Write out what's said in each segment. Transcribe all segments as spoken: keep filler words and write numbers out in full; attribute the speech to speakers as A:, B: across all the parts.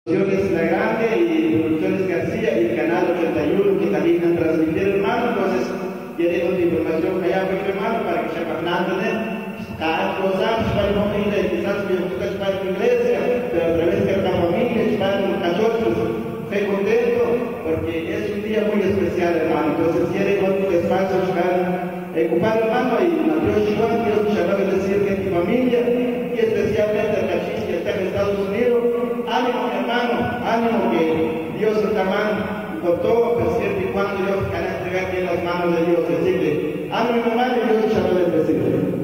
A: Producciones La Grande y Producciones García y el Canal ochenta y uno que también han transmitido, hermano. Entonces queremos información allá, hermano, para que se Fernando cada dos años para una familia, quizás para una iglesia, pero a través de la familia, para los catorce, estoy contento porque es un día muy especial, hermano. Entonces queremos un espacio para ocupar, hermano, y a Dios Juan, Dios te llama a decir que tu familia, y especialmente el cachis que está en Estados Unidos, ánimo, mi hermano, ánimo que Dios está mal con todo, pero siempre y cuando Dios quiera entregar en las manos de Dios, decirle, ánimo, mi hermano, y Dios te llama a decirle.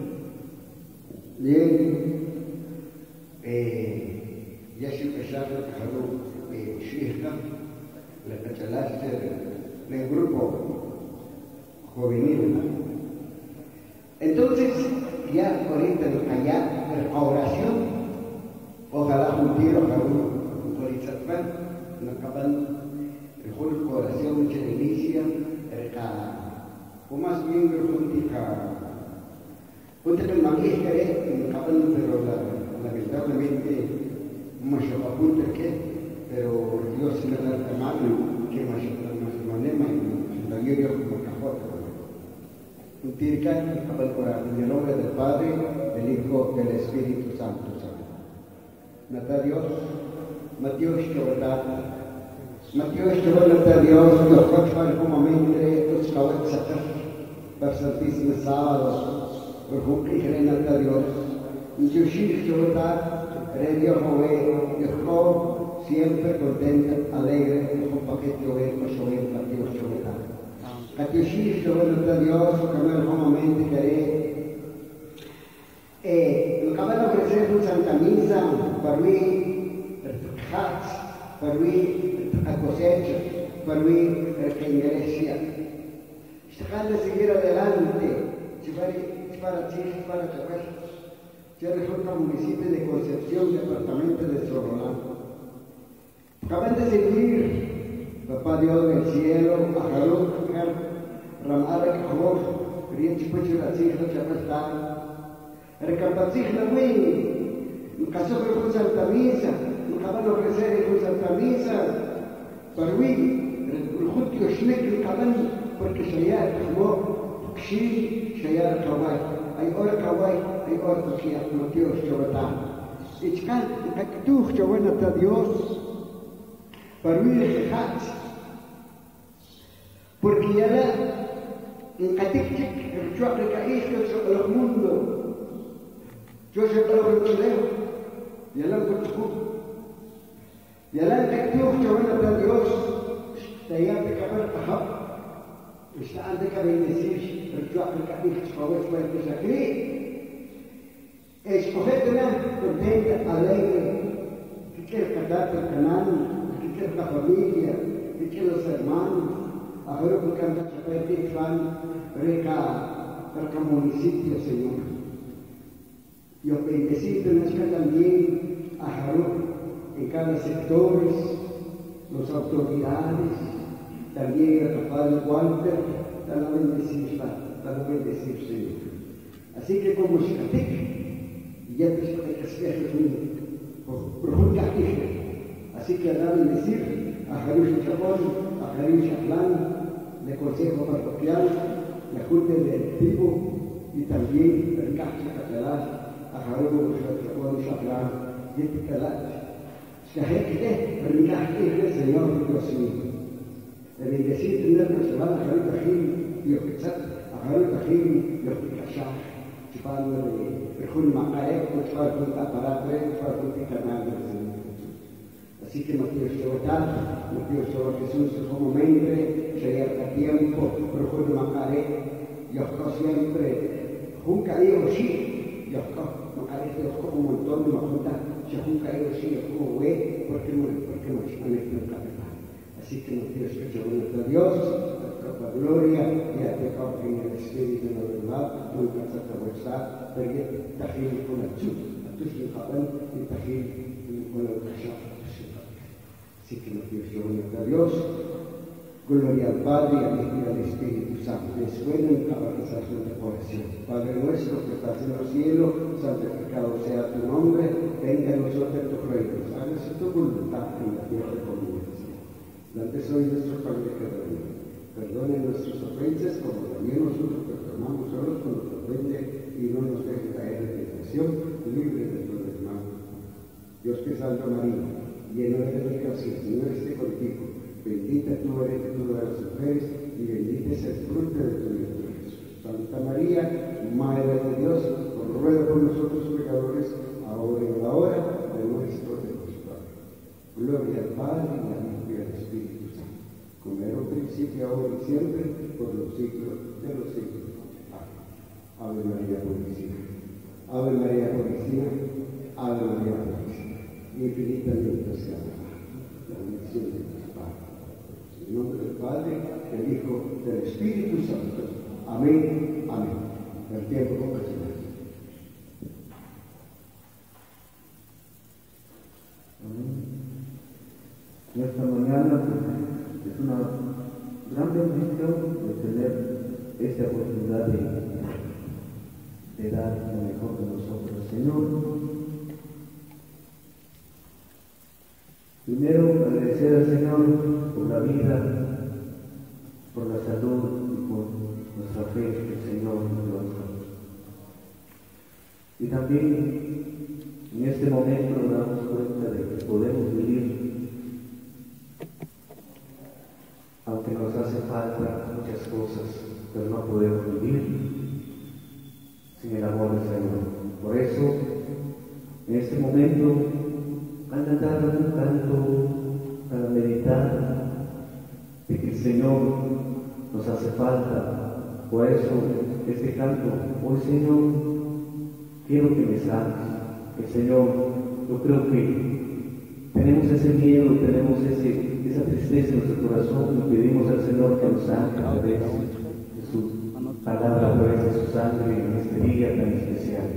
B: Bien, eh, ya se empezaron a dejar eh, Shirka, la cachalaste del grupo juvenil. Entonces, ya ahorita allá, la oración, ojalá juntiero, ojalá un polizatzman, no acaban el julio oración que inicia, o más bien el juntica. Punta que magia es en Cabal, pero lamentablemente no se va a punta que, pero Dios se me da la mano que más se manema y la guía como cajota. Un tirca en Cabal por el nombre del Padre, del Hijo, del Espíritu Santo. Nata Dios, Mateo es que verdad. Mateo es que verdad Dios, los coches como mente, los caballos sacar, para Santísimo Sábado. Por favor, que a Dios. Y yo sí quiero dar, Dios Dios siempre contenta, alegre, con paquete de con su vida, Dios te a Dios sí quiero a Dios, que me normalmente queré. Eh, lo que van a ofrecer un Santa Misa, para mí, el Hatz, para mí, la cosecha, para mí, la iglesia. Se van a seguir adelante, se van a para Chile, para Chapel. Yo resulta municipio de Concepción, departamento de Sorolán. Acaban de seguir, Papá Dios del cielo, a Jalú, Ramara, Cajor, Rienchi Pucho, la Chile, Chapel, Recapacich la Wing, un caso con Santa Misa, un caballo ofrecer con Santa Misa, para mí, el Jutio Schneck, el caballo, porque se llama como Xi, se llama Kawaii. Hay hora kawaii, hay hora que no Dios chavata. Y chican, que tú chavana ta Dios, para mí es hat. Porque ya la, en Catikchik, el chuacle que es el mundo. Yo sé para lo que leo, ya la encontró. Ya la que tú chavana ta Dios, te llama de cabar tajab. Está antes que bendecir, el que aplica y favor para que se cree. Escogetela contenta, alegre, que quiere cantar el canal, que quiere la familia, que quiere los hermanos, a ver cómo canta el fan, reca, reca municipio, Señor. Yo bendecirte también a Jarú en cada sector, las autoridades. También a Padre Walter, para bendecir, para bendecir, Señor. Así que como se catique, ya te puede hacer un profundo así que a bendecir a Jarush Chapón, a Jarush Chaplán, del Consejo Parroquial, la Junta del Tipo y también el Cacho Catalán, a Jarush Chapón Chaplán, y este Calach. Se hace el Cacho, Señor Dios mío. El bendecir tenernos se van a Jarush Tajim y Oquetzat, a Jarush Tajim y Oquetzat, chupando de Jun Macae, chupando de aparato, chupando de canal del Señor. Así que no quiero estar, no quiero estar Jesús como mente, se llega tiempo, pero Jun Macae, y Oquetzat siempre, Jun Caío sí, y Oquetzat, Macae se Oquetzat un montón de majuta, se Jun Caío sí, como güey, porque no se han hecho el capitán. Así que nos quiero escuchar a Dios, a la gloria y a pecado en el Espíritu de la verdad, nunca se atraviesa, porque tajir con la chut, a tus hijos y tajir con la ocasión. Así que nos quiero escuchar a Dios, gloria al Padre, al Hijo y al Espíritu Santo. Les suena en cabalización de oración. Padre nuestro que estás en los cielos, santificado sea tu nombre, venga a nosotros tu reino, hágase tu voluntad. cualquier recomendación. Dantes hoy nuestro pan de cada día. Perdone nuestras ofensas como también nosotros perdonamos a los que nos ofenden y no nos deje caer en tentación, libre de todo el mal. Dios te salve María, llena eres de gracia, el Señor esté contigo. Bendita tú eres de todas las mujeres y bendito es el fruto de tu vientre Jesús. Santa María, Madre de Dios, ruega por nosotros pecadores, ahora y en la hora de nuestro Dios Padre. Gloria al Padre, y al Hijo y al Espíritu Santo, como era un principio, ahora y siempre, por los siglos de los siglos. Amén. Ave María Purísima, Ave María Purísima, Ave María Purísima, infinitamente sea la bendición de Dios Padre. En nombre del Padre, del Hijo, del Espíritu Santo. Amén, amén. El tiempo compasivo.
C: Y esta mañana pues, es una gran bendición de tener esta oportunidad de, de dar lo mejor de nosotros, Señor. Primero, agradecer al Señor por la vida, por la salud y por nuestra fe que el Señor nos da. Y también en este momento nos damos cuenta de que podemos vivir, aunque nos hace falta muchas cosas, pero no podemos vivir sin el amor del Señor. Por eso, en este momento, han cantado un canto para meditar de que el Señor nos hace falta. Por eso, este canto, hoy Señor, quiero que me sanes. El Señor, yo creo que tenemos ese miedo, tenemos ese, esa tristeza en nuestro corazón y pedimos al Señor que nos sane a través de su palabra, a través de su sangre en este día tan especial.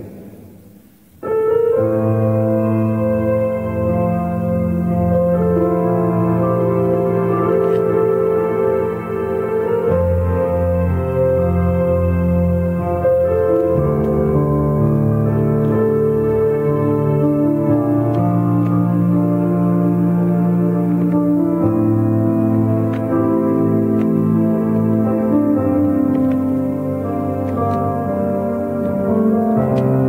D: Thank you.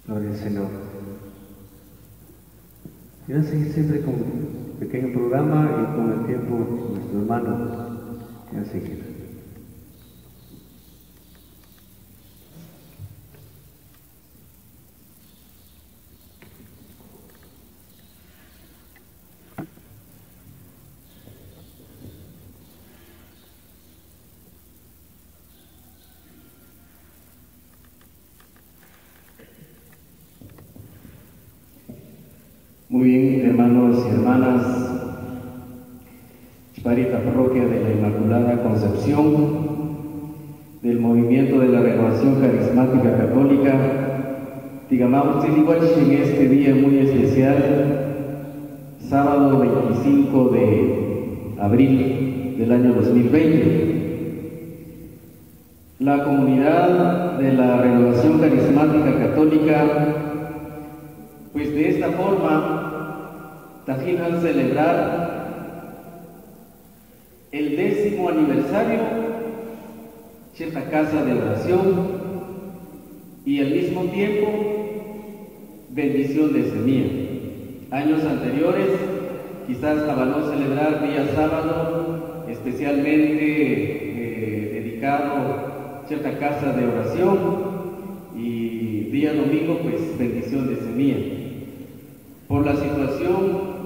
C: Gloria al Señor. Y vamos a seguir siempre con un pequeño programa y con el tiempo nuestro hermano va a seguir.
D: Muy bien, hermanos y hermanas, Parita Parroquia de la Inmaculada Concepción, del Movimiento de la Renovación Carismática Católica, digamos en este día muy especial, sábado veinticinco de abril del año dos mil veinte. La comunidad de la Renovación Carismática Católica, pues de esta forma, también al celebrar el décimo aniversario de esta casa de oración y al mismo tiempo bendición de semilla. Años anteriores, quizás estaban a celebrar día sábado, especialmente eh, dedicado a cierta casa de oración, y día domingo, pues bendición de semilla. Por la situación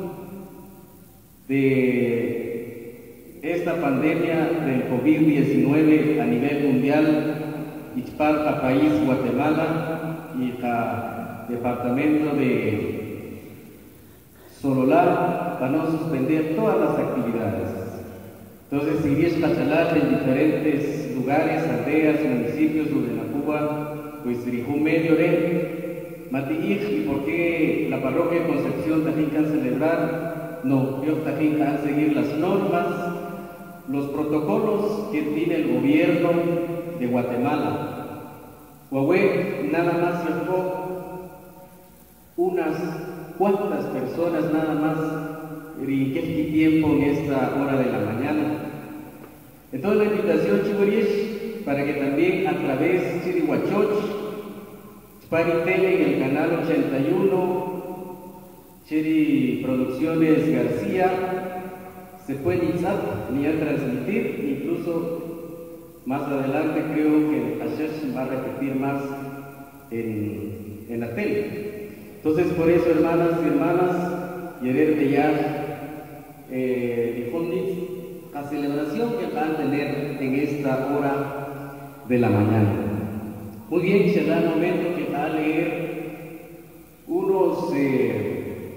D: de esta pandemia del COVID diecinueve a nivel mundial, y para país Guatemala y el departamento de Sololá van a suspender todas las actividades. Entonces, si bien Cachalar en diferentes lugares, aldeas, municipios donde la Cuba, pues dirigió un medio de Matiij, y por qué la parroquia de Concepción también can celebrar. No, yo también can seguir las normas, los protocolos que tiene el gobierno de Guatemala. Huawei nada más llevó unas cuantas personas nada más en qué tiempo en esta hora de la mañana. Entonces la invitación, Chigorish, para que también a través de Chirihuachoch, Paritele en el canal ochenta y uno, Chiri Producciones García, se puede ni a transmitir, incluso más adelante creo que Asher va a repetir más en, en la tele. Entonces, por eso, hermanas y hermanas, Yerer de ya difundir la celebración que van a tener en esta hora de la mañana. Muy bien, será el momento que va a leer unos eh,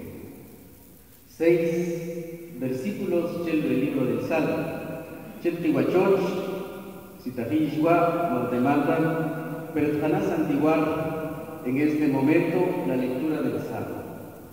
D: seis versículos del libro del Salmo. Cheltihuachoch, Citafishua, Montemanta, pero Tanás Antiguar en este momento la lectura del Salmo.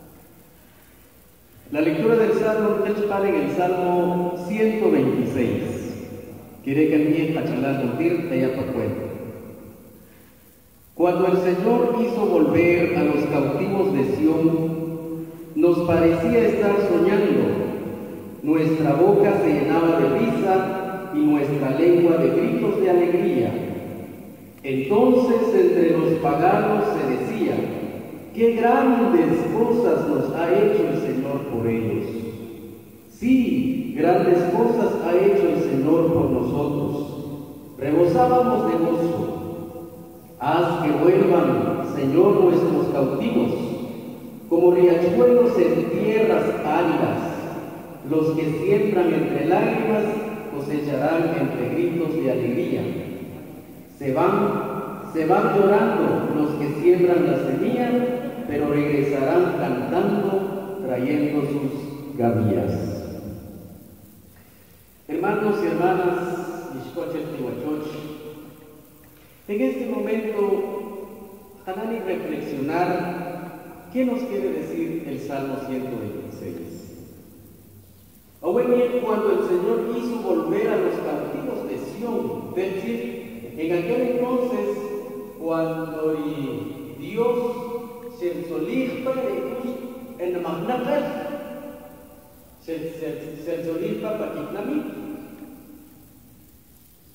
D: La lectura del Salmo está en el Salmo ciento veintiséis. Quiere que también Pachalar Montir te haya por cuenta. Cuando el Señor hizo volver a los cautivos de Sión, nos parecía estar soñando. Nuestra boca se llenaba de risa y nuestra lengua de gritos de alegría. Entonces entre los paganos se decía: ¡qué grandes cosas nos ha hecho el Señor por ellos! Sí, grandes cosas ha hecho el Señor por nosotros. Rebosábamos de gozo. Haz que vuelvan, Señor, nuestros cautivos, como riachuelos en tierras áridas. Los que siembran entre lágrimas cosecharán entre gritos de alegría. Se van, se van llorando los que siembran la semilla, pero regresarán cantando, trayendo sus gavillas. Hermanos y hermanas, en este momento, Hanani reflexionar qué nos quiere decir el Salmo ciento veintiséis. Cuando el Señor hizo volver a los cautivos de Sión, es decir, en aquel entonces, cuando Dios se solía en la Magnata, se solía para Kitnami,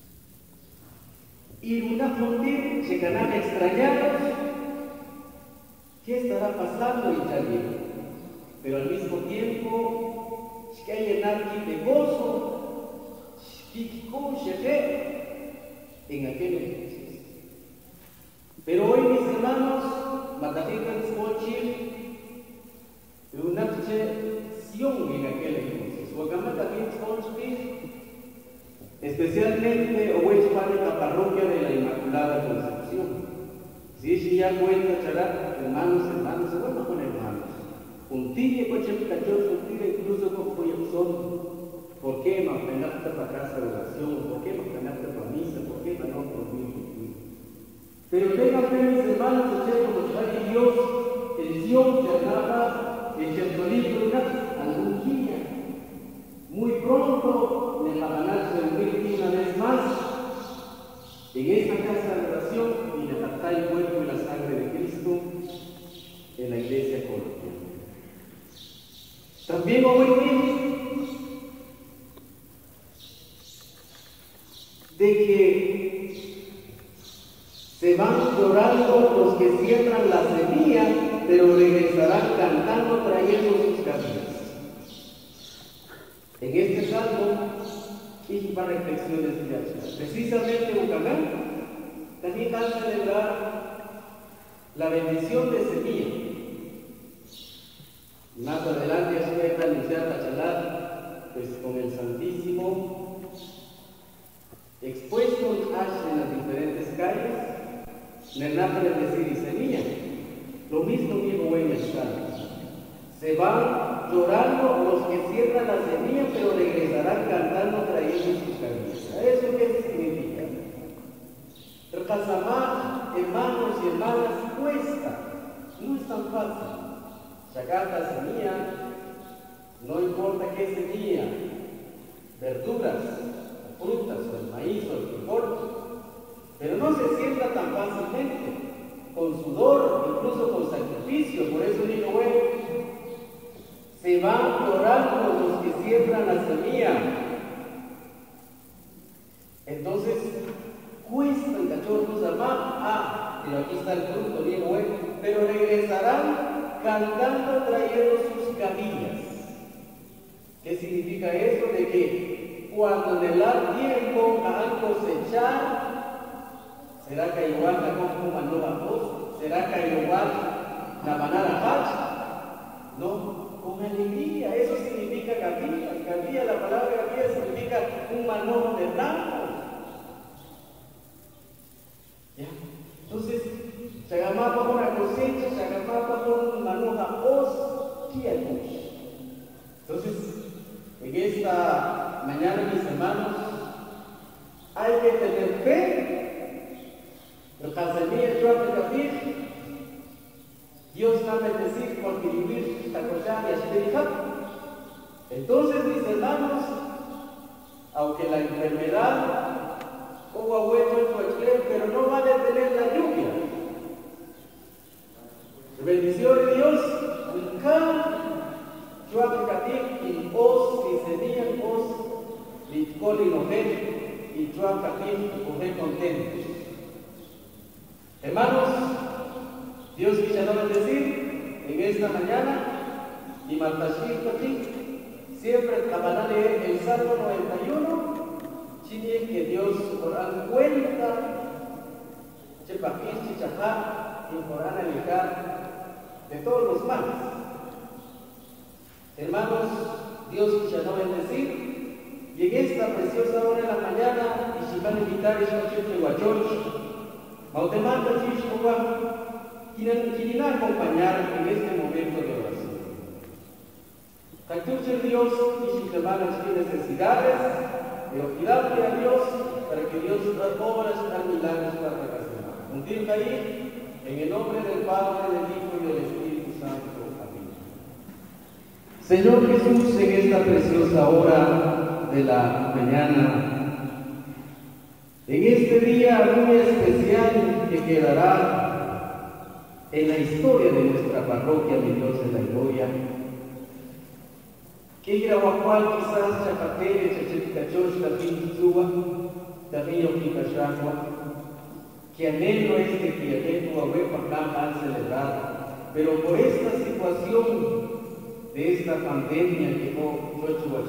D: y una fundir se ganan extrañados, ¿qué estará pasando en Chile? Pero al mismo tiempo, que hay llenar de gozo, en aquel entonces. Pero hoy, mis hermanos, Matajitas Cochil, una acción en aquel entonces. Especialmente hoy en la parroquia de la Inmaculada Concepción. Si si ya cuenta, chará, hermanos, hermanos, se vuelvan con hermanos. Un tigre, coche, cachorro, un tigre, incluso con son. ¿Por qué no mandaste para casa de oración? ¿Por qué no mandaste para misa? ¿Por qué no dormir conmigo? Pero tengan fe, mis hermanos, ustedes como sabe Dios, el Dios de nada, el Chertolito, algún día, muy pronto, le van a ganarse una vez más en esta casa de oración y le tratar el cuerpo y la sangre de Cristo en la iglesia colombiana. También hoy de que se van llorando los que siembran la semilla, pero regresarán cantando trayendo sus caminos. En este salmo, y para reflexiones diarias, precisamente un canal también va a celebrar la bendición de semilla. Más adelante, así hay que anunciar Tachalat, pues con el Santísimo expuesto en las diferentes calles, Nernato es decir, y semilla. Lo mismo digo en el Salmo. Se van llorando los que cierran la semilla, pero regresarán cantando trayendo sus cabezas. ¿Eso qué significa? El casamá, hermanos y hermanas, cuesta. No es tan fácil. Sacar la semilla, no importa qué semilla, verduras, frutas, o el maíz o el frijol, pero no se siembra tan fácilmente, con sudor, incluso con sacrificio. Por eso digo, bueno, se van llorando los que siembran la semilla. Entonces, cuesta el cachorro zamá, ah, pero aquí está el fruto, digo, bueno, pero regresarán cantando trayendo sus camillas. ¿Qué significa eso? De que cuando en el tiempo al cosechar, será que igual la como manova dos, será que igual la manara hach, no, con alegría. Eso significa camilla. Camilla, la palabra camilla significa un manojo de blanco. ¿Ya? Entonces, se agamapa por una cosecha, se agamapa por un manoja os, kialush. Entonces, en esta mañana, mis hermanos, hay que tener fe. El Tanzania, yo a Dios me ha bendecido porque vivir esta cosa y así. Entonces, mis hermanos, aunque la enfermedad o abuelo el pero no va a detener la lluvia. Bendición de Dios, yo a y os y semillan os y col y nojen y yo a coger contentos. Hermanos, Dios quiso bendecir en esta mañana y Martashir aquí siempre acabará a leer el Salmo noventa y uno, chile que Dios por dar cuenta, chepapis, chichajá, y por analizar de todos los males. Hermanos, Dios quiso bendecir y en esta preciosa hora de la mañana, y si van a invitar a este guachoch, Mautemanta Chishkowa, quien va a acompañar en este momento de oración. Tactuche Dios y sus hermanos tienen necesidades, pero cuidarle a Dios para que Dios haga obras tan milagros para la semana. Un tiempo ahí, en el nombre del Padre, del Hijo y del Espíritu Santo. Amén. Señor Jesús, en esta preciosa hora de la mañana, en este día muy especial que quedará en la historia de nuestra parroquia, mi Dios en la gloria, que Irahuacual quizás Chapatere, Chacheticachosh, Tapinchua, Tamillo Kikashagua, que anhelo este que tu abuelo acá han celebrado, pero por esta situación de esta pandemia que llegó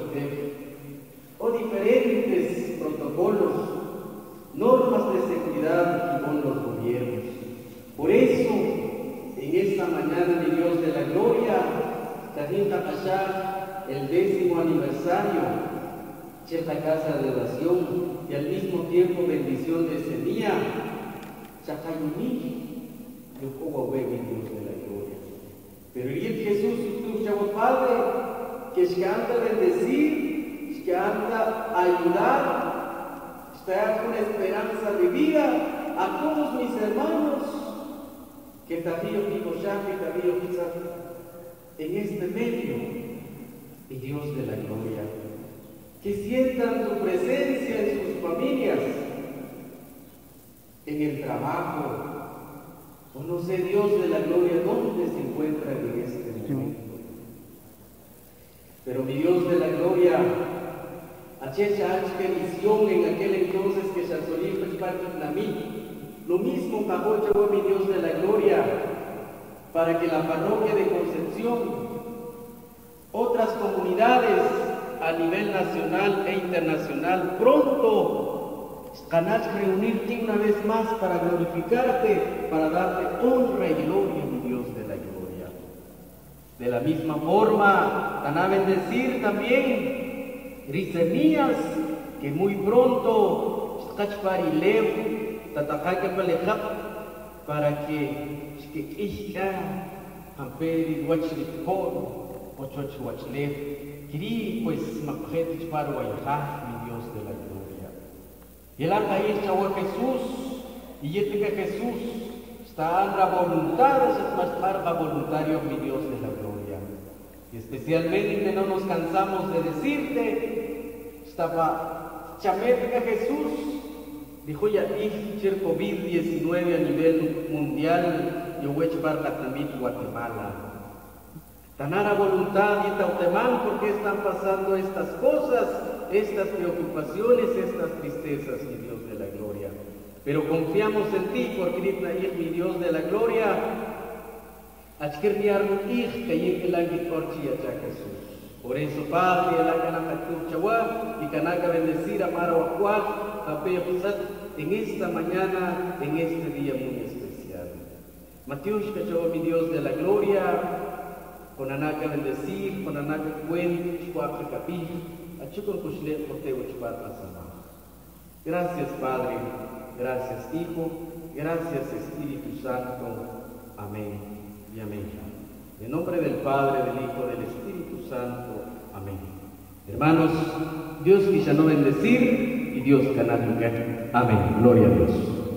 D: o diferentes protocolos, normas de seguridad con los gobiernos. Por eso, en esta mañana de Dios de la Gloria, también está el décimo aniversario de esta casa de oración y al mismo tiempo bendición de ese día, Chacayumí, yo como ve mi Dios de la Gloria. Pero y Jesús, tu chavo Padre, que es que anda a bendecir, es que anda a ayudar, está con esperanza de vida a todos mis hermanos, que también digo ya, que también quizás en este medio, y Dios de la Gloria, que sientan tu presencia en sus familias, en el trabajo, o no sé, Dios de la Gloria, dónde se encuentra en este momento. Pero mi Dios de la Gloria, achecha que visión en aquel entonces que se asolía el parque Namí, lo mismo Cajocha fue mi Dios de la Gloria, para que la parroquia de Concepción, otras comunidades a nivel nacional e internacional, pronto ganas reunirte una vez más para glorificarte, para darte honra y gloria, mi Dios de la Gloria. De la misma forma, van a bendecir también Risemías, que muy pronto para que que isha amperi wachlikor ochoch wachlef kiri pues mapjet para wayha, mi Dios de la Gloria. Y el anga isha wa Jesús y yetica Jesús está en la voluntad es más larga voluntario, mi Dios de la Gloria. Y especialmente no nos cansamos de decirte, estaba chametica Jesús dijo ya el COVID diecinueve a nivel mundial, yo voy a llevar también Guatemala. Tanara voluntad y tautemán, ¿por qué están pasando estas cosas, estas preocupaciones, estas tristezas, mi Dios de la Gloria? Pero confiamos en ti, porque eres mi Dios de la Gloria. Jesús. Por eso, Padre, el Ancana y Canaca bendecir a Maro Acuat, en esta mañana, en este día muy especial. Mateus, mi Dios de la Gloria, con Anaca bendecir, con Anaca cuen, Chuaca Capí, a Chucon Cuchlet, Porteo Chuparta Sama. Gracias, Padre, gracias, Hijo, gracias, Espíritu Santo. Amén y amén. En nombre del Padre, del Hijo, del Espíritu Santo. Amén. Hermanos, Dios quizá no bendecir y Dios ganar. Amén. Gloria a Dios.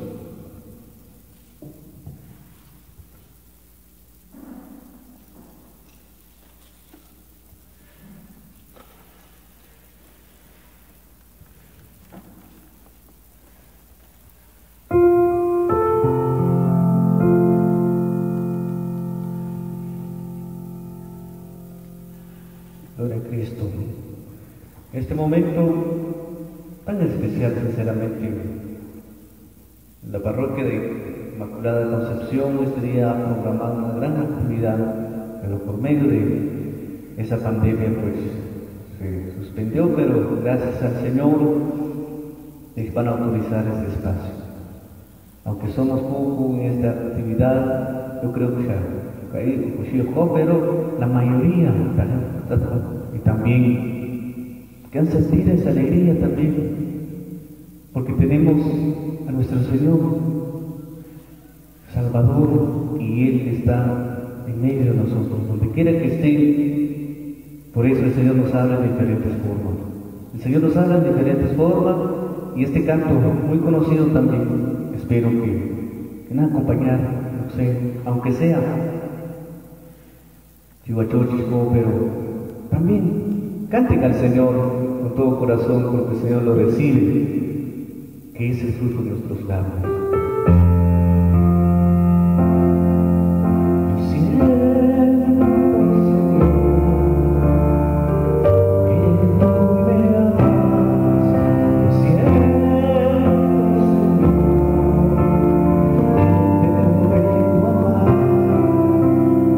C: Gloria a Cristo. Este momento tan especial, sinceramente, en la parroquia de Inmaculada Concepción, este día ha programado una gran actividad, pero por medio de esa pandemia pues se suspendió, pero gracias al Señor les van a autorizar este espacio. Aunque somos poco en esta actividad, yo creo que ya pero la mayoría y también que han sentido esa alegría también, porque tenemos a nuestro Señor Salvador y Él está en medio de nosotros, donde quiera que esté. Por eso el Señor nos habla de diferentes formas. El Señor nos habla de diferentes formas y este canto muy conocido también, espero que, que nos acompañe, no sé, aunque sea Chihuachochico, pero también canten al Señor con todo corazón, porque el Señor lo recibe, que es el fruto de nuestros labios.
E: Thank you.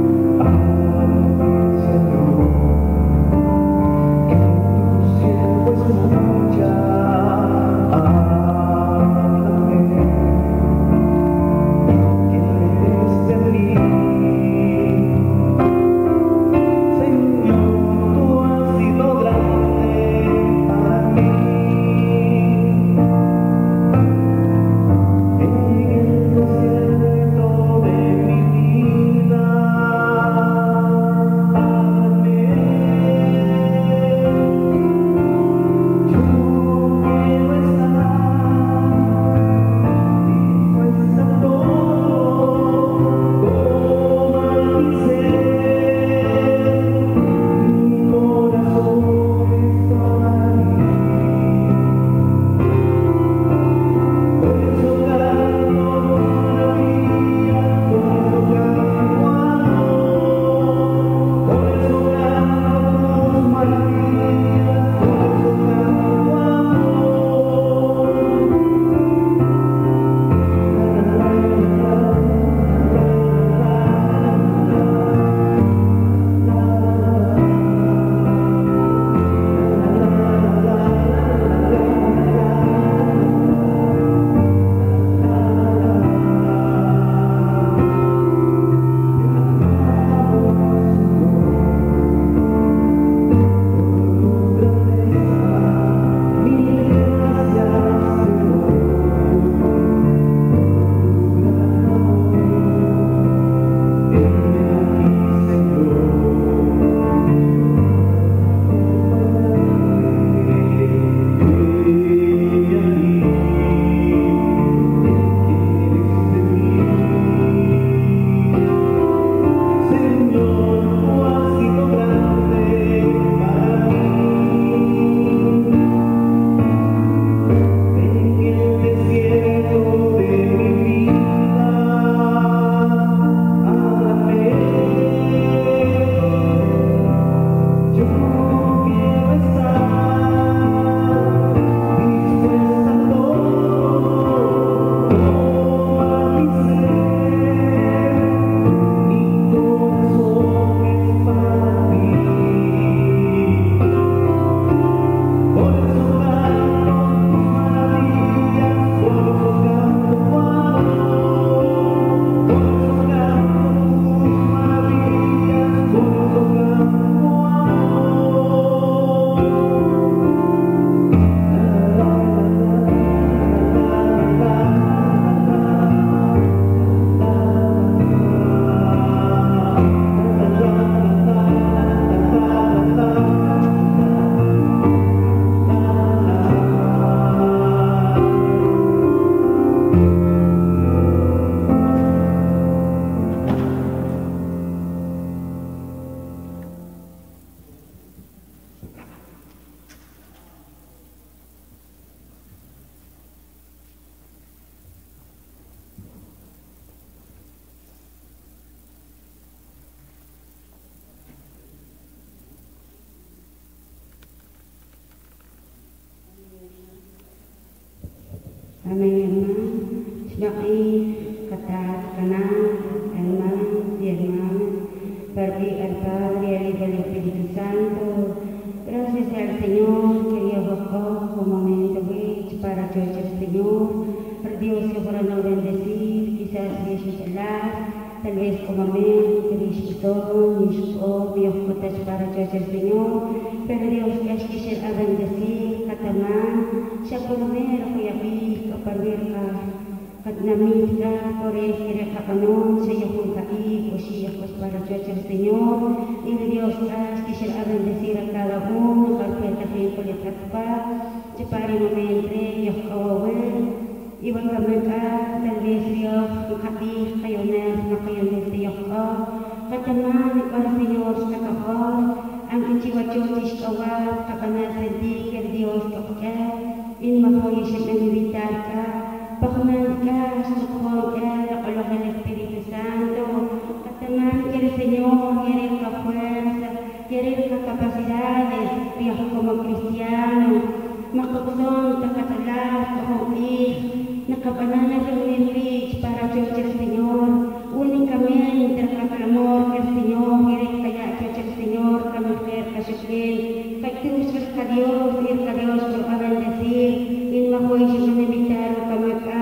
E: Amén, hermano. Semakin kata kenal, hermano y hermana, para al Padre, al Hijo y al Espíritu Santo. Gracias al Señor que Dios buscó un momento rich para que el Señor, por Dios que para no bendecir, quizás Dios hablar, tal vez como amén, que disfrutó, disfrutó, Dios cotas para que el Señor, pero Dios es que se ha bendecir, catamán, se ha por ver, que ya vi, que para ver, Katnamita, por el que recapanón, se llamó caí, cosías para el Señor, y Dios es que se ha bendecir a cada uno, carpeta que le trata, se para un momento, Dios cahuel, y van a ver tal vez Dios, caí, cayones, no cayones, Dios cahuel, katamán, para el Señor, cacajal, aunque chivachotis cahuel, capanal sentir que Dios cahuel, y no me se me invitar Pagmanca, suponga, con el Espíritu Santo, Catamán, quiere el Señor, quiere la fuerza, quiere las capacidades, Dios como cristiano, Macopson, Tacatalás, como hijo, Nacapanana, reunir para que el Señor, únicamente el clamor que el Señor quiere callar, que el Señor, que mujer, que su piel, que tú seas a Dios, y que Dios lo va a bendecir, y no voy a invitar a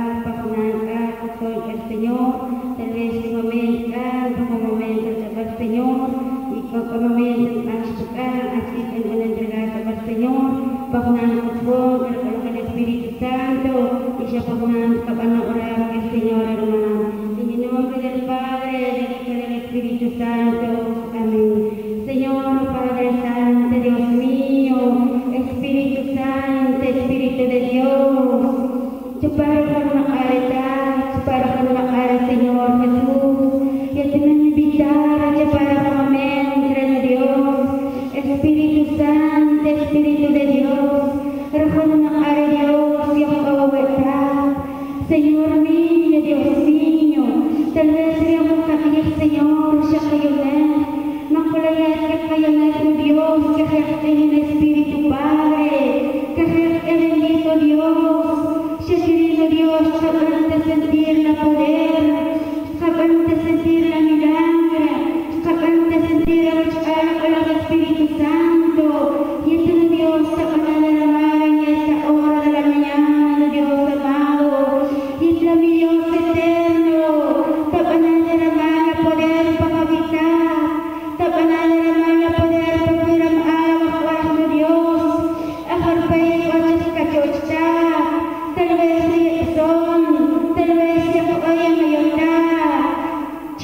E: el Señor, tal vez en un momento, en un momento al Señor, y con un momento a tocar, así que en entregar al Señor, bajo un fuego, con el Espíritu Santo, y ya por una capaz orar al Señor, hermano. En el nombre del Padre, del Hijo y del Espíritu Santo. Amén. Señor, Padre Santo, Dios mío, Espíritu Santo, Espíritu de Dios, yo para una caridad, para una al Señor Jesús, que te me invitar a para un momento de Dios, Espíritu Santo, Espíritu de Dios, reconozca a Dios, Dios obedece, Señor mío, Dios mío, tal vez seamos aquí, Señor, ya cayoné, no creas que cayoné un Dios, que ejerce en el Espíritu Padre, que ejerce bendito Dios. Querido Dios, capaz de sentir la poder, capaz de sentir la milagro, capaz de sentir el Espíritu Santo, y este Dios capaz de amar en esta hora de la mañana, Dios amado, y este mi Dios eterno, capaz de amar a poder para habitar, capaz de amar a poder para poder amar a nuestro Dios, a Jorge, a Cachocha. Tal vez son, tal vez se apoyan a llorar,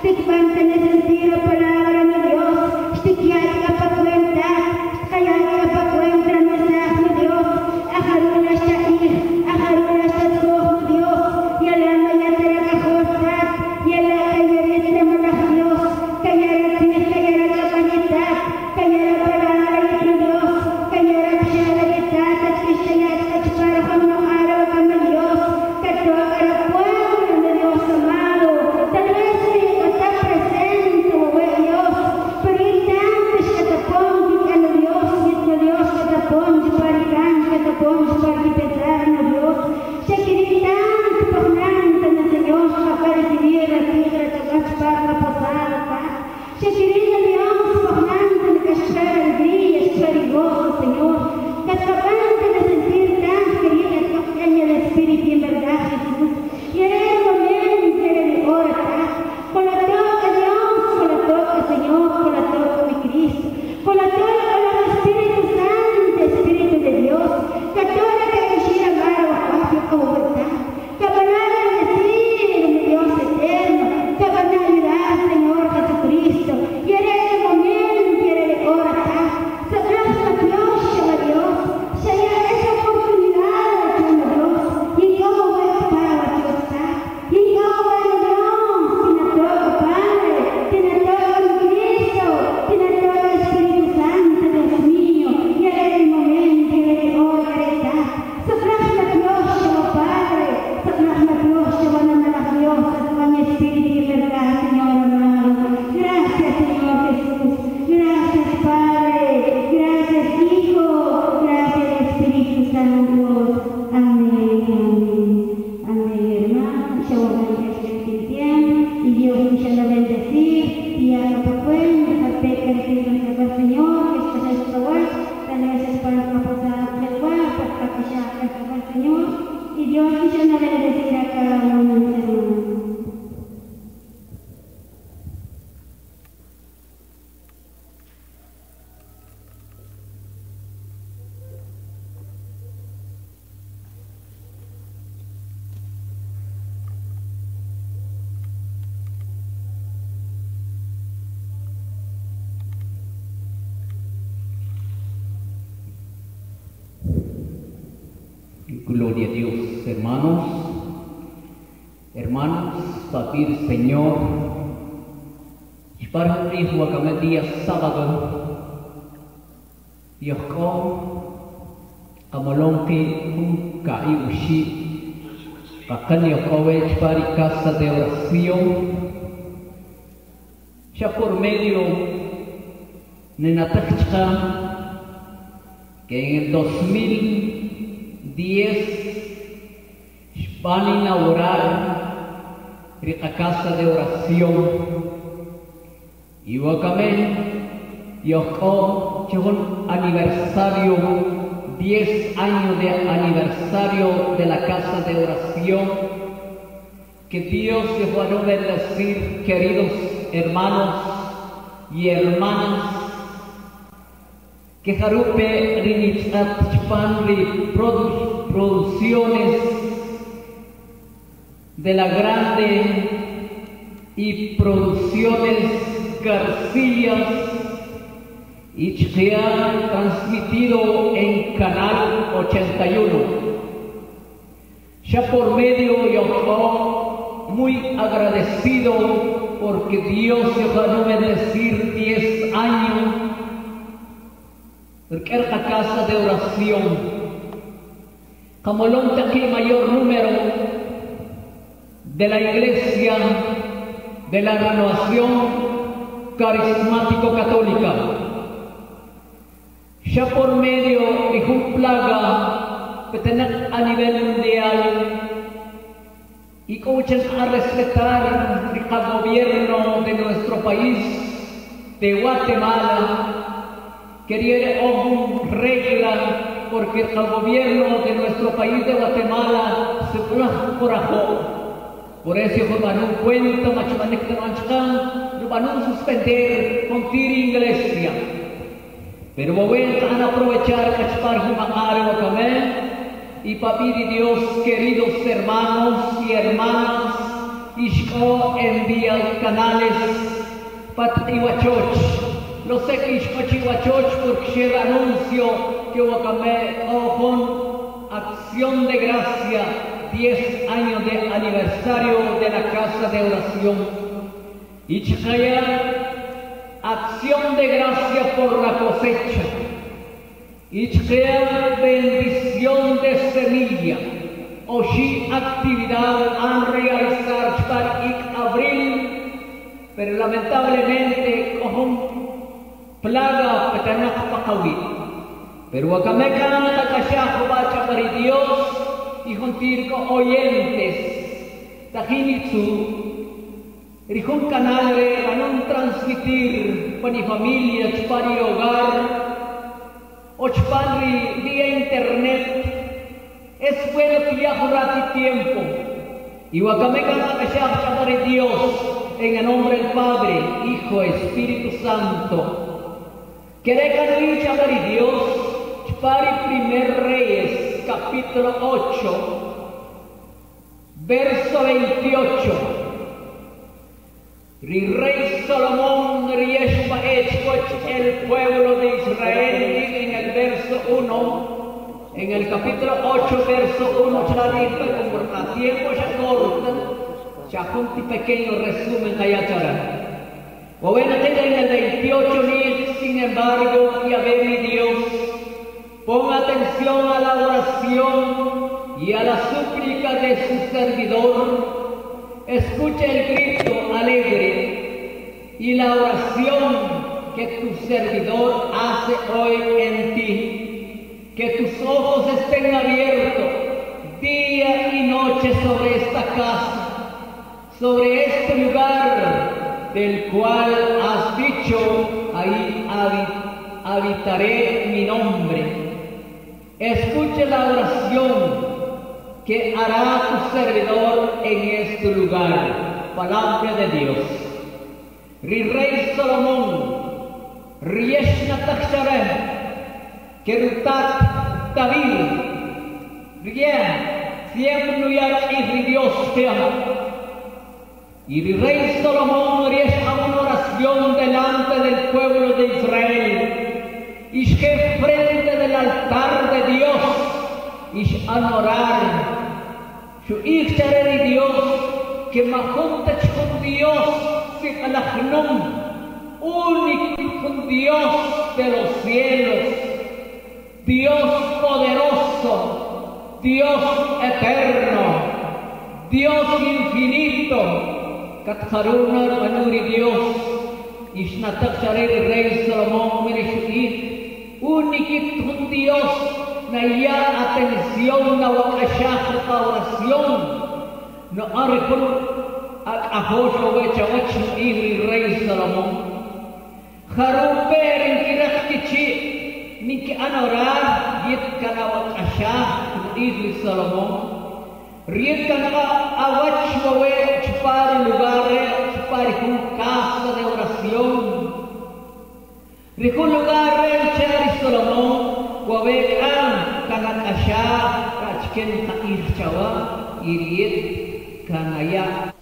F: Gloria a Dios, hermanos, hermanas, papir Señor, y para el hijo a día sábado, y ako, amolong que un caiushi, akan y ako para casa de oración, ya por medio de Natachka, que en el dos mil diez van a inaugurar la casa de oración y wakame yoko un aniversario, diez años de aniversario de la casa de oración. Que Dios se va a bendecir, queridos hermanos y hermanas, que Jarupe Rinitzat Chpanri producciones de la grande y producciones García y que han transmitido en Canal ochenta y uno. Ya por medio yo estoy muy agradecido porque Dios se va a bendecir diez años. Porque era la casa de oración. Como lo que mayor número de la iglesia de la renovación carismático católica. Ya por medio de un plaga que tenemos a nivel mundial y coaches a respetar el gobierno de nuestro país, de Guatemala, quería una regla porque el gobierno de nuestro país de Guatemala se corajó. Por eso van un cuento, van a suspender con iglesia. Pero voy a aprovechar y para pedir Dios, queridos hermanos y hermanas Ishko envía canales Patihuachoch. Lo sé que Ishko Chihuachoch porque lleva anuncio que Wakame con acción de gracia, diez años de aniversario de la casa de oración. Ishkaya, acción de gracia por la cosecha. Ishkaya, bendición de semilla. Oshi actividad han realizado para ik abril, pero lamentablemente con plaga petanak pakawi. Pero Wakamekan takashajo bacha para Dios y juntirco oyentes tajinitsu rijun canal van a transmitir para mi familia para mi hogar ochpari vía internet. Es bueno que ya durante tiempo. Y Wakamekan takashajo para Dios en el nombre del Padre, Hijo, Espíritu Santo. Queremos llamar Dios para Primer Reyes, capítulo ocho, verso veintiocho. Rey Salomón rieshpa el pueblo de Israel en el verso uno. En el capítulo ocho, verso uno, ya dice, como a tiempo ya corta, ya un pequeño resumen allá atrás. O bueno, en el veintiocho, sin embargo, y a ver mi Dios, pon atención a la oración y a la súplica de su servidor, escucha el grito alegre y la oración que tu servidor hace hoy en ti. Que tus ojos estén abiertos día y noche sobre esta casa, sobre este lugar del cual has dicho, ahí habitaré mi nombre. Escuche la oración que hará tu servidor en este lugar. Palabra de Dios. Rey Salomón, Rieshna Taksharem, Kerutat David, Rien, siempre nuyar y Dios te ama. Y el rey Salomón riesga una oración delante del pueblo de Israel. Y que frente del altar de Dios, y adorar. Su hijo de Dios, que majunta con Dios, se alagnum, único con Dios de los cielos. Dios poderoso, Dios eterno, Dios infinito, Katharuna Manuri Dios, Ishnatak Shareri Rey Salomón Mereshit, único Dios, Naya atención, na wakashah oración, no arikun ak ahosho wecha wecha iri Rey Salomón, Haruper en Kirakkichi. Ni que anorar, yet kana wakashah, iri Salomón, riet kana awach wawe chupar lugar, chupar un casa de oración. Rikun lugar el chari Salomón, wawe kan kana kasha, kachken ka irchawa, iriet kana ya.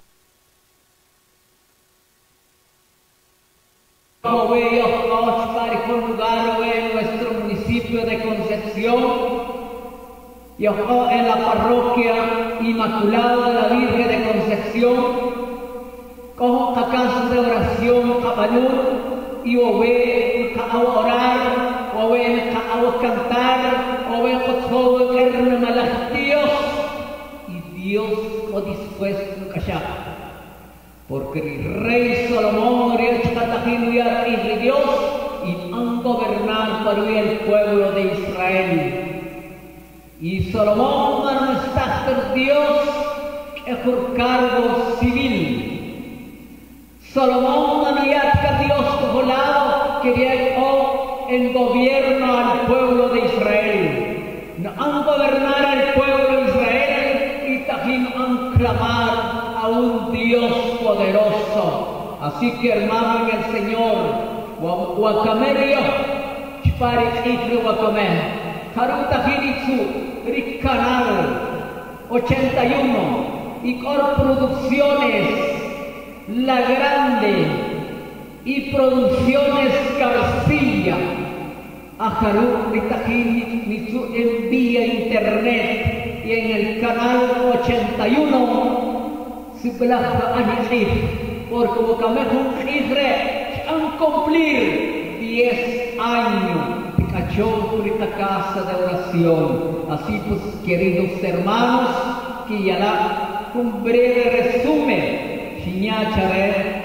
F: Wawe yo chupar un lugar en nuestro municipio de Concepción, y en la parroquia Inmaculada de la Virgen de Concepción, cojo casa de oración Capanur, y ove a orar, ove a cantar, ove a todo el Dios, y Dios lo dispuesto a callar. Porque el rey Salomón y Dios y han gobernado para el pueblo de Israel. Y Salomón no está por Dios que por cargo civil. Salomón no ya Dios por lado quería en gobierno al pueblo de Israel. No han gobernado al pueblo de Israel y también han clamado a un Dios poderoso. Así que hermano en el Señor, Wakamerio, Chpari Ikru Wakame, Haruta Hinitsu, Rick Canal ochenta y uno, y con producciones La Grande y Producciones García. Ajarú Ritajini ni su envía internet y en el canal ochenta y uno se blaja anijif, porque Bocamejo Jifre han cumplir diez años de cachorro esta casa de oración. Así pues, queridos hermanos, que ya da un breve resumen, Chiñacharé,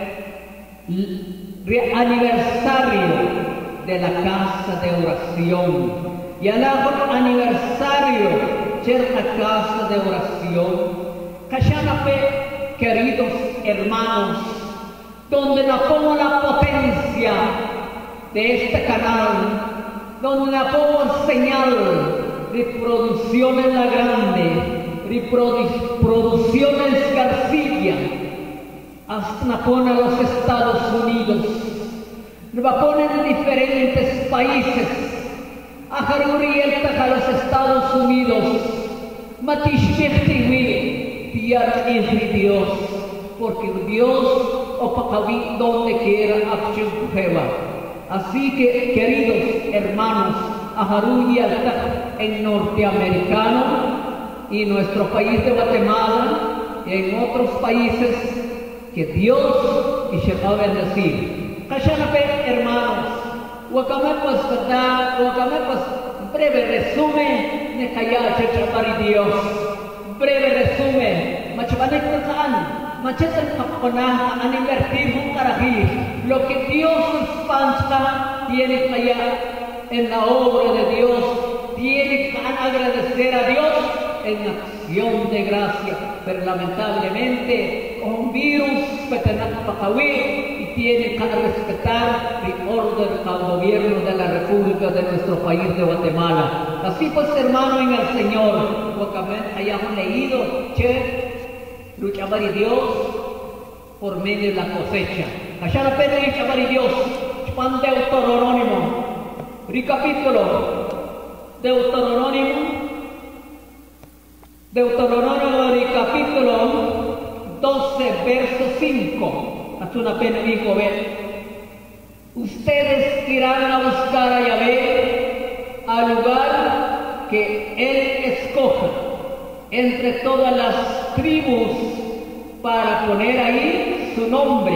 F: aniversario de la casa de oración, y al aniversario de la casa de oración, Cachanape, queridos hermanos, donde la pongo la potencia de este canal, donde la pongo señal de Producciones La Grande, de produ Producciones García, hasta la pone a los Estados Unidos. Nos va a poner en diferentes países, a Jaruriel a los Estados Unidos, Matishmechtiwi, Tiar es Dios, porque Dios opacaví donde quiera Apchujeva. Así que, queridos hermanos, a Jaruriel en norteamericano y nuestro país de Guatemala y en otros países, que Dios y se va a bendecir. Cachanape, hermanos, Huacamepas, ¿verdad? Huacamepas, breve resumen de Cayache Chapari Dios. Breve resumen, Machabanek Tahan, Machetan Kaponah, han invertido un carají. Lo que Dios expansa tiene que hallar en la obra de Dios, tiene que agradecer a Dios en acción de gracia. Pero lamentablemente, un virus que tenemos y tiene que respetar el orden del gobierno de la República de nuestro país de Guatemala. Así pues, hermano en el Señor, porque hayamos leído, che, luchar y Dios por medio de la cosecha. Allá la pena luchar y Dios, Juan Deuteronómimo, recapítulo, Deuteronómimo, Deuteronómimo, capítulo doce, verso cinco. Haz una pena, hijo, ver. Ustedes irán a buscar a Yahvé al lugar que Él escoja entre todas las tribus para poner ahí su nombre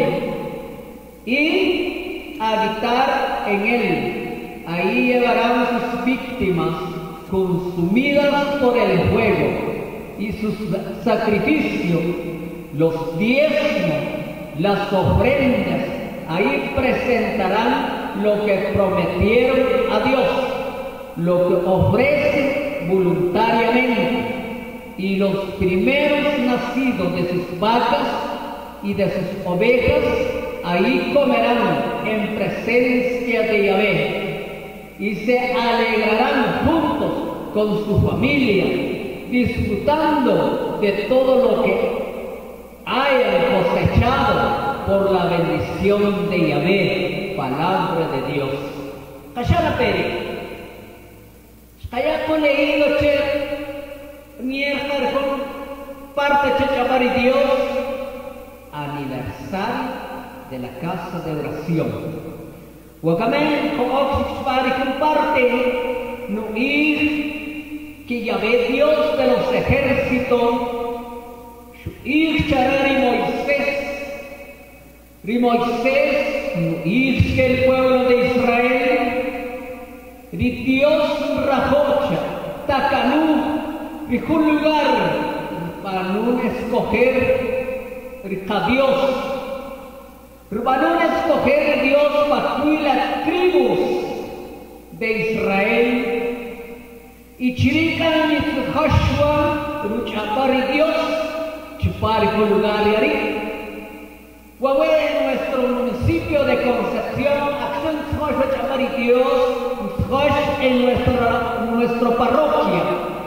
F: y habitar en Él. Ahí llevarán sus víctimas consumidas por el fuego y sus sacrificios, los diezmos, las ofrendas. Ahí presentarán lo que prometieron a Dios, lo que ofrecen voluntariamente, y los primeros nacidos de sus vacas y de sus ovejas, ahí comerán en presencia de Yahvé, y se alegrarán juntos con su familia, disfrutando de todo lo que hayan cosechado por la bendición de Yahvé, palabra de Dios. Cachana Peri, Calla con leído che, mierda con parte che chamar y Dios, aniversario de la casa de oración. Guacamén con Oxford y comparte, no ir que Yahvé Dios de los ejércitos, ir charar y Moisés, y Moisés, ir que el pueblo de Israel, y Dios rajocha, tacanú, y un lugar para no escoger a Dios, para no escoger a Dios para las tribus de Israel, y chirican y Joshua, luchar y Dios, chupar y un lugar y ahí. Huawei en nuestro municipio de Concepción, acción Joshua chapar y Dios, Josh en nuestra, nuestra parroquia,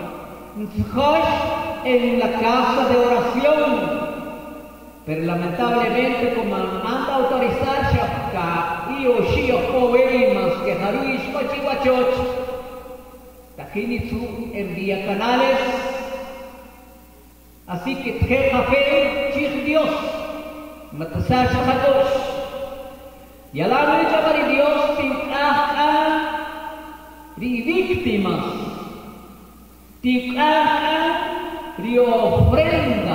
F: Josh en la casa de oración. Pero lamentablemente, como manda autorizar Shapka y Oshio Poemas que Haruish Pachihuachoch, Tajinitsu envía canales Así que te café, chich Dios, matasar chajatos. Y a la vez llamar Dios ticaja de víctimas, ticaja de ofrenda,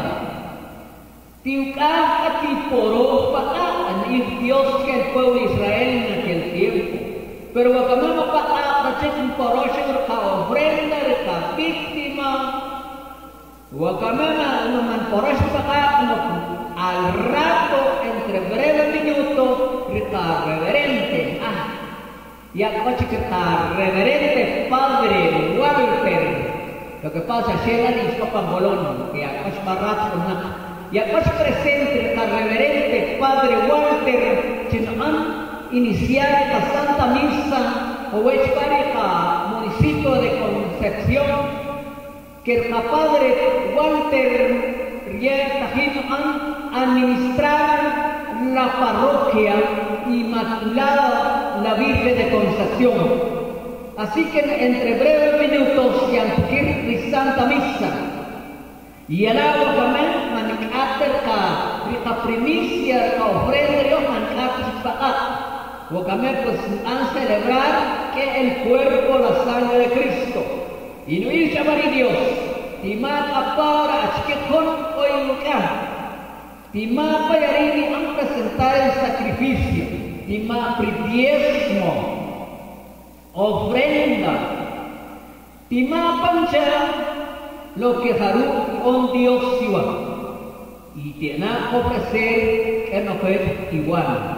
F: ticaja de porofa, y Dios que el pueblo de Israel en aquel tiempo. Pero cuando no pasa, un porocho ka ofrenda, ka víctima, Wakamana no man porocho pa al rato entre breve minuto rita reverente. Ah, ya coche que está reverente padre Walter. Lo que pasa es que la discopa Bolón, que ya coche barato con nada. Ya coche presente rita reverente padre Walter, sino han iniciar la Santa Misa o es para municipio de Concepción que el padre Walter Riel han administrar la parroquia Inmaculada la Virgen de Concepción. Así que entre breves minutos y antes de Santa Misa y el agua también manicater la primicia la ofrenda yo manicater para Wakame pues han celebrar que el cuerpo, la sangre de Cristo. Y no ir llamar a Dios. Timat apara achkekon hoy lugar. Timat payarini han presentar el sacrificio. Timat diezmo, ofrenda. Timat pancha lo que Harú on Dios siwa. Y tiene que ofrecer que no fue igual.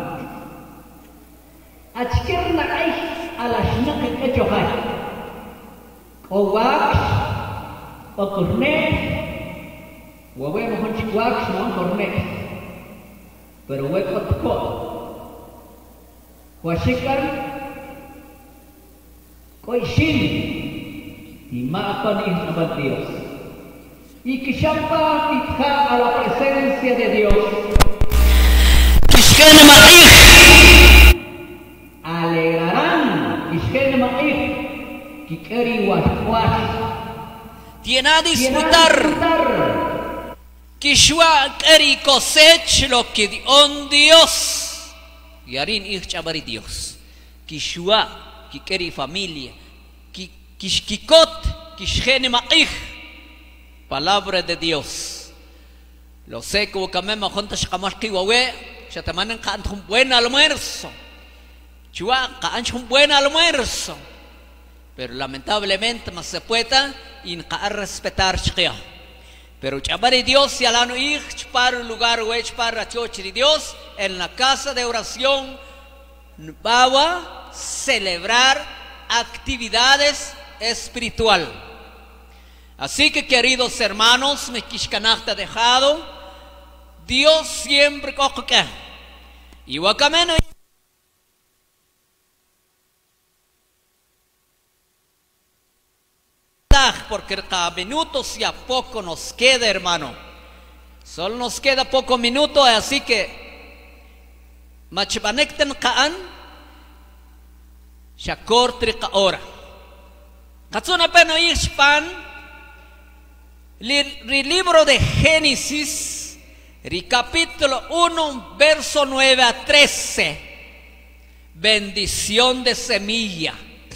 F: Achkirna ay a la shnaq que chohay. O wax, o cornet, o bueno, con wax, no cornet. Pero hueco tocó. Huashikar, coishin, y mapan y Dios. Y que champa titja a la presencia de Dios. Kishkene ma'ich. Alegrarán, Kishkene ma'ich. Kikeri washwash.
G: Tiene a disfrutar. Kishwa keri cosech lo que dio Dios. Yarin ich chabari Dios. Kishwa, kikeri familia. Kishkikot, kishkene ma'ich. Palabra de Dios. Lo sé que kamema juntas kamarki wawe. Ya te mandan un buen almuerzo. Chua, un buen almuerzo. Pero lamentablemente no se puede y no respetar chiquia. Pero chabari Dios y alano ich para un lugar o para la choche de Dios en la casa de oración va a celebrar actividades espirituales. Así que queridos hermanos, me quiscanasta dejado, Dios siempre coge que y wakameno porque cada minuto si a poco nos queda, hermano. Solo nos queda poco minuto, así que machibanekten kaan shakor trika ora. Katsuna peno ishpan el libro de Génesis, el capítulo uno, verso nueve a trece. Bendición de semilla.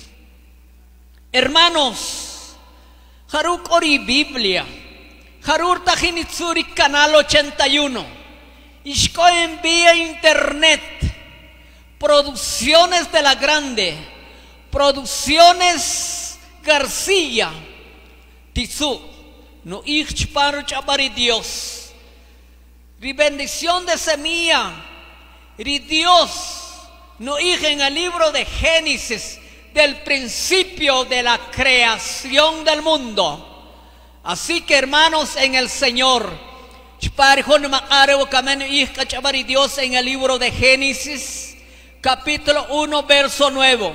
G: Hermanos, Haruk ori Biblia. Harur tajinitsuri canal ochenta y uno. Ishko envía internet. Producciones de la Grande. Producciones García. Tizu. No ichparu chabari Dios. Ri bendición de semilla. Ri Dios. No ij en el libro de Génesis. Del principio de la creación del mundo. Así que hermanos en el Señor, Dios en el libro de Génesis capítulo uno verso nueve,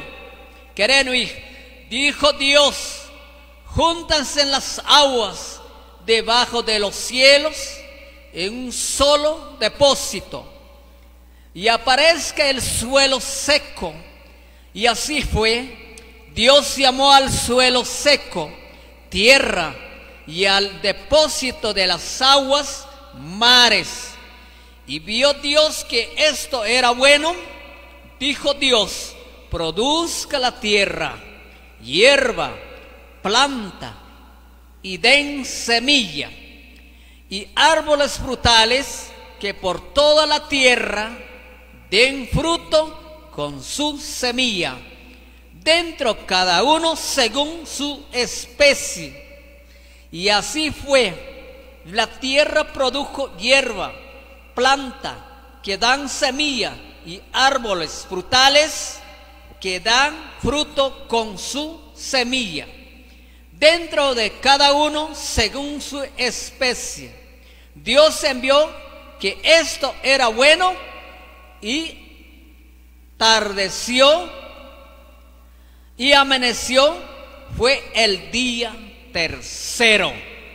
G: dijo Dios: júntanse las aguas debajo de los cielos en un solo depósito y aparezca el suelo seco. Y así fue. Dios llamó al suelo seco tierra, y al depósito de las aguas, mares. Y vio Dios que esto era bueno. Dijo Dios: produzca la tierra hierba, planta, y den semilla, y árboles frutales que por toda la tierra den fruto con su semilla, dentro cada uno según su especie. Y así fue. La tierra produjo hierba, planta que dan semilla, y árboles frutales que dan fruto con su semilla, dentro de cada uno según su especie. Dios envió que esto era bueno, y tardeció y amaneció, fue el día tercero.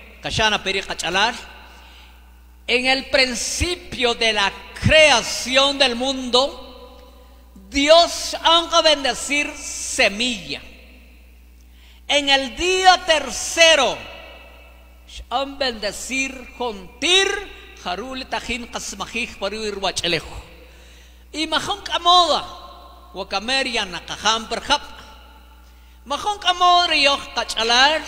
G: En el principio de la creación del mundo, Dios anga bendecir semilla. En el día tercero, han bendecir jontir harul tajin kasmajij paruir wachelejo. Y majon kamoda, wakameria nakaham perhap. Majon kamoda yoh kachalar,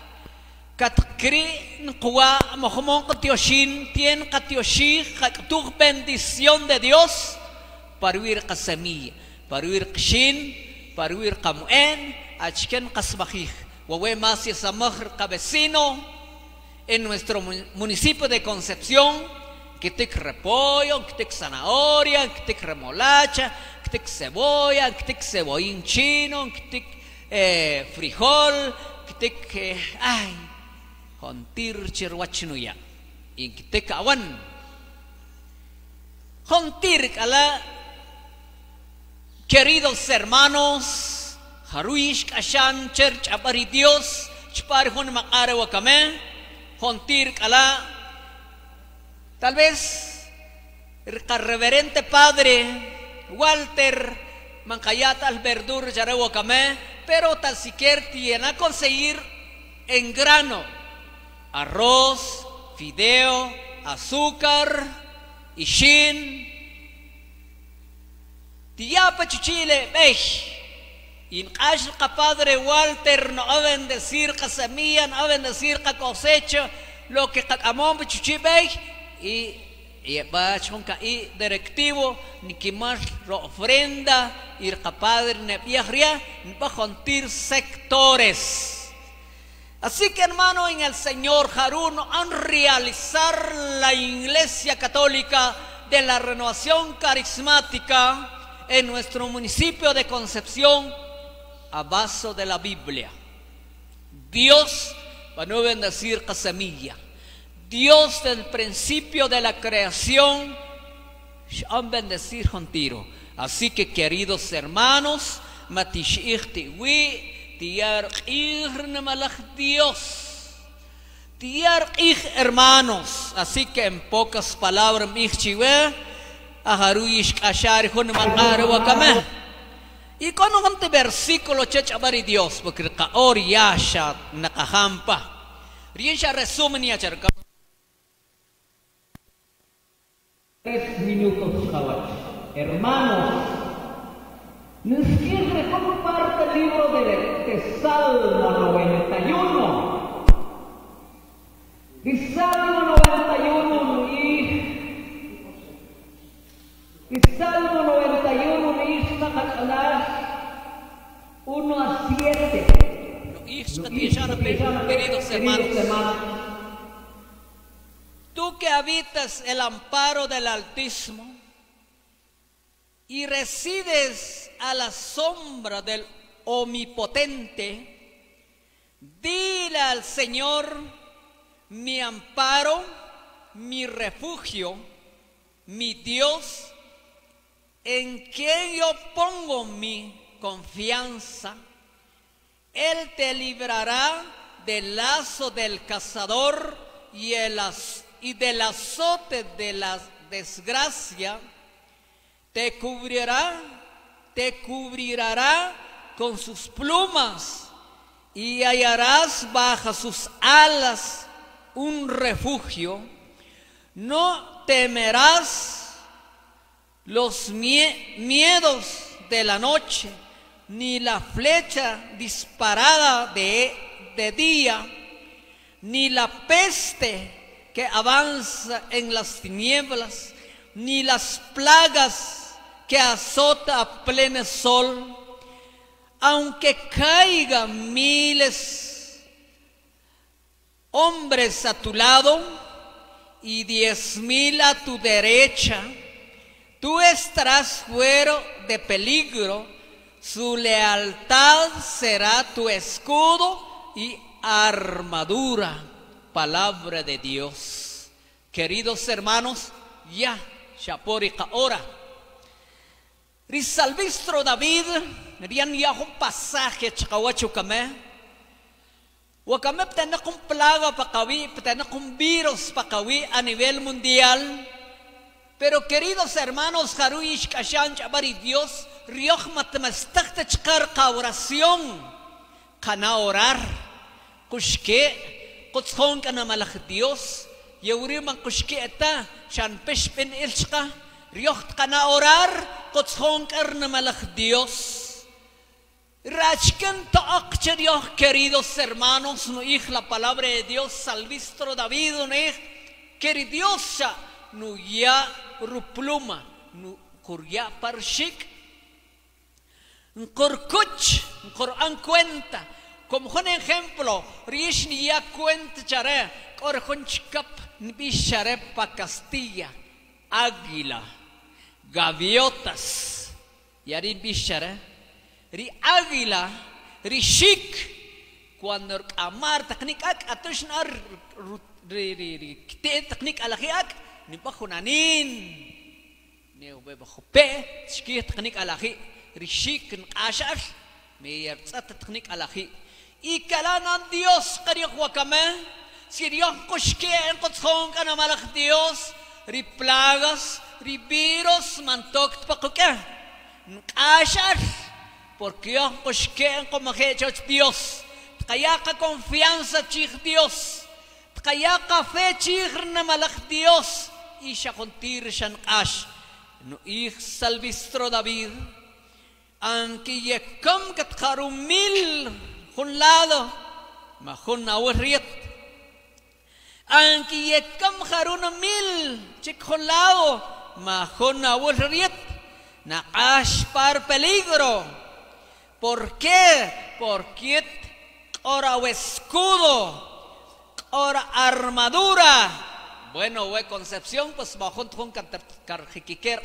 G: katkri nkuwa mahomon katioshin, tien katioshi, tu bendición de Dios. Paruir kasemilla, paruir kshin, paruir kamuen, achken kasmajij. Wawe más y samajr cabecino en nuestro municipio de Concepción, que tic repollo, que tic zanahoria, que tic remolacha, que tic cebolla, que tic cebollín chino, que tic eh, frijol, que tic eh, ay, jontir chirwachinuya, y que tic awan. Jontir kala, queridos hermanos, haruish kashan church apari Dios, chpar hon makare wakame. Jontir kala, tal vez el reverente padre Walter Mancayata al verdur yarehuacamé, pero tan siquiera tiene a conseguir en grano arroz, fideo, azúcar y shin tiapa chuchile bej. Y el padre Walter no va a bendecir que semilla, no va a bendecir que cosecha lo que amón chuchibej, y y va a y directivo ni que más lo ofrenda y el padre ne viajaría va a juntar sectores. Así que hermano, en el Señor Harún han realizar la Iglesia Católica de la Renovación Carismática en nuestro municipio de Concepción, a base de la Biblia. Dios va a bendecir la semilla. Dios del principio de la creación han bendecir contigo. Así que queridos hermanos, Dios, hermanos. Así que en pocas palabras, y con un versículo chechabari Dios, porque kaori yasha nakahampa. Riensha resumen ya cerca.
F: Tres minutos, caballos. Hermanos, nos quiere como parte el libro de, de Salmo noventa y uno. De Salmo noventa y uno, y de Salmo noventa y uno, mi uno a siete.
G: Queridos hermanos, tú que habitas el amparo del Altísimo y resides a la sombra del Omnipotente, dile al Señor: mi amparo, mi refugio, mi Dios, en quien yo pongo mi confianza. Él te librará del lazo del cazador y, el az y del azote de la desgracia. Te cubrirá, te cubrirá con sus plumas, y hallarás bajo sus alas un refugio. No temerás los mie- miedos de la noche, ni la flecha disparada de, de día, ni la peste que avanza en las tinieblas, ni las plagas que azota a pleno sol. Aunque caigan miles hombres a tu lado y diez mil a tu derecha, tú estarás fuera de peligro. Su lealtad será tu escudo y armadura. Palabra de Dios. Queridos hermanos, ya, Shaporica ora. El salmista David, rian ya un pasaje chakawachu kame. Wakame ptena kung plaga pakawi, ptena kung virus pakawi a nivel mundial. Pero queridos hermanos, Haruish Kashan Chabari Dios, Rioch Matmastakta Chkar oración, Kana orar, Kushke, Kutskon Kana Malach Dios, Yuriman Kushke eta, Shan Peshpen Ilchka, Rioch Kana orar, Kutskon Karna Malach Dios. Rachken Taakche Dios, queridos hermanos, no ich la palabra de Dios, salvistro David, no ich, querido Dios, no ya rupluma, no kurya parshik, nkorkuch, nkoran cuenta, como un ejemplo, rish ni ya cuenta chare, korkonchkap ni chare pa Castilla, águila, gaviotas, yari bishare, ri águila, ri shik, cuando amar teknikak atushnar ri ri ri kite teknik alahiak, ni bakunanin, ni ubebakupe, shki teknik alahi, ri shik nkashar, me yertsat teknik alahi. Y kalanan Dios kariyak wakame, si Dios kushke en kotskong kana malak Dios, ri plagas, ri virus mantok pakuke, nkashar. Porque Dios kushke como que Dios, kaya ka confianza chich Dios, kaya ka fe chich na malak Dios, y siya kontir siyan ash. No ich salvistro David, ang kiyekam kat karumil hun lado, mahun na wariet. Ang kiyekam karuna mil chik hun lado, mahun na wariet. Na ash par peligro. ¿Por qué? Porque ahora escudo, ahora armadura. Bueno, we Concepción, pues bajón con carjiquiquer,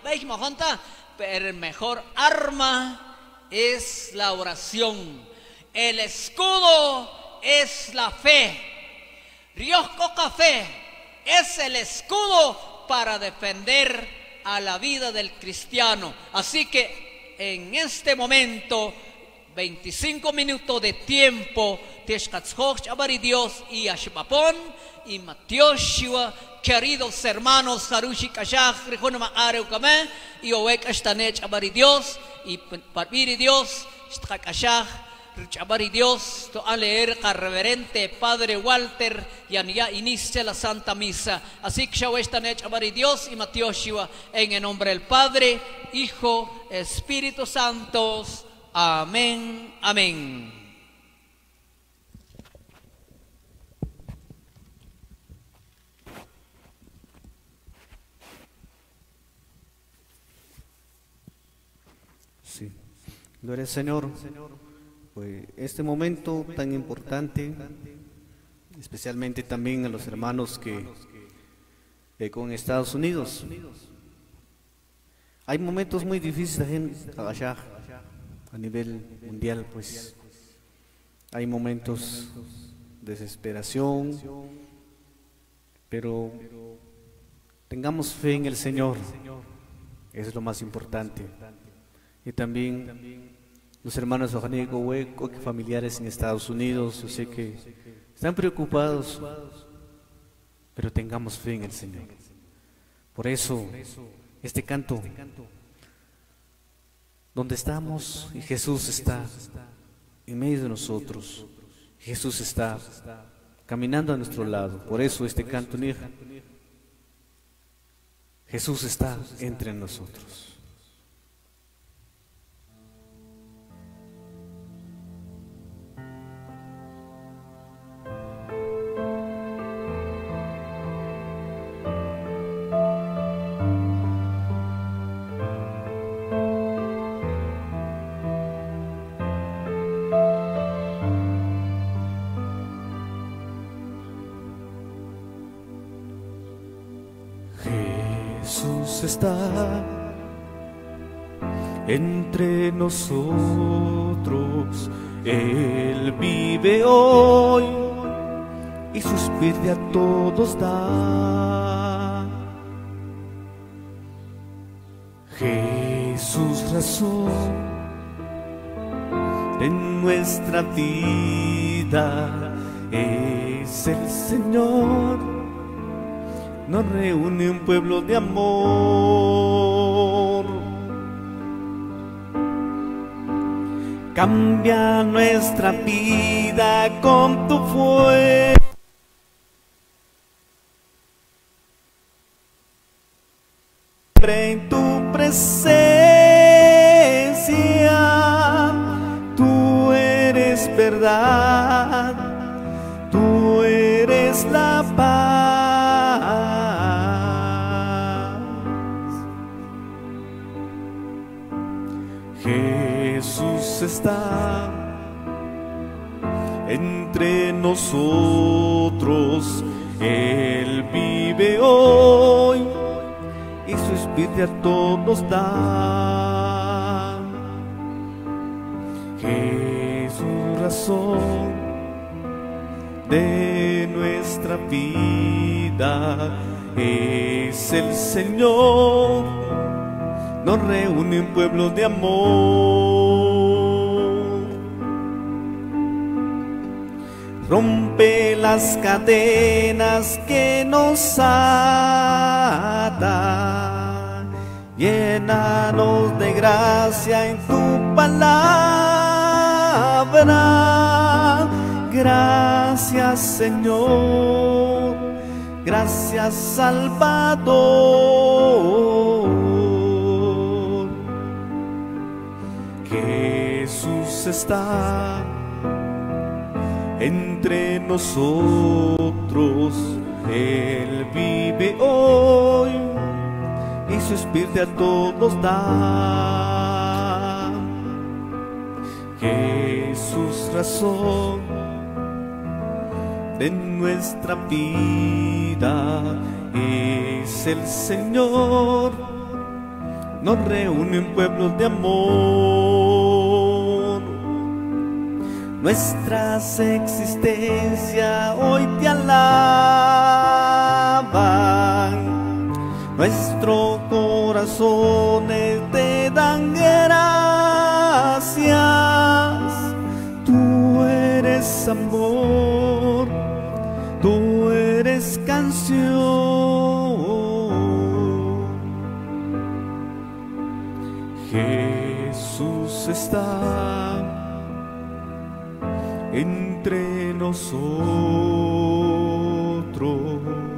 G: pero el mejor arma es la oración. El escudo es la fe. Dios coca fe es el escudo para defender a la vida del cristiano. Así que en este momento, veinticinco minutos de tiempo, Dios y Ashbapón y Matioshua, queridos hermanos, Harushi Kashach, Rijunama Areukame, y Owek Ashtanech Abari Dios, y Parviri Dios, Stakashach, Richabari Dios, to a leer al reverente Padre Walter, y ya inicia la Santa Misa. Así que Shaweshtanech Abari Dios y Matioshua, en el nombre del Padre, Hijo, Espíritu Santo. Amén, amén.
C: Sí. Gloria al Señor. Pues este momento tan importante, especialmente también a los hermanos que, que con Estados Unidos. Hay momentos muy difíciles en allá, a nivel mundial, pues hay momentos de desesperación, pero tengamos fe en el Señor, eso es lo más importante. Y también los hermanos Ojanego Hueco, familiares en Estados Unidos, yo sé que están preocupados, pero tengamos fe en el Señor. Por eso, este canto, donde estamos y Jesús está, en medio de nosotros. Jesús está caminando a nuestro lado. Por eso este canto, Jesús está entre nosotros. Jesús está entre nosotros, Él vive hoy y su espíritu a todos da. Jesús, razón en nuestra vida, es el Señor. Nos reúne un pueblo de amor. Cambia nuestra vida con tu fuerza. En tu presencia, tú eres verdad, tú eres la paz. Jesús está entre nosotros, Él vive hoy y su espíritu a todos da. Jesús, razón de nuestra vida, es el Señor. Nos reúne un pueblo de amor. Rompe las cadenas que nos atan, llénanos de gracia en tu palabra. Gracias, Señor, gracias, Salvador. Jesús está entre nosotros, Él vive hoy y su espíritu a todos da. Jesús, razón de nuestra vida, es el Señor. Nos reúne un pueblo de amor. Nuestras existencias hoy te alaban, nuestros corazones te dan gracias. Tú eres amor, tú eres canción. Jesús está entre nosotros.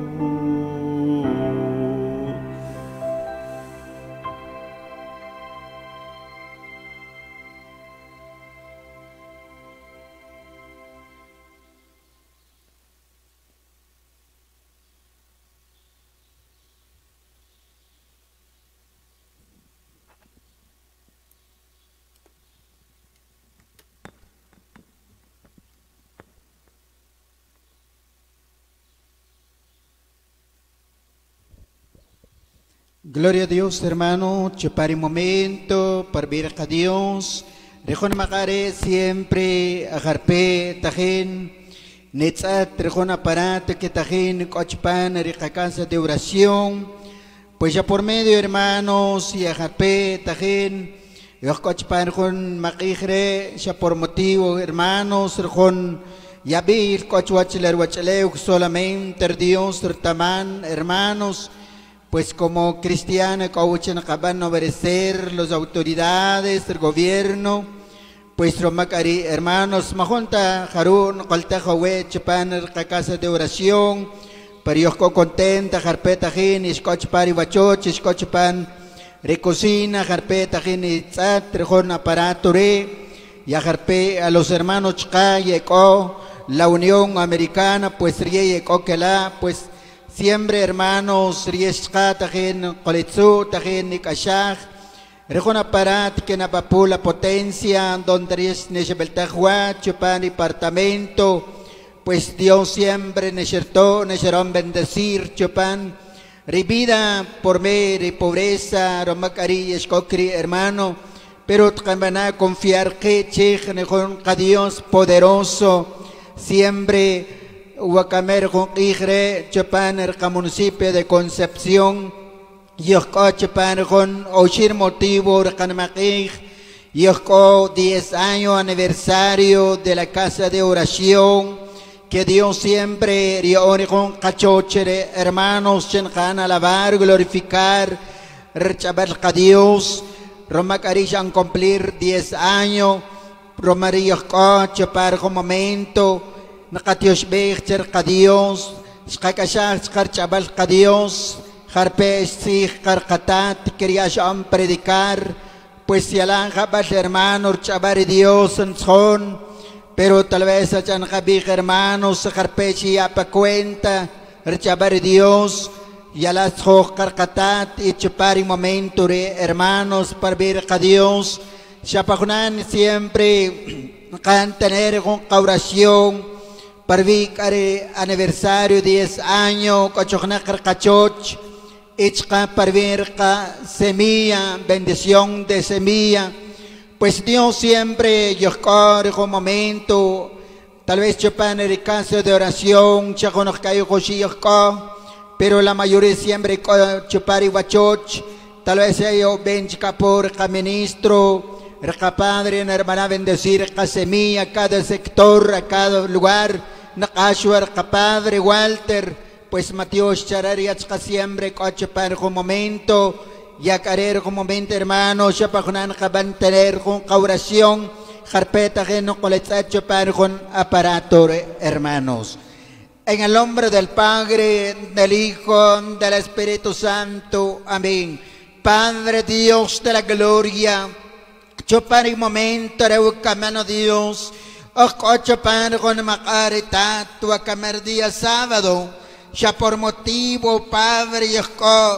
H: Gloria a Dios, hermano. Chepari momento, parvira a Dios. Rejona Macare siempre agarpe tajen. Netzat rejona aparato que tajen cochpan rica casa de oración. Pues ya por medio, hermanos, y agarpe tajen. Yo cochpan con maquijre, ya por motivo, hermanos, con ya vi el cochuachiler huachaleu solamente Dios, taman, hermanos. Pues como cristiano, no obedecer las autoridades, el gobierno, pues Romacari, hermanos, Majunta, Harun, Colta Jowe, Chepan, casa de oración, Pariosco contenta, Jarpeta Jin, Iscoch Pari Bachoch, Iscoch Pan, Recocina, Jarpeta Jin, Itzat, Trejón Aparato Re, y a Jarpe, a los hermanos Chka, Yeko, la Unión Americana, pues Rie Yeko Kela, pues siempre hermanos, Rie Chka, Tajin, Coletzu, Tajin, Nikashach, Rejón Aparat, que napapula potencia, donde Ries Neshebeltajua, Chupan, departamento, pues Dios siempre necesitó, necesitaron bendecir, Chupan, revida por medio de pobreza, Romacari, Escocri, hermano, pero también a confiar que Chej, Dios poderoso, siempre, Huacamer, con Igre, Chupan, el municipio de Concepción, Yosko, Chupan, con Oshir motivo, Recanmaquij, Yosko, diez años aniversario de la casa de oración. Que Dios siempre rione con cachochere, hermanos, chenjan alabar, glorificar, rechabar a Dios, Romacarishan cumplir diez años, Romarillos coche para un momento, Nakatios becher a Dios, Skakashach, Karchabal a Dios, Harpe, Sig, Karkatat, quería predicar, pues si alanja para hermanos, chabar Dios en son. Pero tal vez hayan había hermanos, Sajarpechi ya pa cuenta, rechabar Dios, y a las carcatat y chupar un momento de hermanos para ver a Dios, Chapajunan siempre can tener con oración, para ver aniversario diez años, Cochojna carcachoch, Ichka para ver semilla, bendición de semilla. Pues Dios siempre, yo corro un momento, tal vez chupan el caso de oración, chaconos cayo pero la mayoría siempre chupar y guachoch, tal vez ellos ven por ministro, el padre, en hermana bendecir a semilla, a cada sector, a cada lugar, nakashuar a padre Walter, pues Matios Charariachka siempre chupar un momento. Ya querer como mente hermanos, ya para tener con oración, carpeta que no colectacho para con aparato hermanos. En el nombre del Padre, del Hijo, del Espíritu Santo, amén. Padre Dios de la gloria, yo para un momento de camino Dios, ocho para con macarita, tu a comer día sábado, ya por motivo, Padre y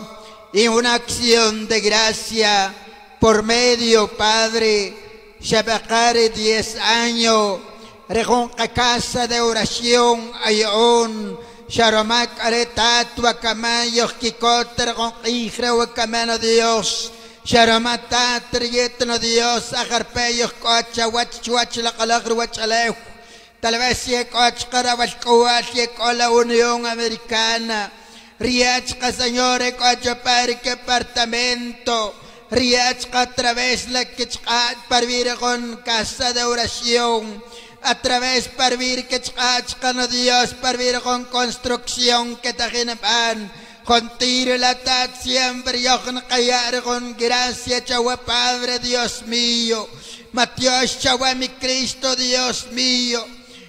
H: y una acción de gracia por medio, Padre, Shabakare diez años, Rejón a casa de oración, Ayon, Sharomak Aretat, Wakamayos, Kikoter, con Ijre, Wakamano Dios, Sharomatat, Rietno Dios, Ajarpeyos, Cocha, Wachuach, la Calagro, Wachaleu, tal vez si Coch, Carabascoach, con la Unión Americana. Riachka, Señor, Cochapar, que apartamento. Riachka, a través de la que para vivir con casa de oración. A través para vivir que no Dios, para vivir con construcción que te pan. Con tiro la tat siempre, yo con callar con gracia, Chagua Padre, Dios mío. Matios, Chagua mi Cristo, Dios mío.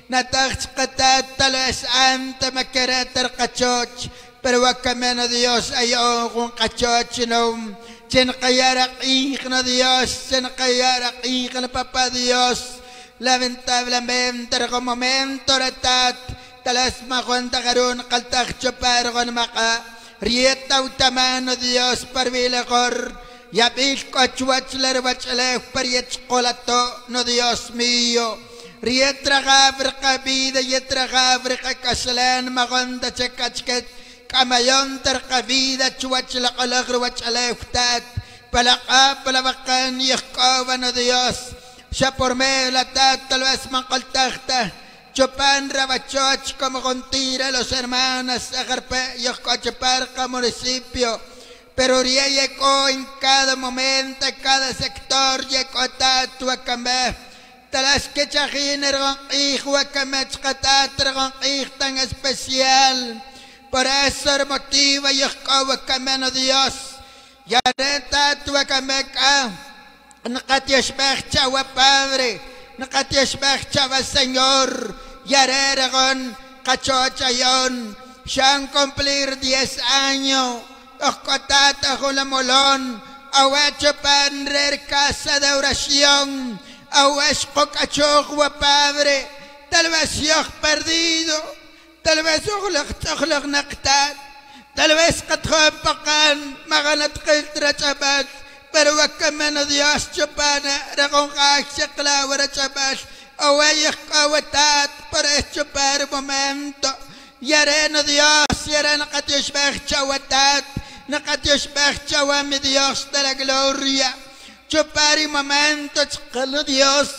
H: Natachkatat, tal vez ante me querer cachoch. Pero acameno Dios ayo con cachochino, chen kayara no Dios, chen kayara no Papá Dios, lamentablemente en momento retat, talas maconta carun kaltak chopar con maca, rieta utamano Dios para vilagor, yapil cochuachler bachelef pariet colato, no Dios mío. Rietra gabra vida, rietra gabra caslan maconta checachket. Kamayon terkabida chuach la kalagro wach aleftat palaka palabakan yakawan o Dios siya por me la tat tal vez mankaltakta chupan rabachoch como contira los hermanos agarpe yakachapar ka municipio pero ria yeko en cada momento cada sector yeko tat wakame talas que chajiner con hijo wakame chkatat con hijo tan especial. Por eso el motivo yo como camino Dios. Ya neta tu cameca. Nakatios becha wa Padre. Nakatiashbach chava Señor, Yareragon, Cachochayon, Shan cumplir diez años, Oscotata Julamolón, Awecho Panrer casa de oración, Aweshko Cachogua Padre, tal vez yo perdido, tal vez yo naktat, tal vez Kathopakan, Maganat Kiltra Chabat, pero Wakameno Dios Chopana, Ragon Aksha Clavara Chabat, Awayah Kawatat, para este per momento, Yareno Dios, Yareno Katiushbech Chawatat, Nakatiushbech Chawami Dios de la gloria, Chopari momento, Chkalo Dios,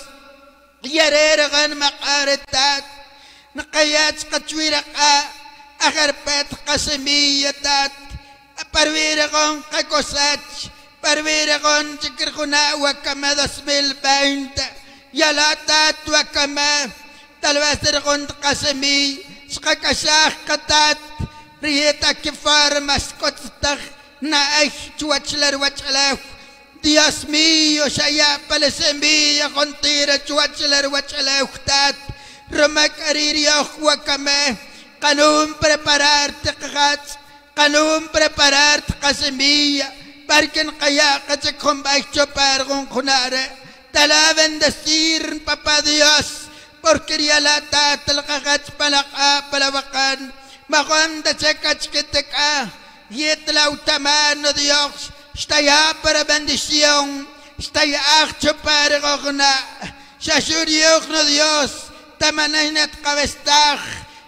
H: Yareragan Makaretat, Nakayats Kachwiraka, Agarpet Kasemiyatat, Parviragon Kakosach, Parviragon Chikirkuna Wakame dos mil veinte, Yalatat Wakame, tal vez Ergon Kasemi, Skakashach Katat, Rieta Kifar Maskotstach, Naech Chuachler Wachalef, Dios mío, Shaya Palesemia, Contira Chuachler Wachaleutat, Romacaririo Wakame, Canum prepararte Kagats, Canum prepararte Casemilla, Parken Kayaka se combaixo Pargon Kunare, Tala bendecir, Papá Dios, porque ya la tata la Kagats Palaka Palabakan, Magonda Chekachketeka, Yetla Utamano Dios, está ya para bendición, está ya hecho para Gogna, Shashuriok no Dios, Tamanet Cabestaj,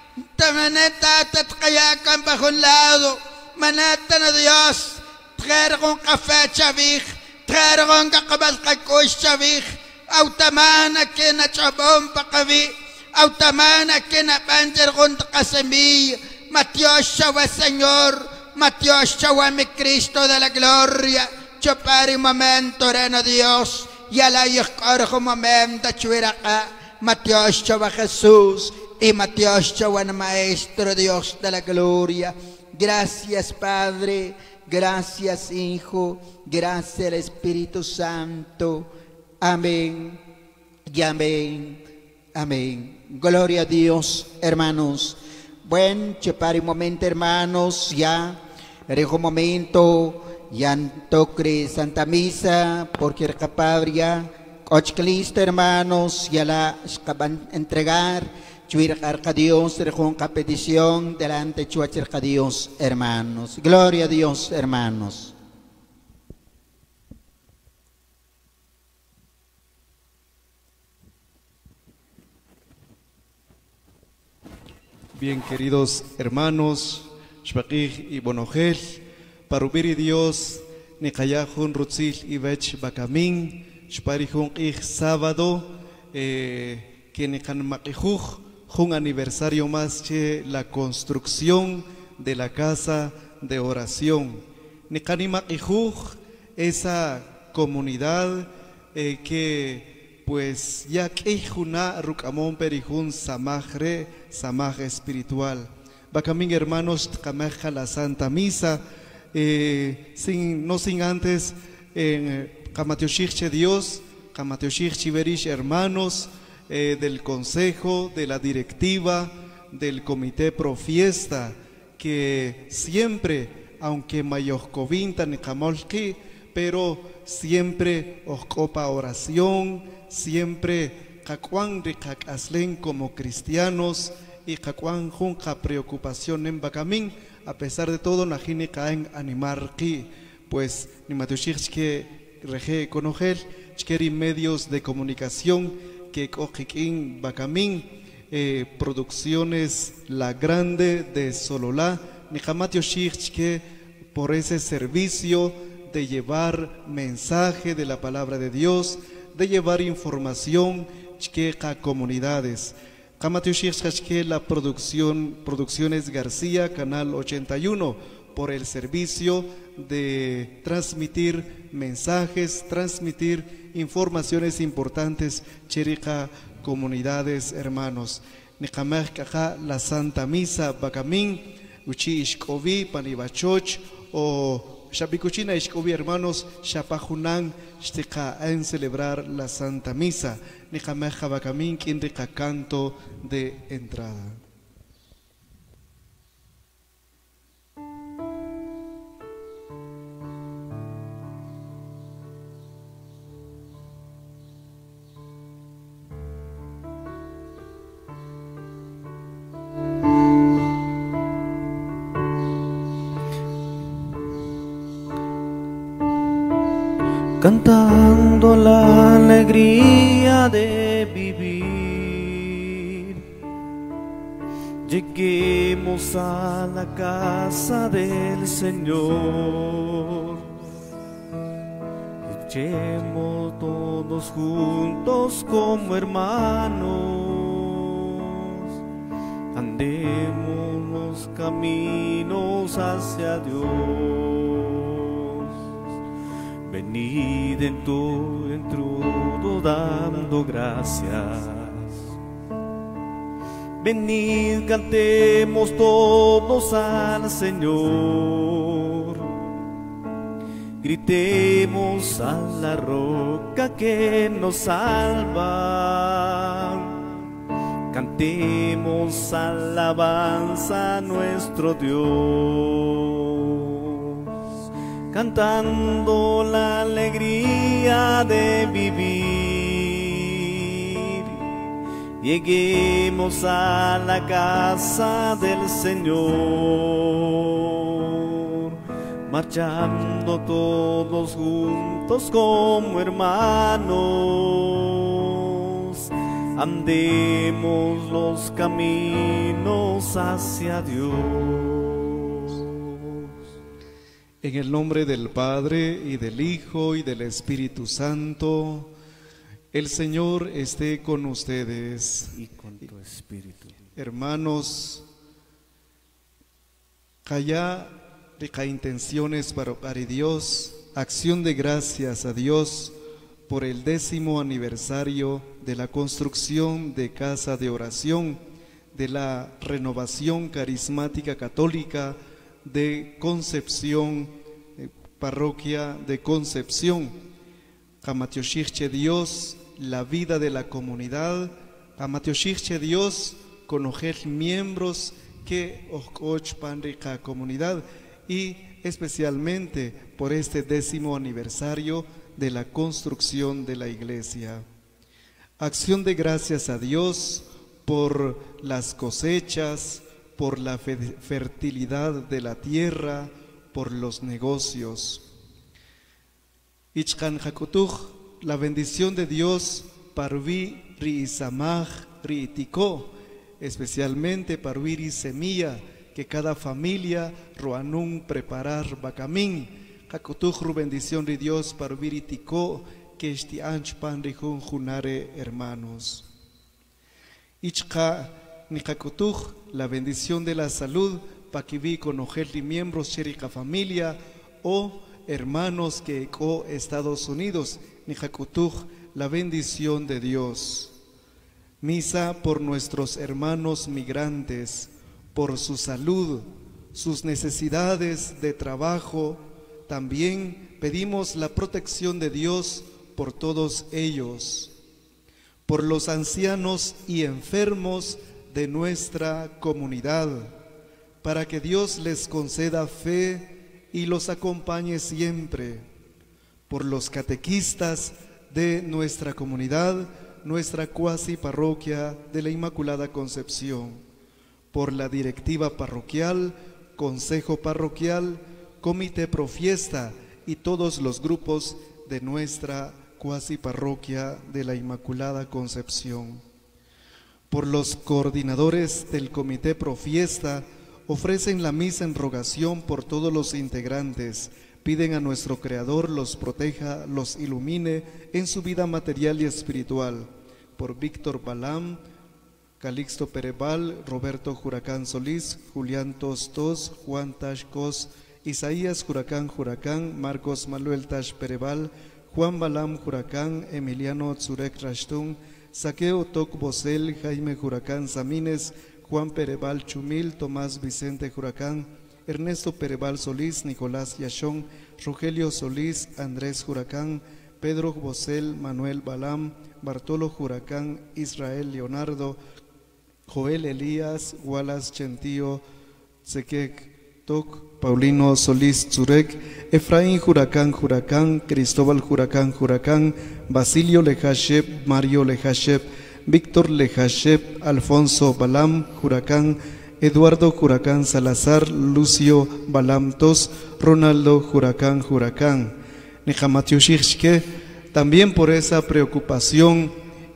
H: Tamaneta Tatkayakan bajo un lado, Manata no Dios, traer con café chavij, traer con kakabal kakush chavij, Autamana que na chabón pakavi, Autamana que na banjer con Casemilla, Matios Chawa Señor, Matios Chawa mi Cristo de la gloria, Chopari momento reno Dios, y a la yoscorjo momento chuiraca, Matios Chawa Jesús, y Matios Chawa Maestro Dios de la gloria. Gracias Padre, gracias Hijo, gracias Espíritu Santo. Amén y amén, amén. Gloria a Dios, hermanos. Buen chepari momento, hermanos, ya, rejo momento, ya tocre Santa Misa, porque el capabria, ochclista, hermanos, ya la acaban entregar, chuir a Dios, rejo una petición delante chuacher a Dios, hermanos. Gloria a Dios, hermanos.
I: Bien, queridos hermanos, Shbaqij y Bonogel, Parubiri Dios, Nikayahun Rutzil y Bech Bakamin, Shparihun Ik sábado, eh, que Nikan Makijuj, un aniversario más que la construcción de la casa de oración. Nikani Makijuj, esa comunidad eh, que pues ya que juna rukamon perijun samajre samaj espiritual. Bakamin hermanos kameja la Santa Misa, eh, sin, no sin antes en Kamatioshich Dios, Kamatioshich Berish hermanos eh, del consejo, de la directiva, del comité pro fiesta, que siempre, aunque mayoscovinta ni kamolki, pero siempre os copa oración, siempre cacuán de cacaslen como cristianos y cacuán junca preocupación en Bacamín, a pesar de todo, najine caen animar ki, pues ni matushich que reje conogel, chkeri medios de comunicación que cojiquín Bacamín, eh, producciones La Grande de Sololá, ni jamatioshich que por ese servicio de llevar mensaje de la palabra de Dios, de llevar información a comunidades. Que la producción, Producciones García, Canal ochenta y uno, por el servicio de transmitir mensajes, transmitir informaciones importantes, cherica comunidades, hermanos. La Santa Misa, Bacamín, Uchi Ishkovi, Panibachoch, o Shabicuchina Ishkobi hermanos, Shapajunan, Shtika en celebrar la Santa Misa, Nijameja Bakamin, Kindrika canto de entrada.
J: Cantando la alegría de vivir, lleguemos a la casa del Señor, echemos todos juntos como hermanos, andemos los caminos hacia Dios. Venid en todo, en todo dando gracias. Venid, cantemos todos al Señor. Gritemos a la roca que nos salva. Cantemos alabanza a nuestro Dios. Cantando la alegría de vivir, lleguemos a la casa del Señor, marchando todos juntos como hermanos, andemos los caminos hacia Dios.
I: En el nombre del Padre, y del Hijo, y del Espíritu Santo, el Señor esté con ustedes.
J: Y con tu espíritu.
I: Hermanos, calla rica intenciones para orar a Dios, acción de gracias a Dios por el décimo aniversario de la construcción de casa de oración, de la renovación carismática católica de Concepción, eh, parroquia de Concepción. Amatioshirche Dios, la vida de la comunidad, Amatioshirche Dios, conocer miembros que ochpan rica comunidad, y especialmente por este décimo aniversario de la construcción de la iglesia. Acción de gracias a Dios por las cosechas, por la fertilidad de la tierra, por los negocios. Ichkan Hakutuj, la bendición de Dios, parvi riisamaj riitiko, especialmente parvi semilla, que cada familia roanun preparar bacamín. Hakutuj ru bendición de Dios, parvi ritiko, que esti anchpan rihun junare hermanos. Ichka Nijakutuj, la bendición de la salud, paquiví conocer miembros cherica familia o hermanos que co Estados Unidos. Nijakutuj, la bendición de Dios. Misa por nuestros hermanos migrantes, por su salud, sus necesidades de trabajo. También pedimos la protección de Dios por todos ellos, por los ancianos y enfermos de nuestra comunidad, para que Dios les conceda fe y los acompañe siempre, por los catequistas de nuestra comunidad, nuestra cuasi parroquia de la Inmaculada Concepción, por la directiva parroquial, consejo parroquial, comité profiesta y todos los grupos de nuestra cuasi parroquia de la Inmaculada Concepción. Por los coordinadores del comité profiesta, ofrecen la misa en rogación por todos los integrantes, piden a nuestro Creador los proteja, los ilumine en su vida material y espiritual. Por Víctor Balam, Calixto Perebal, Roberto Juracán Solís, Julián Tostos, Juan Tashcos, Isaías Juracán Juracán, Marcos Manuel Tash Perebal, Juan Balam Juracán, Emiliano Tzurek Rashtun, Saqueo Toc Bosel, Jaime Juracán Samines, Juan Perebal Chumil, Tomás Vicente Juracán, Ernesto Pereval Solís, Nicolás Yachón, Rogelio Solís, Andrés Huracán, Pedro Bosel, Manuel Balam, Bartolo Huracán, Israel Leonardo, Joel Elías, Wallace Gentío, Zequec Toc, Paulino Solís Zurek, Efraín Huracán Huracán, Cristóbal Huracán Huracán, Basilio Lejashep, Mario Lejashep, Víctor Lejashep, Alfonso Balam Huracán, Eduardo Huracán Salazar, Lucio Balam Tos, Ronaldo Huracán Huracán. Nejamatiushishke, también por esa preocupación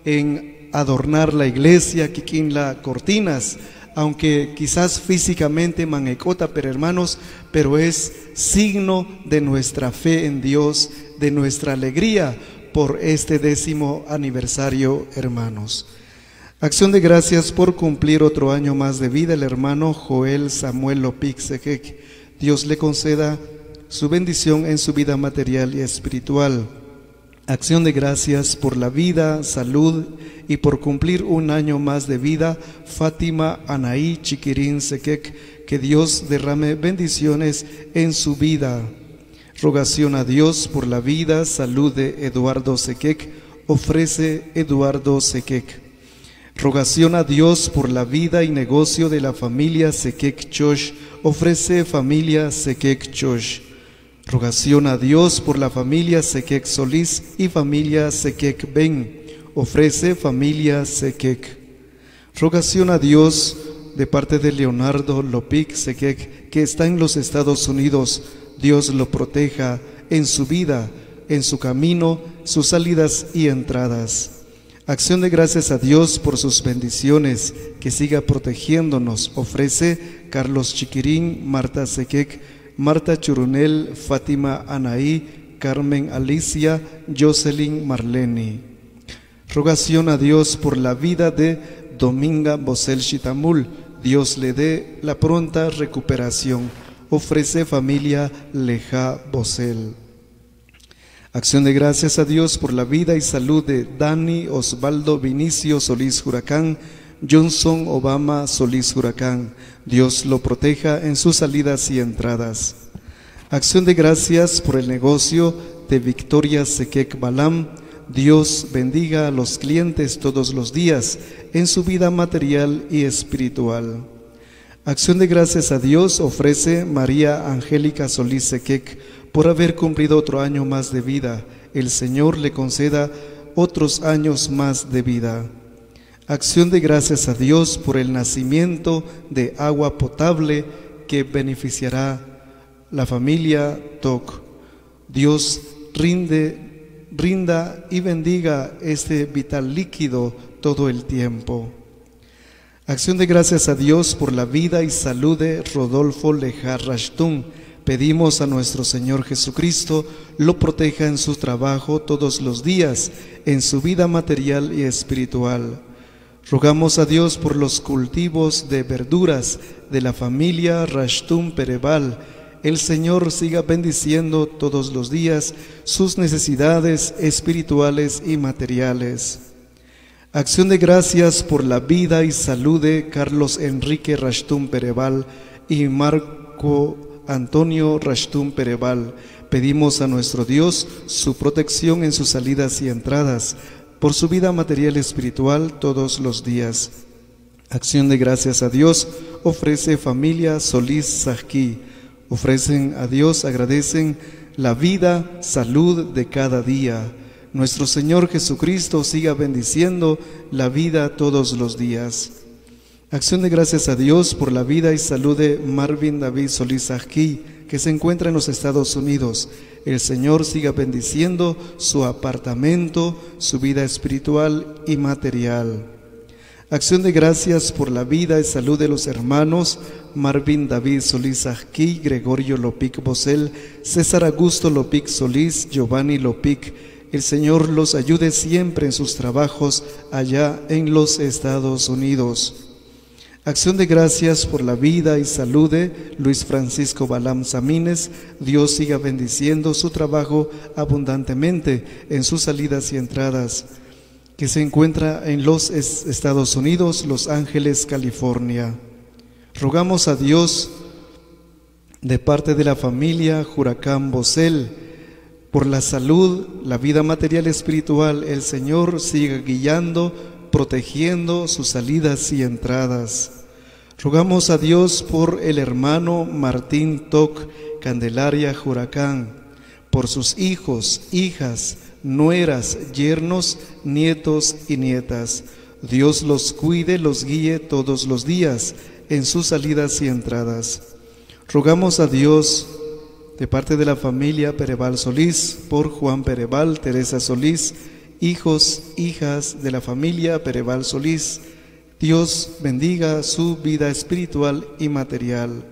I: en adornar la iglesia, Kikinla cortinas, aunque quizás físicamente manecota, pero hermanos, pero es signo de nuestra fe en Dios, de nuestra alegría por este décimo aniversario, hermanos. Acción de gracias por cumplir otro año más de vida el hermano Joel Samuel Lopic Sequec. Dios le conceda su bendición en su vida material y espiritual. Acción de gracias por la vida, salud y por cumplir un año más de vida, Fátima Anaí Chiquirín Sequec. Que Dios derrame bendiciones en su vida. Rogación a Dios por la vida, salud de Eduardo Sequec. Ofrece Eduardo Sequec. Rogación a Dios por la vida y negocio de la familia Sequec Chosh. Ofrece familia Sequec Chosh. Rogación a Dios por la familia Sequec Solís y familia Sequec Ben. Ofrece familia Sequec. Rogación a Dios de parte de Leonardo Lopic Sequec, que está en los Estados Unidos. Dios lo proteja en su vida, en su camino, sus salidas y entradas. Acción de gracias a Dios por sus bendiciones, que siga protegiéndonos. Ofrece Carlos Chiquirín, Marta Sequec, Marta Churunel, Fátima Anaí, Carmen Alicia, Jocelyn Marleni. Rogación a Dios por la vida de Dominga Bosel Chitamul. Dios le dé la pronta recuperación. Ofrece familia Leja Bosel. Acción de gracias a Dios por la vida y salud de Dani Osvaldo Vinicio Solís Huracán, Johnson Obama Solís Huracán. Dios lo proteja en sus salidas y entradas. Acción de gracias por el negocio de Victoria Sequec Balam. Dios bendiga a los clientes todos los días en su vida material y espiritual. Acción de gracias a Dios ofrece María Angélica Solís Sequec por haber cumplido otro año más de vida. El Señor le conceda otros años más de vida. Acción de gracias a Dios por el nacimiento de agua potable que beneficiará la familia Toc. Dios rinde, rinda y bendiga este vital líquido todo el tiempo. Acción de gracias a Dios por la vida y salud de Rodolfo Lejar Rashtun. Pedimos a nuestro Señor Jesucristo lo proteja en su trabajo todos los días, en su vida material y espiritual. Rogamos a Dios por los cultivos de verduras de la familia Rashtun Pereval. El Señor siga bendiciendo todos los días sus necesidades espirituales y materiales. Acción de gracias por la vida y salud de Carlos Enrique Rashtun Pereval y Marco Antonio Rashtun Pereval. Pedimos a nuestro Dios su protección en sus salidas y entradas, por su vida material y espiritual todos los días. Acción de gracias a Dios ofrece familia Solís Sajquí. Ofrecen a Dios, agradecen la vida, salud de cada día. Nuestro Señor Jesucristo siga bendiciendo la vida todos los días. Acción de gracias a Dios por la vida y salud de Marvin David Solís Sajquí, que se encuentra en los Estados Unidos. El Señor siga bendiciendo su apartamento, su vida espiritual y material. Acción de gracias por la vida y salud de los hermanos Marvin David Solís Sajquí, Gregorio Lopic Bosel, César Augusto Lopic Solís, Giovanni Lopic. El Señor los ayude siempre en sus trabajos allá en los Estados Unidos. Acción de gracias por la vida y salud de Luis Francisco Balam Samines. Dios siga bendiciendo su trabajo abundantemente en sus salidas y entradas, que se encuentra en los Estados Unidos, Los Ángeles, California. Rogamos a Dios de parte de la familia Huracán Bosel, por la salud, la vida material y espiritual, el Señor siga guiando, protegiendo sus salidas y entradas. Rogamos a Dios por el hermano Martín Toc Candelaria Huracán, por sus hijos, hijas, nueras, yernos, nietos y nietas. Dios los cuide, los guíe todos los días en sus salidas y entradas. Rogamos a Dios de parte de la familia Pereval Solís, por Juan Pereval, Teresa Solís, hijos, hijas de la familia Pereval Solís. Dios bendiga su vida espiritual y material.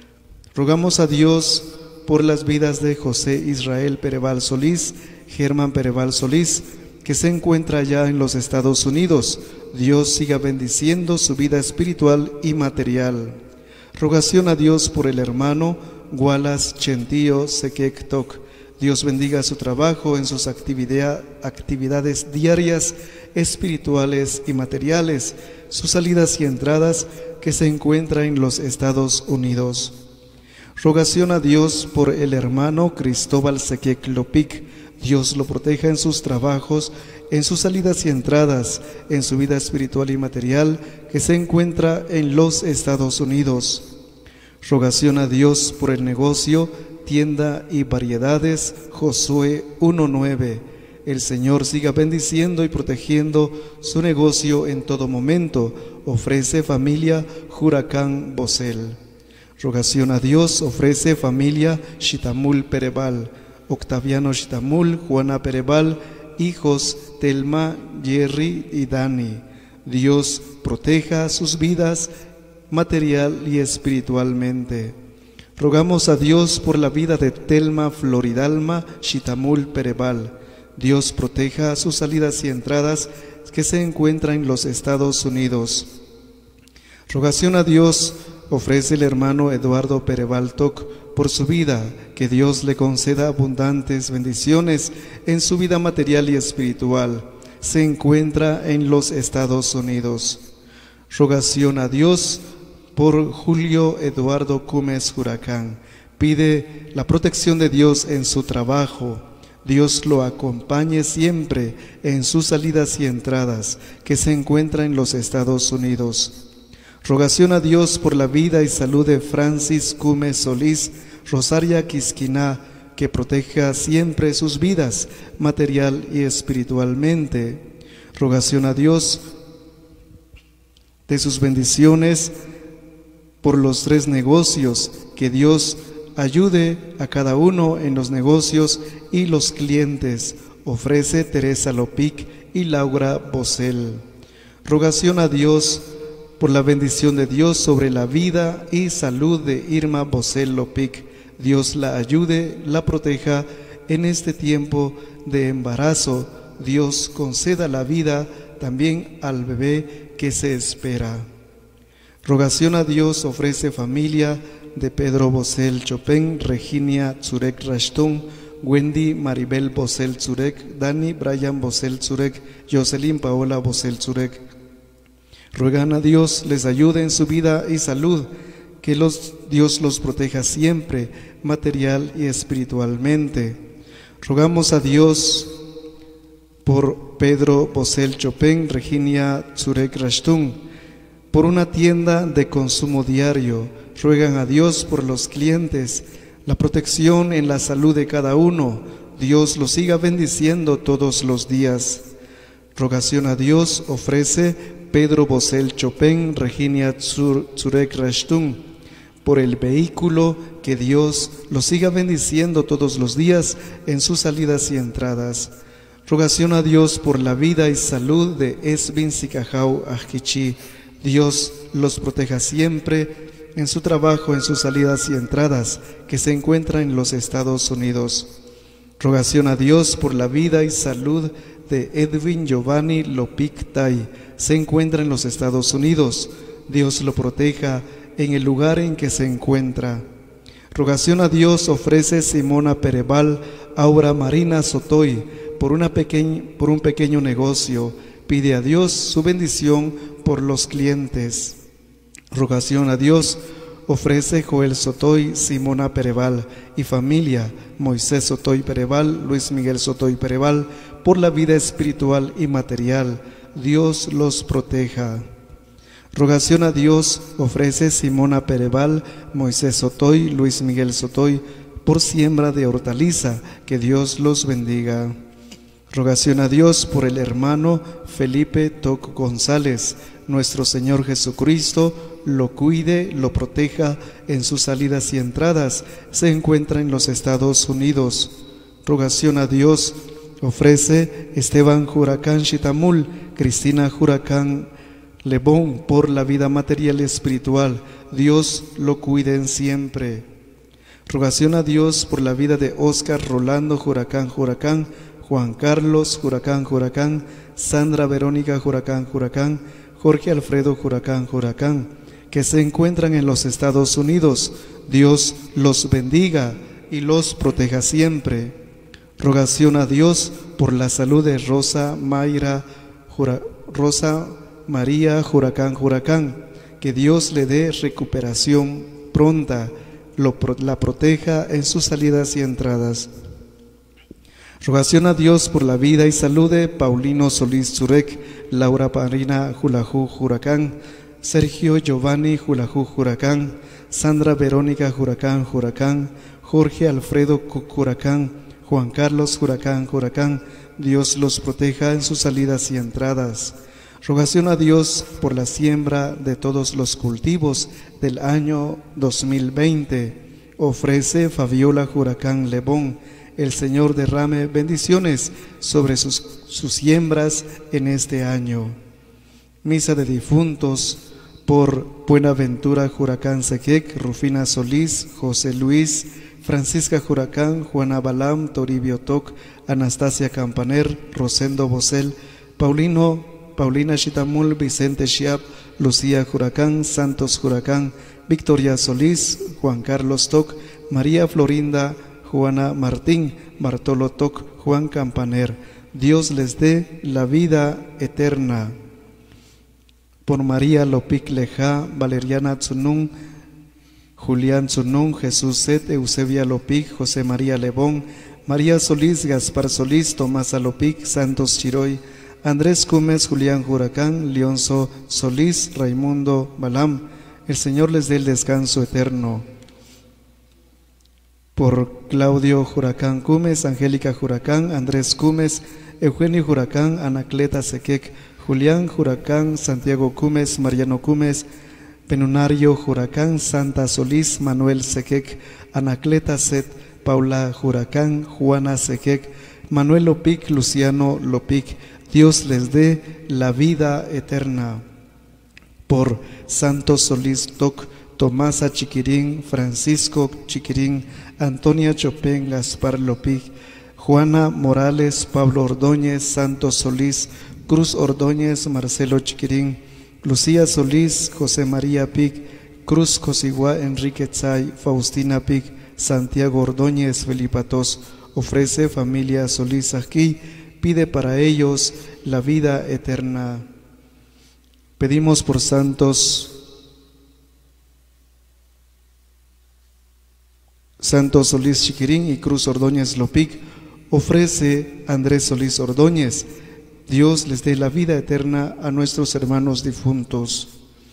I: Rogamos a Dios por las vidas de José Israel Pereval Solís, Germán Pereval Solís, que se encuentra allá en los Estados Unidos. Dios siga bendiciendo su vida espiritual y material. Rogación a Dios por el hermano Wallace Chentío Sequec Toc. Dios bendiga su trabajo en sus actividad, actividades diarias, espirituales y materiales, sus salidas y entradas, que se encuentra en los Estados Unidos. Rogación a Dios por el hermano Cristóbal Sequec Lopic. Dios lo proteja en sus trabajos, en sus salidas y entradas, en su vida espiritual y material, que se encuentra en los Estados Unidos. Rogación a Dios por el negocio, tienda y variedades, Josué uno nueve. El Señor siga bendiciendo y protegiendo su negocio en todo momento. Ofrece familia Huracán Bosel. Rogación a Dios, ofrece familia Shitamul Pereval, Octaviano Shitamul, Juana Pereval, hijos Telma, Jerry y Dani. Dios proteja sus vidas material y espiritualmente. Rogamos a Dios por la vida de Telma Floridalma Shitamul Pereval. Dios proteja sus salidas y entradas, que se encuentran en los Estados Unidos. Rogación a Dios ofrece el hermano Eduardo Pereval Toc por su vida, que Dios le conceda abundantes bendiciones en su vida material y espiritual. Se encuentra en los Estados Unidos. Rogación a Dios por Julio Eduardo Cumes Huracán. Pide la protección de Dios en su trabajo. Dios lo acompañe siempre en sus salidas y entradas, que se encuentra en los Estados Unidos. Rogación a Dios por la vida y salud de Francis Cumes Solís, Rosaria Quisquiná, que proteja siempre sus vidas, material y espiritualmente. Rogación a Dios de sus bendiciones por los tres negocios, que Dios ayude a cada uno en los negocios y los clientes. Ofrece Teresa Lopic y Laura Bosel. Rogación a Dios por la bendición de Dios sobre la vida y salud de Irma Bosel Lopic. Dios la ayude, la proteja en este tiempo de embarazo. Dios conceda la vida también al bebé que se espera. Rogación a Dios ofrece familia de Pedro Bosel Chopin, Reginia Zurek Rashtun, Wendy Maribel Bosel Zurek, Dani Brian Bosel Zurek, Jocelyn Paola Bosel Zurek. Ruegan a Dios les ayude en su vida y salud, que los, Dios los proteja siempre, material y espiritualmente. Rogamos a Dios por Pedro Bosel Chopin, Reginia Zurek Rashtun, por una tienda de consumo diario. Ruegan a Dios por los clientes, la protección en la salud de cada uno. Dios los siga bendiciendo todos los días. Rogación a Dios ofrece Pedro Bosel Chopin, Reginia Zurek Rashtun, por el vehículo, que Dios los siga bendiciendo todos los días en sus salidas y entradas. Rogación a Dios por la vida y salud de Esvin Sikajau Ajichi. Dios los proteja siempre en su trabajo, en sus salidas y entradas, que se encuentra en los Estados Unidos. Rogación a Dios por la vida y salud de Edwin Giovanni Lopic Tai. Se encuentra en los Estados Unidos. Dios lo proteja en el lugar en que se encuentra. Rogación a Dios ofrece Simona Pereval Aura Marina Sotoy por, una pequeñ, por un pequeño negocio. Pide a Dios su bendición por los clientes. Rogación a Dios ofrece Joel Sotoy, Simona Pereval y familia, Moisés Sotoy Pereval, Luis Miguel Sotoy Pereval, por la vida espiritual y material. Dios los proteja. Rogación a Dios ofrece Simona Pereval, Moisés Sotoy, Luis Miguel Sotoy, por siembra de hortaliza, que Dios los bendiga. Rogación a Dios por el hermano Felipe Toc González, nuestro Señor Jesucristo lo cuide, lo proteja en sus salidas y entradas, se encuentra en los Estados Unidos. Rogación a Dios ofrece Esteban Huracán Chitamul, Cristina Huracán Lebón, por la vida material y espiritual, Dios lo cuide siempre. Rogación a Dios por la vida de Oscar Rolando Huracán Huracán, Juan Carlos Huracán Huracán, Sandra Verónica Huracán Huracán, Jorge Alfredo Huracán Huracán, que se encuentran en los Estados Unidos. Dios los bendiga y los proteja siempre. Rogación a Dios por la salud de Rosa Mayra Jura, Rosa María Huracán Huracán, que Dios le dé recuperación pronta, lo, la proteja en sus salidas y entradas. Rogación a Dios por la vida y salud de Paulino Solís Zurek, Laura Parina Julajú Huracán, Sergio Giovanni Julajú Huracán, Sandra Verónica Huracán Huracán, Jorge Alfredo Huracán, Juan Carlos Huracán Huracán. Dios los proteja en sus salidas y entradas. Rogación a Dios por la siembra de todos los cultivos del año dos mil veinte. Ofrece Fabiola Huracán Lebón. El Señor derrame bendiciones sobre sus, sus siembras en este año. Misa de difuntos por Buenaventura Huracán Sequec, Rufina Solís, José Luis, Francisca Huracán, Juana Balam, Toribio Toc, Anastasia Campaner, Rosendo Bosel, Paulino, Paulina Chitamul, Vicente Chiap, Lucía Huracán, Santos Huracán, Victoria Solís, Juan Carlos Toc, María Florinda, Juana Martín, Bartolo Toc, Juan Campaner. Dios les dé la vida eterna. Por María Lopic Leja, Valeriana Tsunung, Julián Tsunung, Jesús Set, Eusebia Lopic, José María Lebón, María Solís, Gaspar Solís, Tomás Alopic, Santos Chiroy, Andrés Cumes, Julián Huracán, Leonzo Solís, Raimundo Balam. El Señor les dé el descanso eterno. Por Claudio Huracán Cumes, Angélica Huracán, Andrés Cumes, Eugenio Huracán, Anacleta Sequec, Julián Huracán, Santiago Cumes, Mariano Cumes, Penunario Huracán, Santa Solís, Manuel Sequec, Anacleta Set, Paula Huracán, Juana Sequec, Manuel Lopic, Luciano Lopic. Dios les dé la vida eterna. Por Santos Solís Toc, Tomasa Chiquirín, Francisco Chiquirín, Antonia Chopin, Gaspar Lopic, Juana Morales, Pablo Ordóñez, Santos Solís, Cruz Ordóñez, Marcelo Chiquirín, Lucía Solís, José María Pic, Cruz Cosigua, Enrique Tzay, Faustina Pic, Santiago Ordóñez, Felipatos. Ofrece familia Solís aquí, pide para ellos la vida eterna. Pedimos por santos Santos Solís Chiquirín y Cruz Ordóñez Lopic. Ofrece Andrés Solís Ordóñez. Dios les dé la vida eterna a nuestros hermanos difuntos.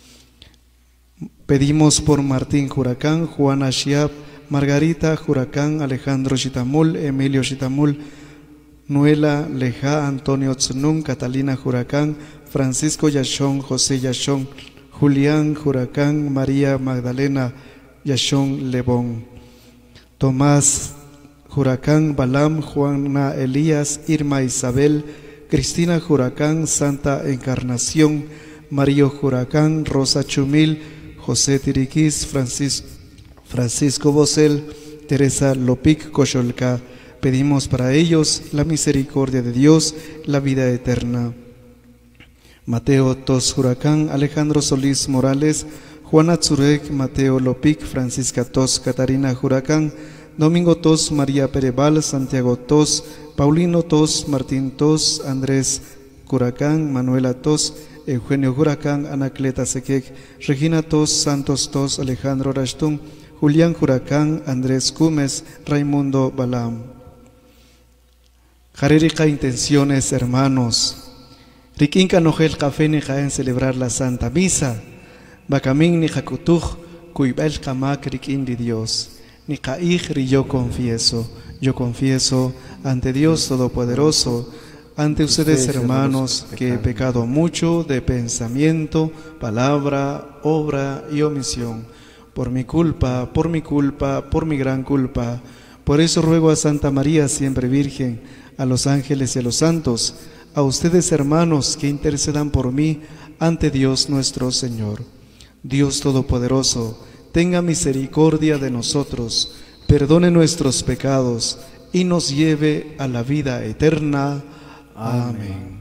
I: Pedimos por Martín Huracán, Juana Chiap, Margarita Huracán, Alejandro Chitamul, Emilio Chitamul, Nuela Leja, Antonio Tsunung, Catalina Huracán, Francisco Yachón, José Yachón, Julián Huracán, María Magdalena Yachón Lebón, Tomás Huracán, Balam, Juana Elías, Irma Isabel, Cristina Huracán, Santa Encarnación, Mario Huracán, Rosa Chumil, José Tiriquís, Francis, Francisco Bosel, Teresa Lopic Cocholca. Pedimos para ellos la misericordia de Dios, la vida eterna. Mateo Tos Huracán, Alejandro Solís Morales, Juana Tzurek, Mateo Lopic, Francisca Tos, Catarina Huracán, Domingo Tos, María Pereval, Santiago Tos, Paulino Tos, Martín Tos, Andrés Huracán, Manuela Tos, Eugenio Huracán, Anacleta Sequec, Regina Tos, Santos Tos, Alejandro Rashtun, Julián Huracán, Andrés Cúmez, Raimundo Balam. Jarérica intenciones, hermanos. Riquinca nojel café ni en celebrar la Santa Misa. Bacamín ni jacutuj, cuibel camak riquín de Dios. Ni caij yo confieso, yo confieso ante Dios Todopoderoso, ante ustedes, hermanos, que he pecado mucho de pensamiento, palabra, obra y omisión. Por mi culpa, por mi culpa, por mi gran culpa. Por eso ruego a Santa María, siempre Virgen, a los ángeles y a los santos, a ustedes, hermanos, que intercedan por mí ante Dios nuestro Señor. Dios Todopoderoso, tenga misericordia de nosotros, perdone nuestros pecados y nos lleve a la vida eterna. Amén.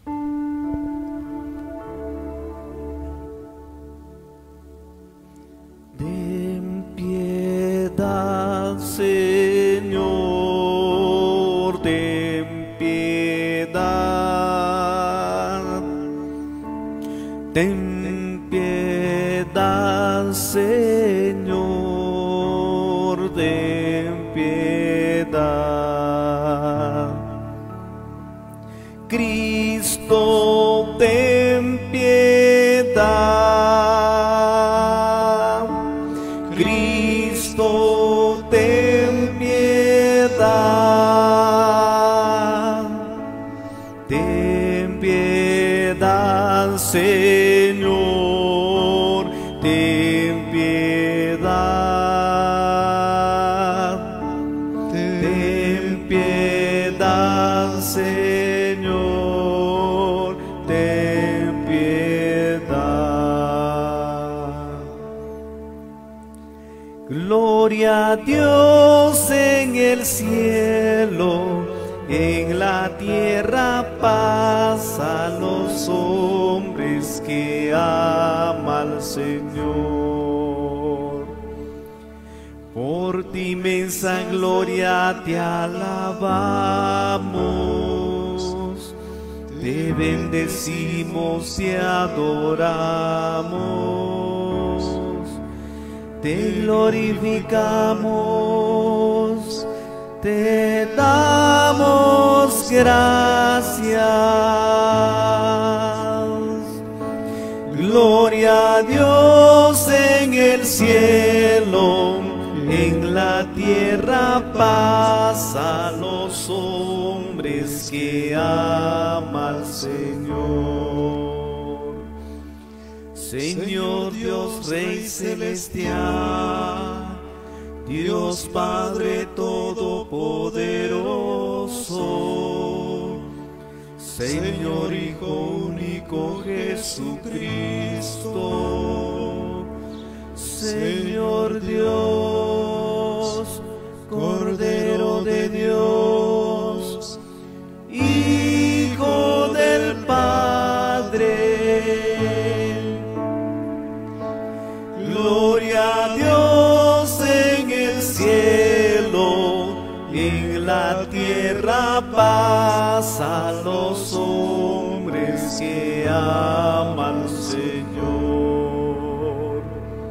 J: Ten piedad, Señor, ten piedad. Ten piedad, Señor, ten piedad. Cristo, ten piedad. Cristo, ten piedad. Ten piedad, Señor, ten piedad. Ten piedad, Señor, ten piedad. Gloria a Dios en el cielo, en la tierra paz a los hombres que aman al Señor. Por tu inmensa gloria te alabamos, te bendecimos y adoramos, te glorificamos, te damos gracias. Gloria a Dios en el cielo, en la tierra paz a los hombres que aman al Señor. Señor Dios Rey celestial, Dios Padre Todopoderoso, Señor Hijo único Jesucristo, Señor Dios, Cordero de Dios, Hijo del Padre. Gloria a Dios en el cielo, en la tierra paz a los hombres que aman al Señor.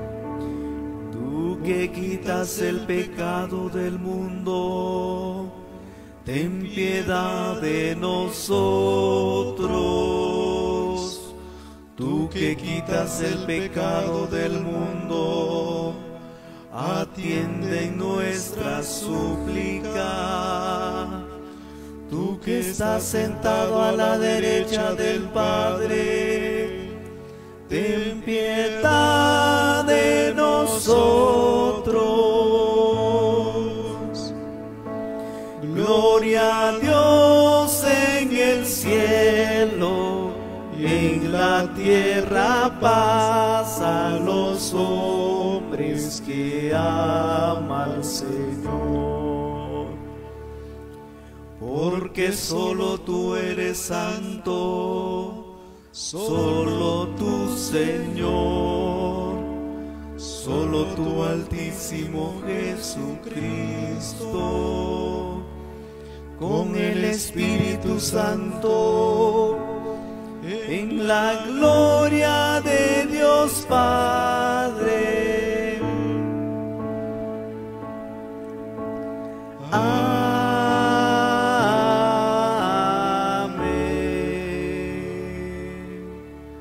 J: Tú que quitas el pecado del mundo, ten piedad de nosotros. Tú que quitas el pecado del mundo, atiende nuestra súplica. Tú que estás sentado a la derecha del Padre, ten piedad de nosotros. Gloria a Dios en el cielo, en la tierra paz a los hombres que aman al Señor. Porque solo tú eres santo, solo tú, Señor, solo tú, Altísimo Jesucristo, con el Espíritu Santo, en la gloria de Dios Padre. Amén.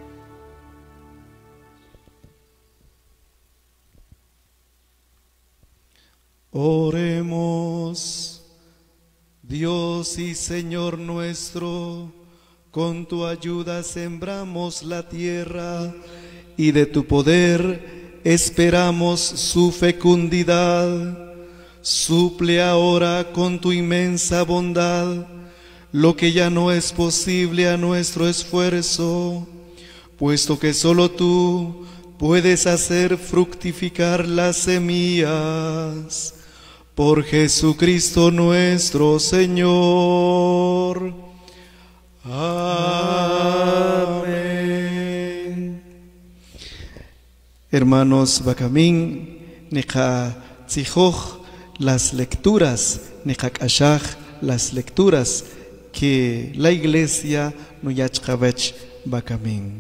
I: Oremos. Dios y Señor nuestro, con tu ayuda sembramos la tierra y de tu poder esperamos su fecundidad. Suple ahora con tu inmensa bondad lo que ya no es posible a nuestro esfuerzo, puesto que solo tú puedes hacer fructificar las semillas. Por Jesucristo nuestro Señor. Amén. Hermanos Bacamín, Neja Tzijoj, las lecturas, Neja Kashaj, las lecturas que la Iglesia no yachkabech Bacamín.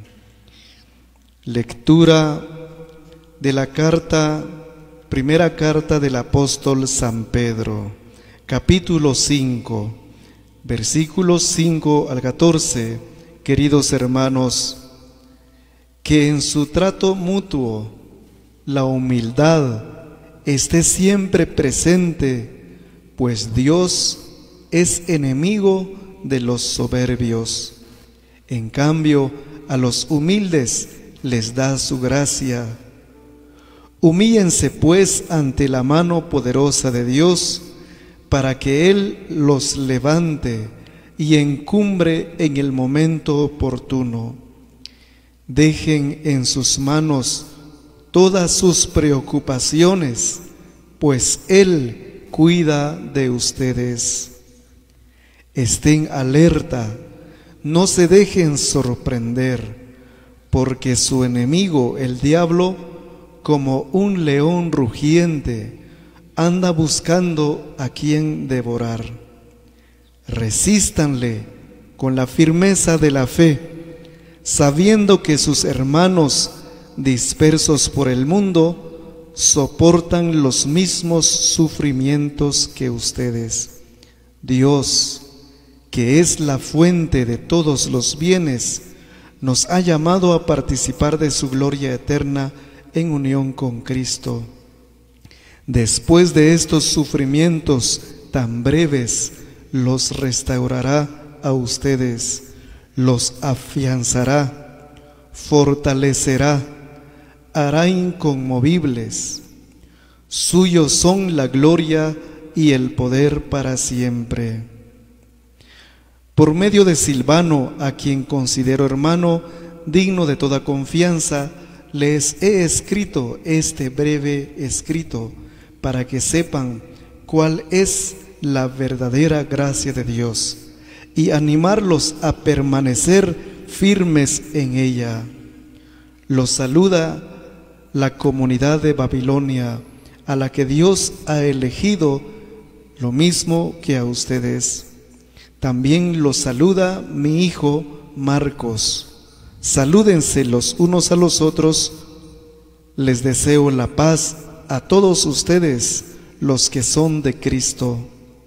I: Lectura de la carta Primera carta del apóstol San Pedro, capítulo cinco, versículos cinco al catorce. Queridos hermanos, que en su trato mutuo la humildad esté siempre presente, pues Dios es enemigo de los soberbios. En cambio, a los humildes les da su gracia. Humíllense pues ante la mano poderosa de Dios, para que Él los levante y encumbre en el momento oportuno. Dejen en sus manos todas sus preocupaciones, pues Él cuida de ustedes. Estén alerta, no se dejen sorprender, porque su enemigo, el diablo, como un león rugiente, anda buscando a quien devorar. Resístanle con la firmeza de la fe, sabiendo que sus hermanos dispersos por el mundo soportan los mismos sufrimientos que ustedes. Dios, que es la fuente de todos los bienes, nos ha llamado a participar de su gloria eterna en unión con Cristo. Después de estos sufrimientos tan breves, los restaurará a ustedes, los afianzará, fortalecerá, hará inconmovibles. Suyos son la gloria y el poder para siempre. Por medio de Silvano, a quien considero hermano, digno de toda confianza, les he escrito este breve escrito para que sepan cuál es la verdadera gracia de Dios y animarlos a permanecer firmes en ella. Los saluda la comunidad de Babilonia, a la que Dios ha elegido lo mismo que a ustedes. También los saluda mi hijo Marcos. Salúdense los unos a los otros. Les deseo la paz a todos ustedes, los que son de Cristo.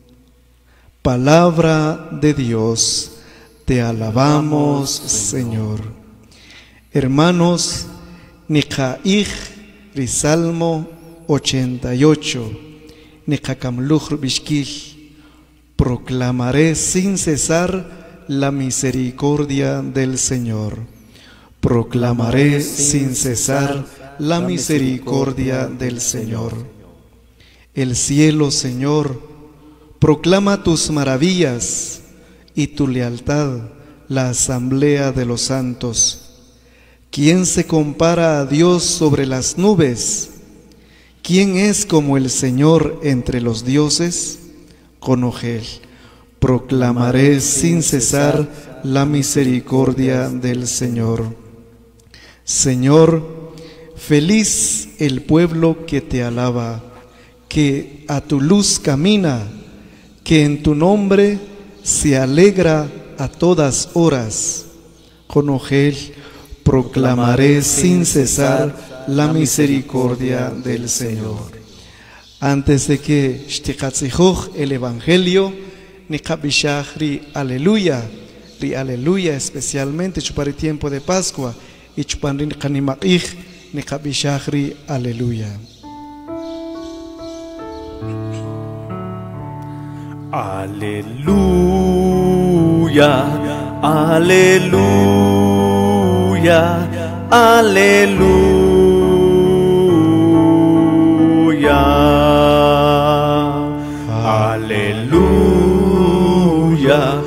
I: Palabra de Dios, te alabamos, Señor. Hermanos, Nicaij, Salmo ochenta y ocho, Nicakamluj Bishkil, proclamaré sin cesar la misericordia del Señor. Proclamaré sin cesar la misericordia del Señor. El cielo, Señor, proclama tus maravillas, y tu lealtad, la asamblea de los santos. ¿Quién se compara a Dios sobre las nubes? ¿Quién es como el Señor entre los dioses? Conogel, proclamaré sin cesar la misericordia del Señor. Señor, feliz el pueblo que te alaba, que a tu luz camina, que en tu nombre se alegra a todas horas. con ojel proclamaré sin cesar la misericordia del Señor. Antes de que shtikatzijuj el Evangelio, nikabishach ri aleluya, ri aleluya especialmente chupar el tiempo de Pascua y chupan ri kanimakij, nikabishach ri aleluya.
J: Aleluya, aleluya, aleluya, aleluya,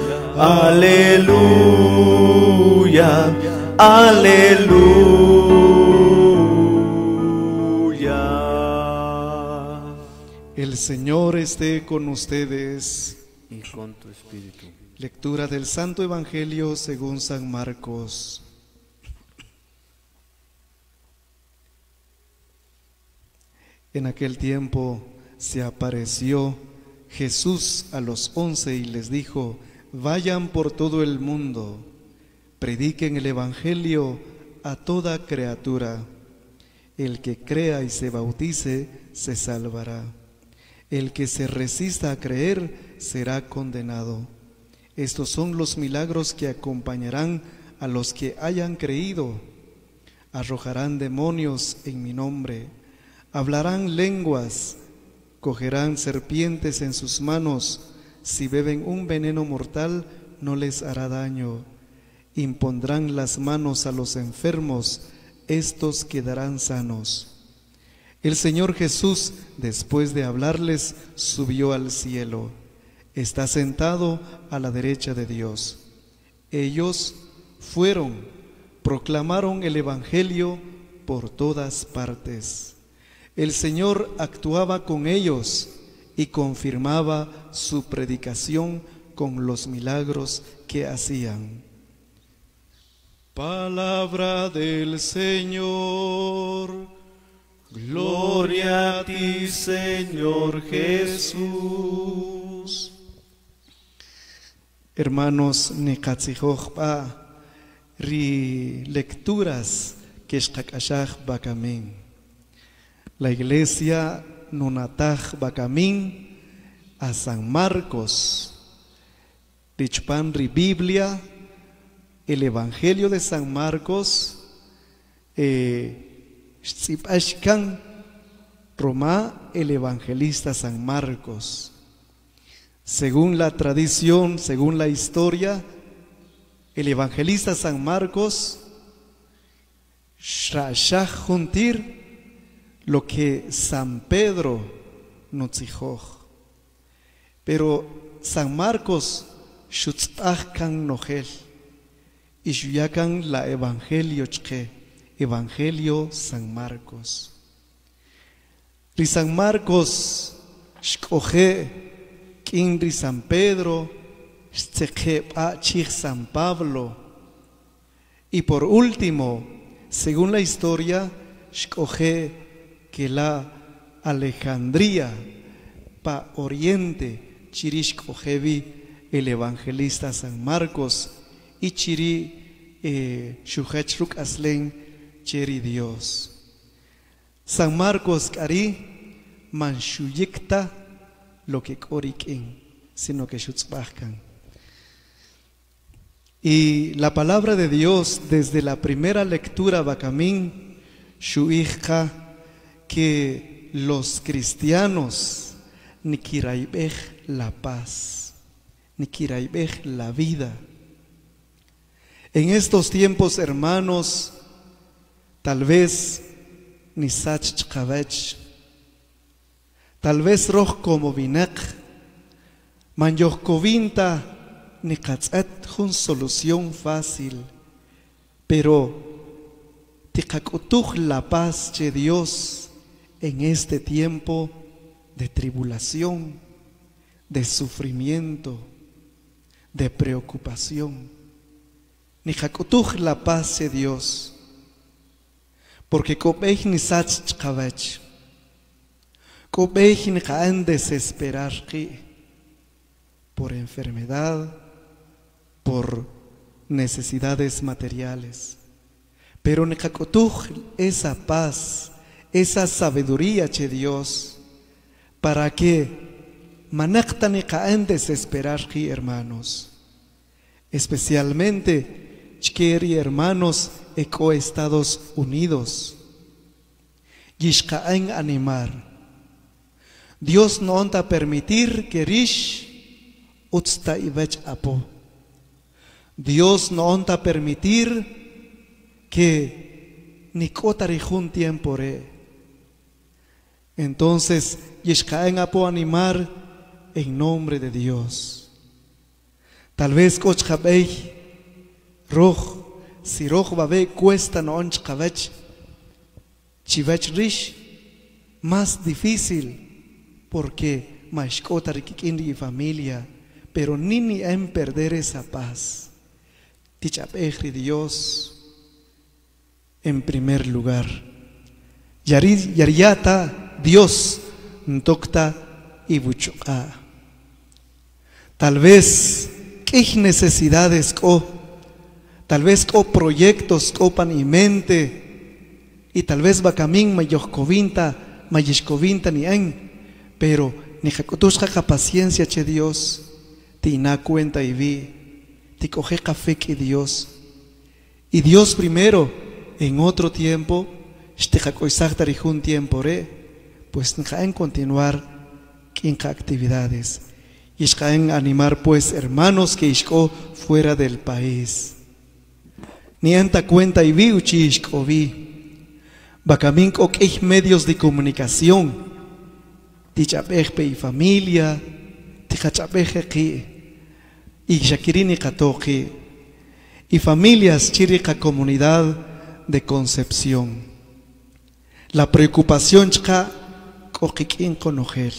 J: aleluya, aleluya.
I: El Señor esté con ustedes.
J: Y con tu espíritu.
I: Lectura del Santo Evangelio según San Marcos. En aquel tiempo se apareció Jesús a los once y les dijo: vayan por todo el mundo, prediquen el Evangelio a toda criatura. El que crea y se bautice se salvará. El que se resista a creer será condenado. Estos son los milagros que acompañarán a los que hayan creído. Arrojarán demonios en mi nombre, hablarán lenguas, cogerán serpientes en sus manos, si beben un veneno mortal no les hará daño. Impondrán las manos a los enfermos, estos quedarán sanos. El Señor Jesús, después de hablarles, subió al cielo. Está sentado a la derecha de Dios. Ellos fueron, proclamaron el Evangelio por todas partes. El Señor actuaba con ellos y confirmaba su predicación con los milagros que hacían. Palabra del Señor.
J: Gloria a ti, Señor Jesús.
I: Hermanos, nekatzijochpa, ri lecturas que shkakashach bakamin. La iglesia nunataj bakamin a San Marcos. Dichpan ri Biblia, el Evangelio de San Marcos, eh, Ashkan Roma, el evangelista San Marcos. Según la tradición, según la historia, el evangelista San Marcos Shashah juntir lo que San Pedro notzijoj. Pero San Marcos shutzahkan nojel y shuyakan la evangelio chke. Evangelio San Marcos. Ri San Marcos shkoje kin ri San Pedro, shtzekhe chich San Pablo. Y por último, según la historia, shkoje que la Alejandría pa Oriente chirish kojevi el evangelista San Marcos y chiri shuhachruk aslen cheri Dios. San Marcos kari manshuyikta lo que korikin, sino que shutzbachkan. Y la palabra de Dios desde la primera lectura bakamin shuijka que los cristianos nikiraibej la paz, nikiraibej la vida. En estos tiempos, hermanos, tal vez ni sach chkavech, tal vez roh como vinek, man yohkovinta ni katzet jun solución fácil, pero tikakutuj la paz de Dios en este tiempo de tribulación, de sufrimiento, de preocupación. Ni kakutuj la paz de Dios. Porque kobeich ni sach chkavech, kobeich ni kaan desesperar por enfermedad, por necesidades materiales. Pero necacotuj esa paz, esa sabiduría de Dios, para que manactan y caen desesperar, hermanos. Especialmente, chqueri hermanos, eco Estados Unidos. Yishkaen animar. Dios no anda permitir que rish utsta ibech apo. Dios no anda permitir que ni cotarijun tiempo re. Entonces, Yishkaen apo animar en nombre de Dios. Tal vez cochhabei roj, si roj babe cuesta no onch kabech, chivech rish, más difícil, porque mashkotarikikindi y familia, pero ni ni en perder esa paz. Tichapejri Dios en primer lugar. Yari yariata Dios ntokta y buchoka. Tal vez qué necesidades ko, tal vez ko proyectos copan y mente, y tal vez bakamin mayoscovinta, mayishcovinta ni en, pero ni jacotusja paciencia che Dios, ti na cuenta y vi, ti coge café que Dios, y Dios primero, en otro tiempo, este jacoisactari un tiempo re, pues en continuar quinca actividades. Y en animar pues hermanos que ishko fuera del país. Ni anta cuenta y vi uchi ishko vi. Bakamin kok ich medios de comunicación. Tichapejpe y familia. Tichachapeje ki. Y shakirini katoki. Y familias chirica comunidad de Concepción. La preocupación chka kokikin konogel.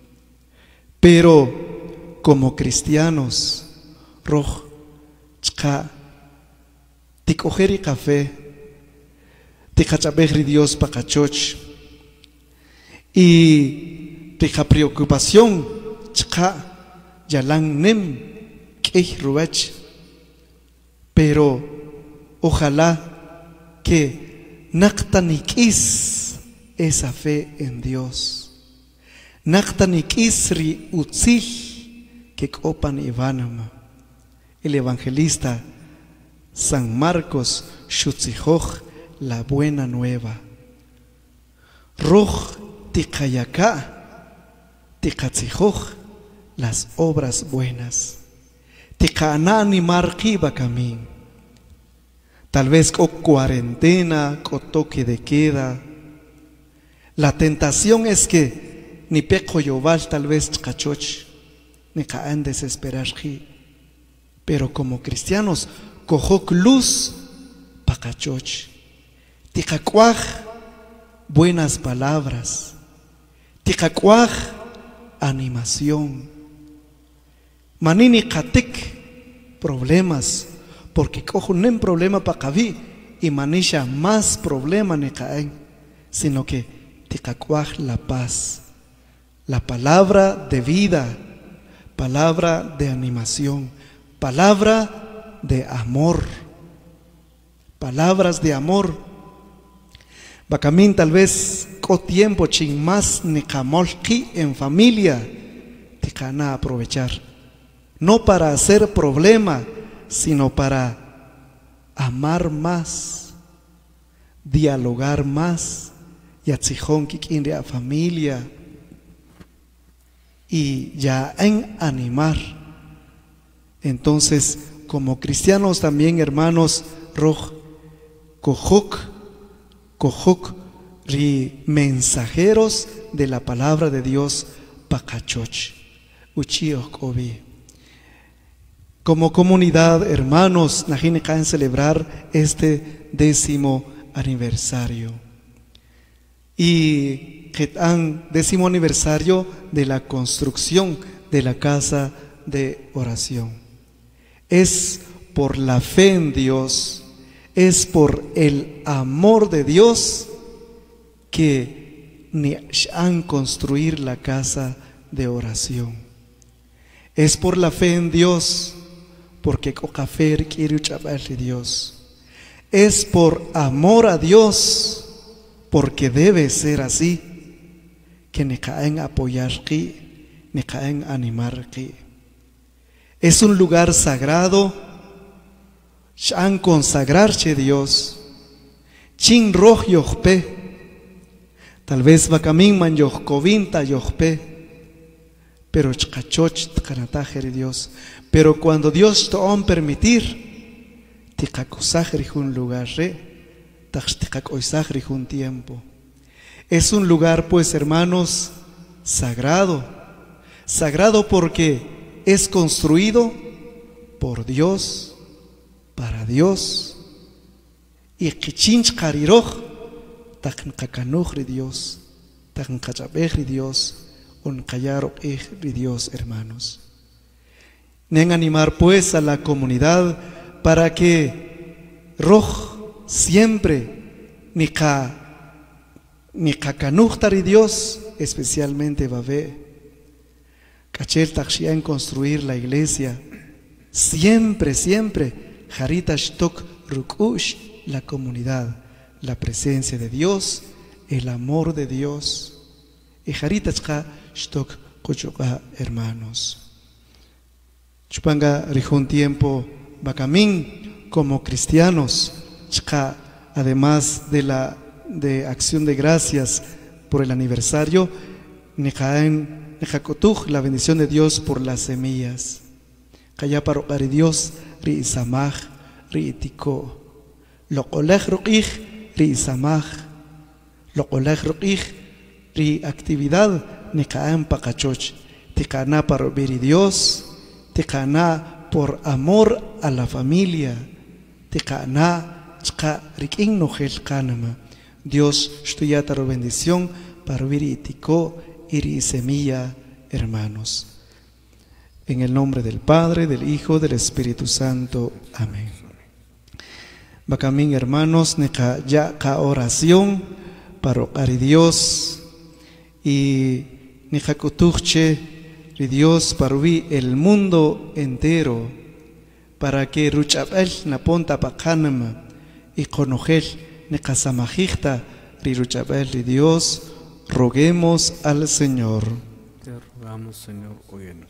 I: Pero como cristianos, roj, chka, tikojeri café, tikachapejri Dios pacachoch, y tika preocupación, chka, yalang nem, kej ruach, pero ojalá que naktanikis esa fe en Dios. Naktanikisri utzil que copan Ivanama. El evangelista San Marcos Shutzijoj, la buena nueva. Roj tikayaka tikatzijoj, las obras buenas. Tikanani marquiba camín. Tal vez con cuarentena, con toque de queda. La tentación es que ni peco yoval tal vez cachoch, ni caen desesperar. Pero como cristianos, cojoc luz pa cachoch. Ticacuaj, buenas palabras. Ticacuaj, animación. Manini catic, problemas. Porque cojo nem problema pa caví y manisha más problema ni caen, sino que ticacuaj la paz. La palabra de vida, palabra de animación, palabra de amor, palabras de amor. Bacamín tal vez co tiempo chin más ni camolki en familia, te cana aprovechar, no para hacer problema, sino para amar más, dialogar más, y atzijón kikin de a familia. Y ya en animar. Entonces, como cristianos también, hermanos, roj, cojoc, cojoc, ri mensajeros de la palabra de Dios, pacachoch, uchioc ovi. Como comunidad, hermanos, najine caen celebrar este décimo aniversario. Y Getan, décimo aniversario de la construcción de la casa de oración. Es por la fe en Dios, es por el amor de Dios que han construir la casa de oración. Es por la fe en Dios, porque cocafer quiere chavarle Dios. Es por amor a Dios, porque debe ser así, que ne caen apoyar que, ne caen animar que. Es un lugar sagrado, shan consagrarse Dios, chin roj yohpe. Tal vez vacamin man yohkovinta yohpe, pero chkachoch tkanatajer Dios. Pero cuando Dios te va a permitir, tikakosajri un lugar re, tachtikakoisajri un tiempo. Es un lugar, pues, hermanos, sagrado. Sagrado porque es construido por Dios, para Dios. Y kichinch kariroj, taknkakanujri Dios, taknkachabejri Dios, unkayarok ejri Dios, hermanos. Nen animar, pues, a la comunidad para que Roj siempre ni ka ni kakanujtari Dios, especialmente Babé, Kachel Takshian construir la iglesia, siempre, siempre, Harita Shtok Rukush, la comunidad, la presencia de Dios, el amor de Dios, y Harita Shtok Kuchuka, hermanos. Chupanga rijun tiempo Bacamín como cristianos, chka, además de la de acción de gracias por el aniversario, nejaen nejakotuj, la bendición de Dios por las semillas. Kaya parokari Dios ri isamaj ri itiko. Lo kolej ruqij ri isamaj. Lo kolej ruqij ri actividad nejaen pakachoch. Tikana parobiri Dios. Tikana por amor a la familia. Tikana chka rikin nojel kanama. Dios estudiataro bendición para viri itiko iri semilla, hermanos. En el nombre del Padre, del Hijo, del Espíritu Santo. Amén. Bacamín, hermanos, neca ya ca oración para ari Dios y neca kutuche ri Dios para vi el mundo entero para que ruchabel na ponta pakanama y conojel neca samajita ri ruchabel ri Dios. Roguemos al Señor.
J: Te rogamos, Señor, óyenos.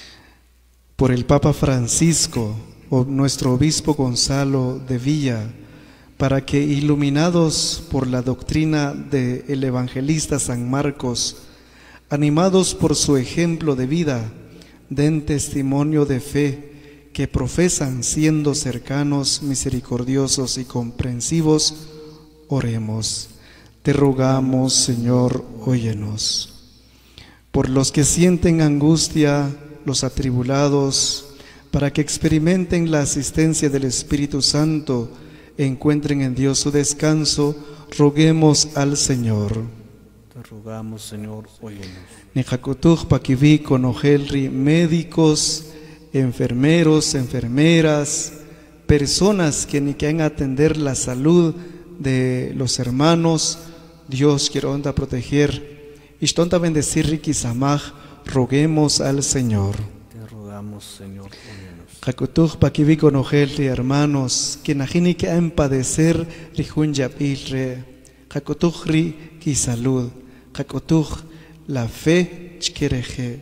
I: Por el Papa Francisco, o nuestro obispo Gonzalo de Villa, para que, iluminados por la doctrina del evangelista San Marcos, animados por su ejemplo de vida, den testimonio de fe que profesan siendo cercanos, misericordiosos y comprensivos. Oremos. Te rogamos, Señor, óyenos. Por los que sienten angustia, los atribulados, para que experimenten la asistencia del Espíritu Santo, encuentren en Dios su descanso, roguemos al Señor.
J: Te rogamos, Señor, óyenos.
I: Nejakutuj pakivi conojelri, médicos, enfermeros, enfermeras, personas que ni quieren atender la salud de los hermanos. Dios quiere onda proteger y tonta bendecir riquisamaj, roguemos al Señor.
J: Te rogamos, Señor, óyenos.
I: Jakutuj pakivi conojelri, hermanos, que najini que han padecer rijun yapilre, jakutuj ri ki salud, jakutuj la fe chkereje.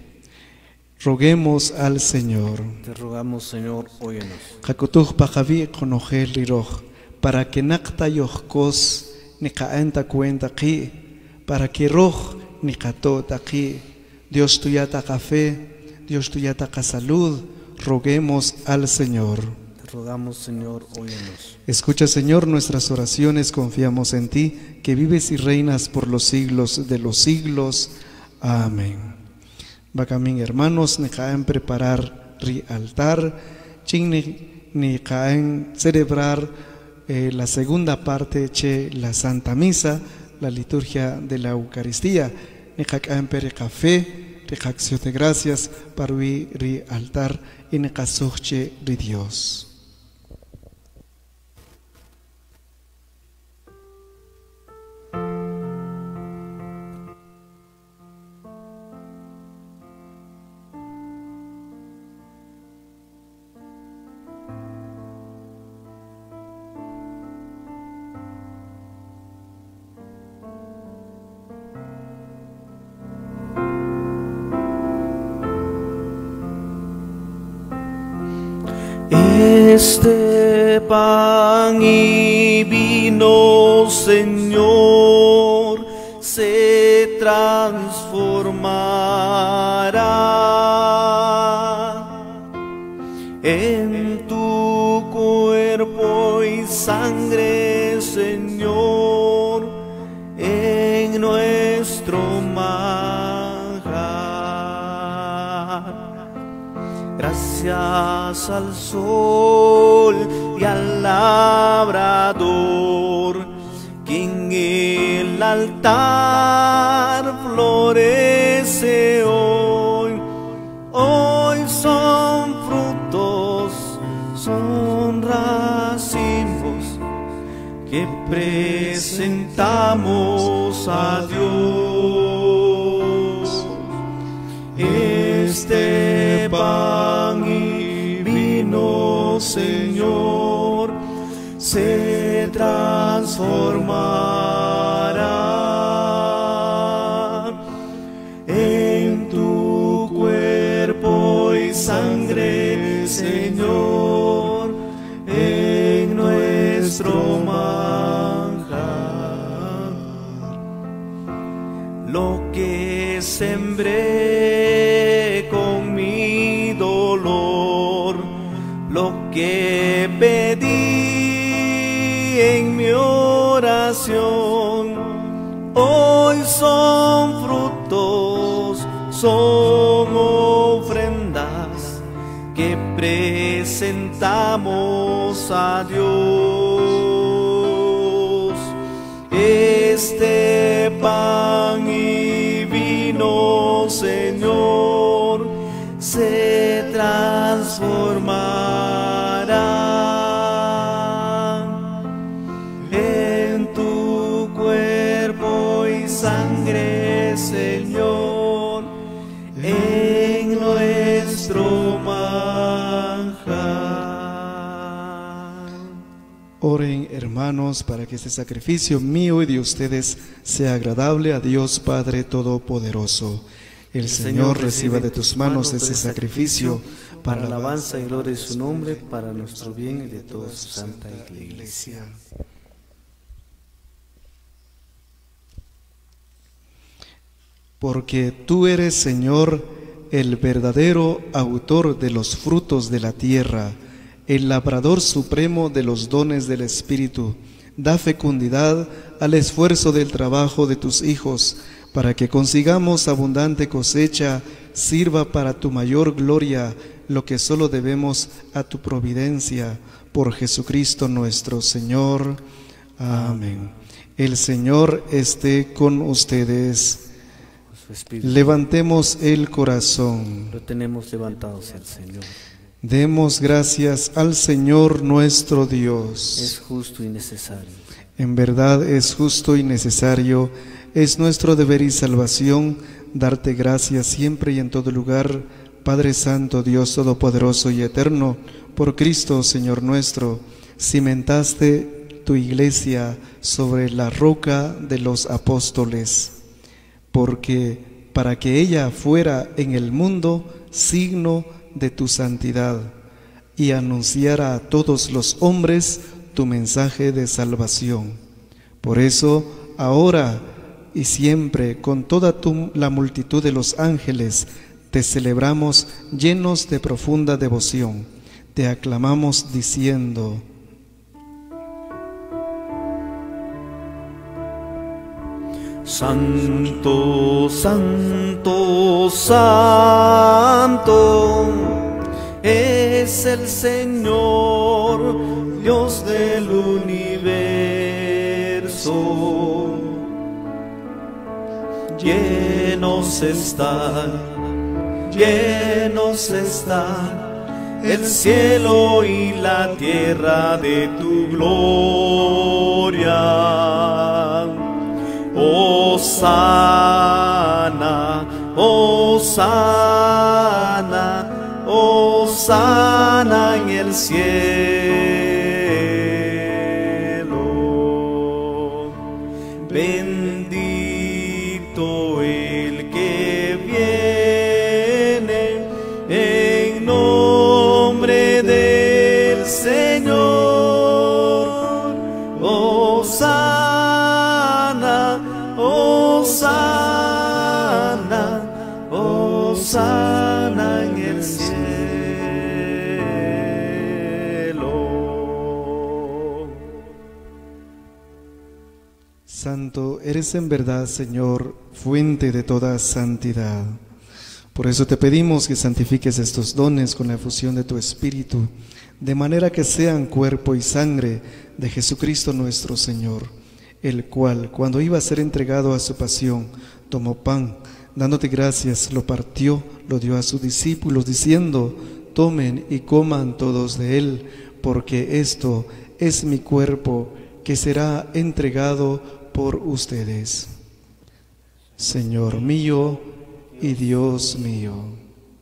I: Roguemos al Señor.
J: Te rogamos, Señor, óyenos.
I: Jakutuj pakavi conojelri roj, para que nakta yohkos ni kaenta cuenta aquí, para que roj ni katot aquí. Dios tuya taca fe, Dios tuya taca salud, roguemos al Señor.
J: Te rogamos, Señor, óyenos.
I: Escucha, Señor, nuestras oraciones, confiamos en ti, que vives y reinas por los siglos de los siglos. Amén. Bacamín, hermanos, ni caen preparar ri altar, chin ni, ni caen celebrar Eh, la segunda parte, che, la Santa Misa, la liturgia de la Eucaristía. Nekak ampere café, reacción de gracias, parui ri altar, y nekasuche ri Dios.
J: Este pan y vino, Señor, se transformará en tu cuerpo y sangre, Señor, en nuestro manjar. Gracias al sol y al labrador, que en el altar florece hoy. Hoy son frutos, son racimos que presentamos a Dios. Este pan y vino, Señor, se transformará en tu cuerpo y sangre, Señor, en nuestro manjar. Lo que sembré con mi dolor, lo que pedí en mi oración, hoy son frutos, son ofrendas que presentamos a Dios. Este pan y vino, Señor, se transformará en tu cuerpo y sangre, Señor, en nuestro manjar.
I: Oren, hermanos, para que este sacrificio mío y de ustedes sea agradable a Dios Padre Todopoderoso. El Señor reciba de tus manos ese sacrificio para alabanza y gloria de su nombre, para nuestro bien y de toda su santa Iglesia. Porque tú eres, Señor, el verdadero autor de los frutos de la tierra, el labrador supremo de los dones del Espíritu. Da fecundidad al esfuerzo del trabajo de tus hijos, para que consigamos abundante cosecha, sirva para tu mayor gloria lo que solo debemos a tu providencia, por Jesucristo nuestro Señor. Amén. El Señor esté con ustedes. Levantemos el corazón.
J: Lo tenemos levantado hacia el Señor.
I: Demos gracias al Señor nuestro Dios.
J: Es justo y necesario.
I: En verdad es justo y necesario, es nuestro deber y salvación darte gracias siempre y en todo lugar, Padre Santo, Dios Todopoderoso y Eterno, por Cristo, Señor nuestro. Cimentaste tu iglesia sobre la roca de los apóstoles, porque para que ella fuera en el mundo signo de tu santidad y anunciara a todos los hombres tu mensaje de salvación. Por eso, ahora y siempre, con toda tu, la multitud de los ángeles, te celebramos llenos de profunda devoción. Te aclamamos diciendo:
J: Santo, santo, santo es el Señor, Dios del universo. Llenos están, llenos están el cielo y la tierra de tu gloria. Hosana, Hosana, Hosana en el cielo. Bendito el que viene en nombre del Señor.
I: Santo eres en verdad, Señor, fuente de toda santidad. Por eso te pedimos que santifiques estos dones con la efusión de tu Espíritu, de manera que sean cuerpo y sangre de Jesucristo nuestro Señor, el cual, cuando iba a ser entregado a su pasión, tomó pan, dándote gracias, lo partió, lo dio a sus discípulos, diciendo: tomen y coman todos de él, porque esto es mi cuerpo, que será entregado por ustedes. Señor mío y Dios mío.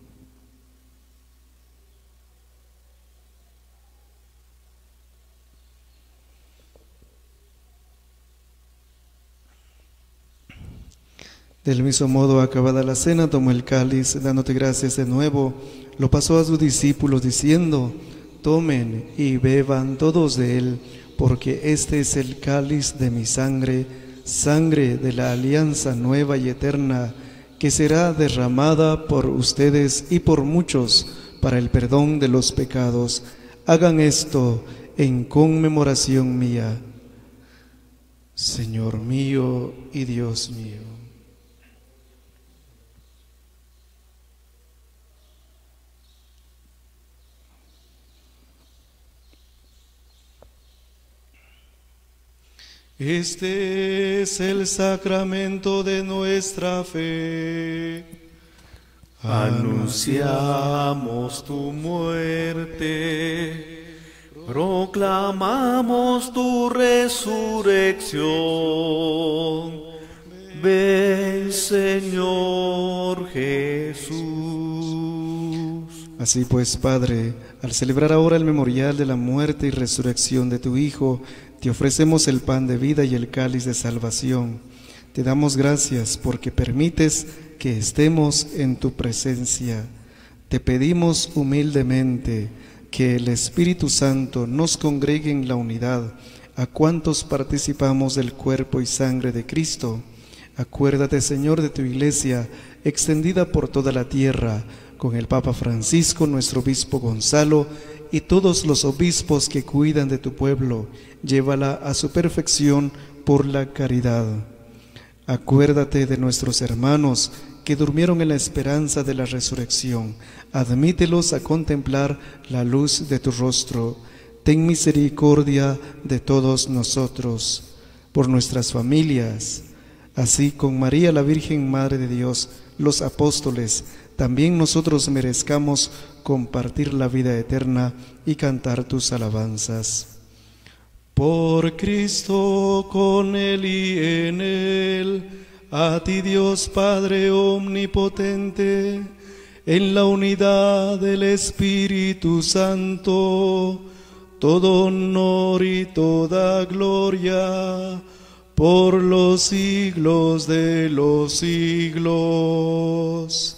I: Del mismo modo, acabada la cena, tomó el cáliz, dándote gracias de nuevo, lo pasó a sus discípulos, diciendo: tomen y beban todos de él, porque este es el cáliz de mi sangre, sangre de la alianza nueva y eterna, que será derramada por ustedes y por muchos para el perdón de los pecados. Hagan esto en conmemoración mía. Señor mío y Dios mío. Este es el sacramento de nuestra fe.
J: Anunciamos tu muerte, proclamamos tu resurrección. Ven, Señor Jesús.
I: Así pues, Padre, al celebrar ahora el memorial de la muerte y resurrección de tu Hijo, te ofrecemos el pan de vida y el cáliz de salvación. Te damos gracias porque permites que estemos en tu presencia. Te pedimos humildemente que el Espíritu Santo nos congregue en la unidad a cuantos participamos del cuerpo y sangre de Cristo. Acuérdate, Señor, de tu Iglesia extendida por toda la tierra, con el Papa Francisco, nuestro obispo Gonzalo, y todos los obispos que cuidan de tu pueblo. Llévala a su perfección por la caridad. Acuérdate de nuestros hermanos que durmieron en la esperanza de la resurrección. Admítelos a contemplar la luz de tu rostro. Ten misericordia de todos nosotros, por nuestras familias. Así, con María la Virgen Madre de Dios, los apóstoles, también nosotros merezcamos compartir la vida eterna y cantar tus alabanzas. Por Cristo, con Él y en Él, a ti Dios Padre omnipotente, en la unidad del Espíritu Santo, todo honor y toda gloria, por los siglos de los siglos.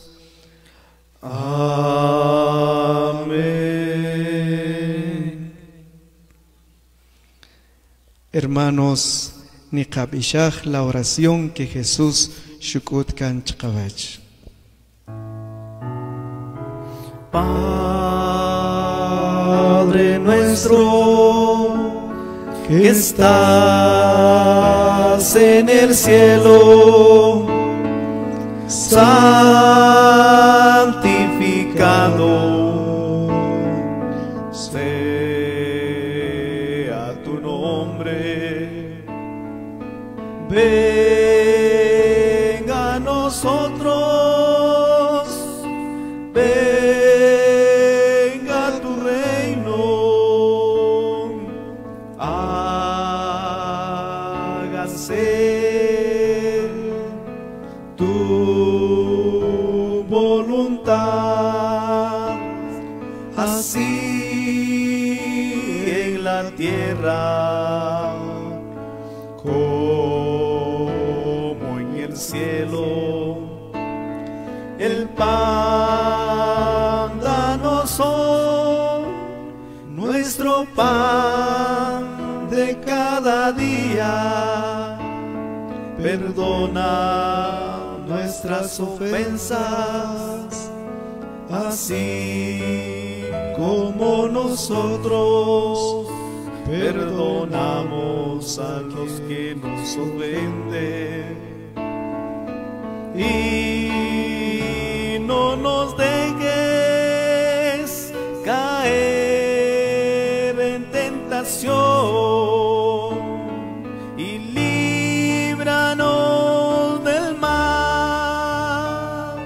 I: Amén. Hermanos, Niqab Ishach, la oración que Jesús shukut kan chqawach.
J: Padre nuestro, que estás en el cielo, santificado sea tu nombre. Venga a nosotros, venga tu reino, hágase tu voluntad, así en la tierra como en el cielo. El pan danos hoy, nuestro pan de cada día. Perdona nuestras ofensas, así como nosotros perdonamos perdonamos a los que nos ofenden y no nos dejes caer en tentación y líbranos del mal.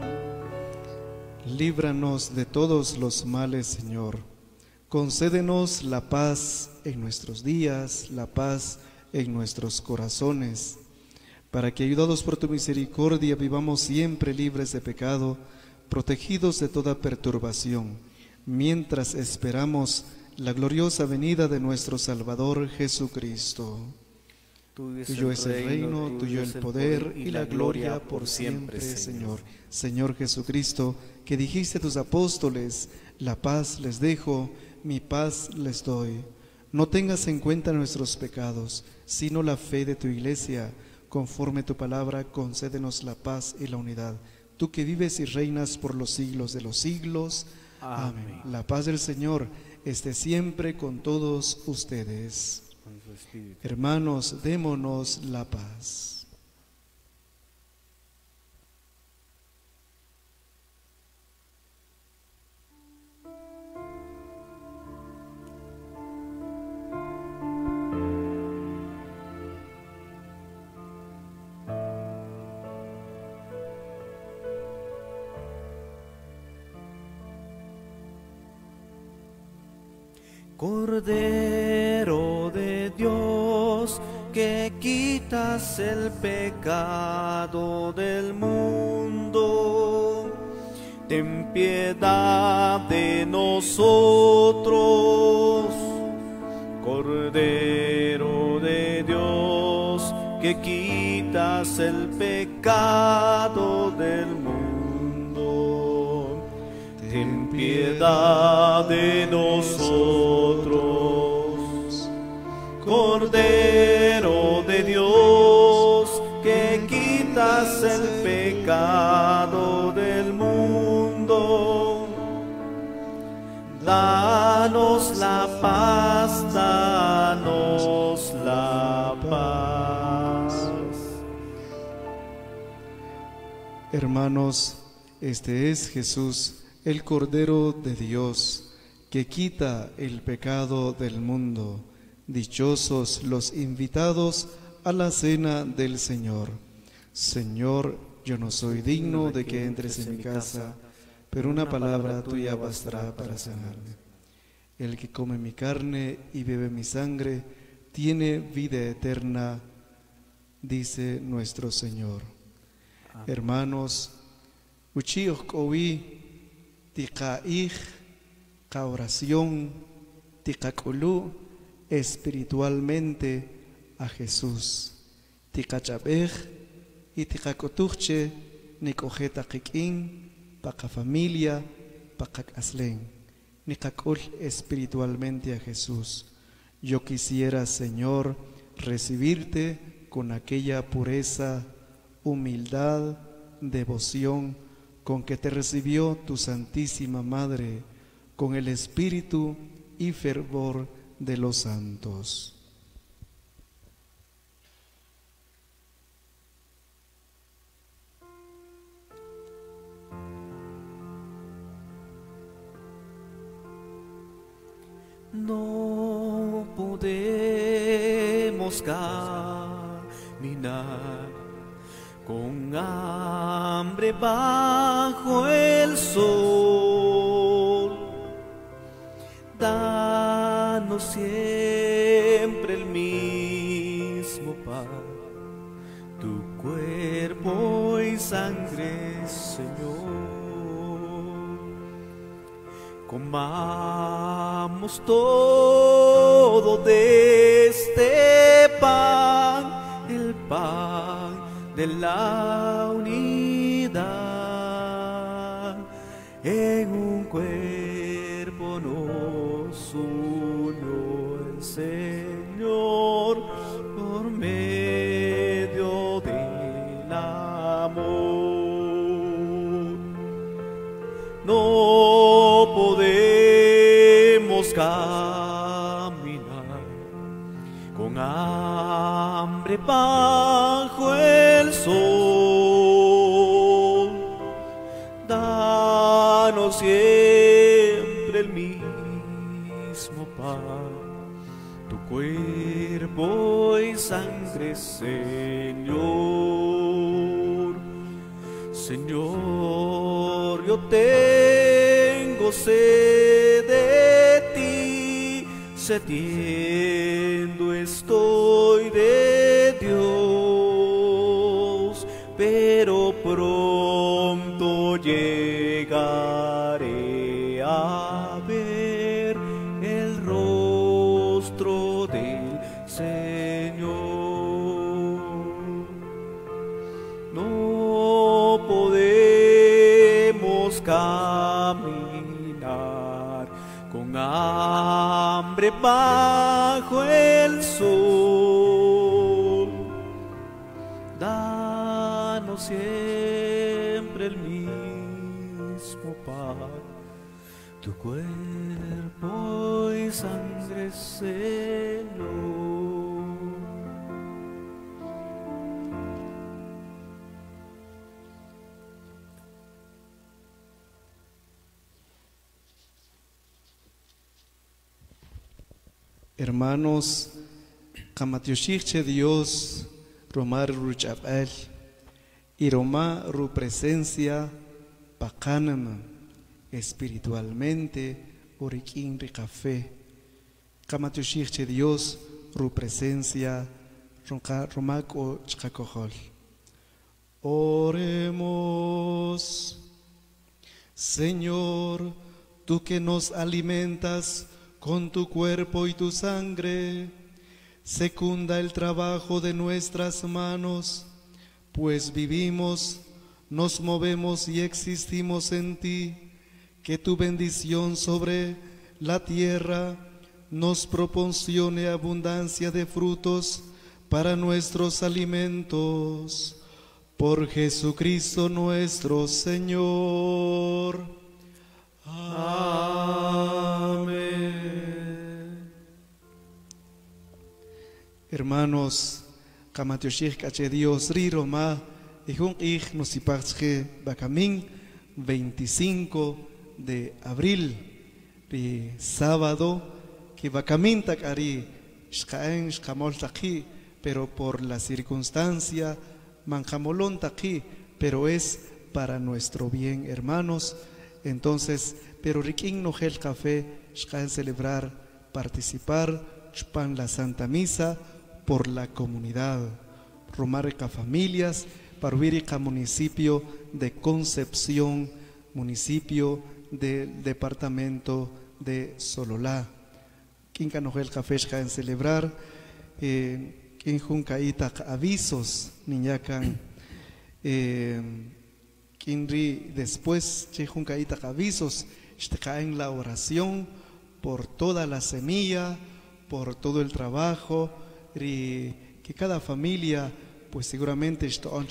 I: Líbranos de todos los males, Señor. Concédenos la paz en nuestros días, la paz en nuestros corazones, para que, ayudados por tu misericordia, vivamos siempre libres de pecado, protegidos de toda perturbación, mientras esperamos la gloriosa venida de nuestro Salvador Jesucristo. Tuyo es el reino, tuyo el poder y la gloria por siempre, Señor. Señor Jesucristo, que dijiste a tus apóstoles, la paz les dejo, mi paz les doy. No tengas en cuenta nuestros pecados, sino la fe de tu iglesia. Conforme tu palabra, concédenos la paz y la unidad. Tú que vives y reinas por los siglos de los siglos. Amén. Amén. La paz del Señor esté siempre con todos ustedes. Hermanos, démonos la paz.
J: Cordero de Dios, que quitas el pecado del mundo, ten piedad de nosotros. Cordero de Dios, que quitas el pecado del mundo, ten piedad de nosotros. Cordero de Dios, que quitas el pecado del mundo, danos la paz, danos la paz.
I: Hermanos, este es Jesús, el Cordero de Dios, que quita el pecado del mundo. Dichosos los invitados a la cena del Señor. Señor, yo no soy digno de que entres en mi casa, pero una palabra tuya bastará para sanarme. El que come mi carne y bebe mi sangre tiene vida eterna, dice nuestro Señor. Amén. Hermanos, uchiok owi tikaich ka oración tikakulu espiritualmente a Jesús. Tikachabej y tikakotuche nikojeta kikin paka familia paka aslen nikakul espiritualmente a Jesús. Yo quisiera, Señor, recibirte con aquella pureza, humildad, devoción con que te recibió tu Santísima Madre, con el espíritu y fervor de los santos.
J: No podemos caminar con hambre bajo el sol. Danos siempre el mismo pan, tu cuerpo y sangre, Señor. Comamos todo de este pan, el pan de la unidad. En un cuerpo nos unió el Señor por medio del amor. No podemos caminar con hambre bajo el sol. Danos siempre el mismo pan, tu cuerpo y sangre, Señor. Señor, yo tengo sed de ti, sediento estoy de Dios, pero pronto llegaré a ver el rostro del Señor. No podemos caminar con hambre bajo el sol. Danos siempre el mismo pan, tu cuerpo y sangre, Señor.
I: Hermanos, Kamatyoshikche Dios, Romar Ruchabel, y Roma Ru presencia, Pacanama, espiritualmente, Oriquín Ricafé. Kamatyoshikche Dios, Ru presencia, Romaco Chacojol. Oremos. Señor, tú que nos alimentas con tu cuerpo y tu sangre, secunda el trabajo de nuestras manos, pues vivimos, nos movemos y existimos en ti. Que tu bendición sobre la tierra nos proporcione abundancia de frutos para nuestros alimentos. Por Jesucristo nuestro Señor. Amén. Hermanos, Kamatyoshik Kache Dios Riroma, Ijun Ik Nosipache Bacamín, veinticinco de abril, de sábado, que Bacamín Takari, Shkaen Shkamol Taki, pero por la circunstancia, Manjamolón Taki, pero es para nuestro bien, hermanos. Entonces, pero Rikin Nogel Café, Shkaen celebrar, participar, Chupan la Santa Misa por la comunidad. Romarica familias, Parvirica municipio de Concepción, municipio del departamento de Sololá. Quinca Nogel Café, Shkaen celebrar, eh, Quin Juncaita avisos, niñacan. Eh, Quinri después, Che Juncaita avisos, en la oración por toda la semilla, por todo el trabajo, y que cada familia, pues seguramente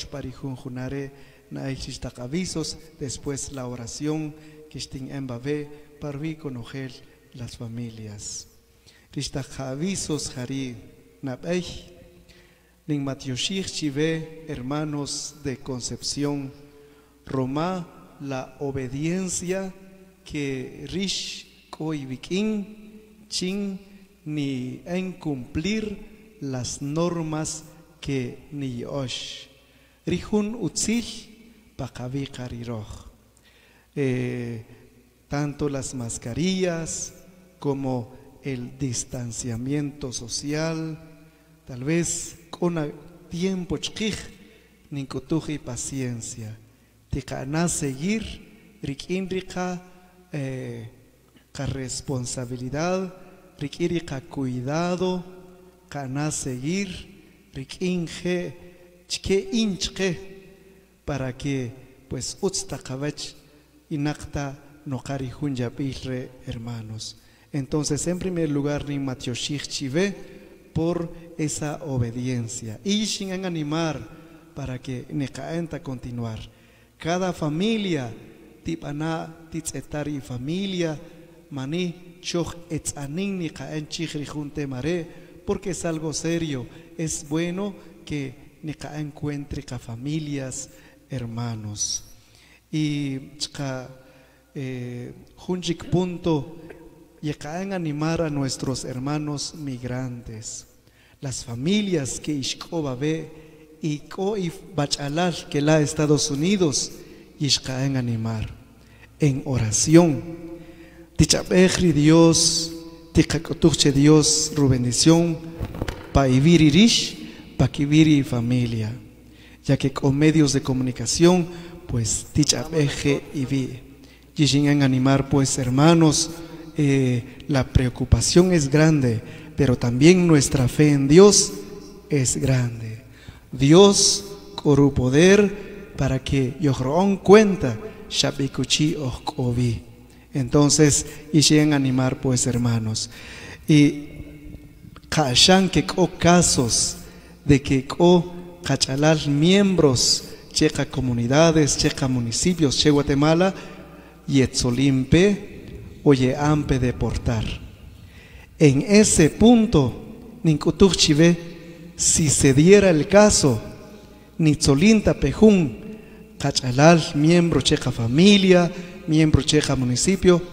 I: avisos, después la oración que estén en Babé para conocer las familias. Avisos, Jari, Nabej, Ning Matyoshik Chive, hermanos de Concepción, Roma, la obediencia que Rish Koi Viking Chin ni en cumplir las normas que ni Osh Rihun Utzil Pakavi Kariroj. Eh, tanto las mascarillas como el distanciamiento social, tal vez con tiempo chkij, ni y paciencia. Ticana seguir, rikin rica, eh, ca responsabilidad, rikin rica cuidado, cana seguir, rikin je, chke inchke, para que pues utsta kavach inakta no carijun yapilre, hermanos. Entonces, en primer lugar, ni Matyoshik Chive por esa obediencia. Y sin animar para que Nekaenta continuar. Cada familia, tipana, titzetari familia, mani, choch etzanin Nekaen chichri junte mare, porque es algo serio. Es bueno que nica encuentre a familias, hermanos. Y chka eh, junjik punto llegan a animar a nuestros hermanos migrantes, las familias que ishkoba ve y ko if bachalal que la Estados Unidos ishkaen animar en oración. Tichapejri Dios, tichakotuche Dios, ru bendición pa vivir irish, pa vivir familia, ya que con medios de comunicación pues tichapeje y vi. Yishin animar pues hermanos, eh, la preocupación es grande, pero también nuestra fe en Dios es grande. Dios con poder para que yohron cuenta shabikuchi okovi. Entonces yishin animar pues hermanos, y kashan que ko casos de que ko cachalal miembros checa comunidades, checa municipios, che Guatemala y etzolimpe oye ampe deportar. En ese punto ninkutuchive, si se diera el caso nitzolinta pejun cachalal miembro checa familia, miembro checa municipio,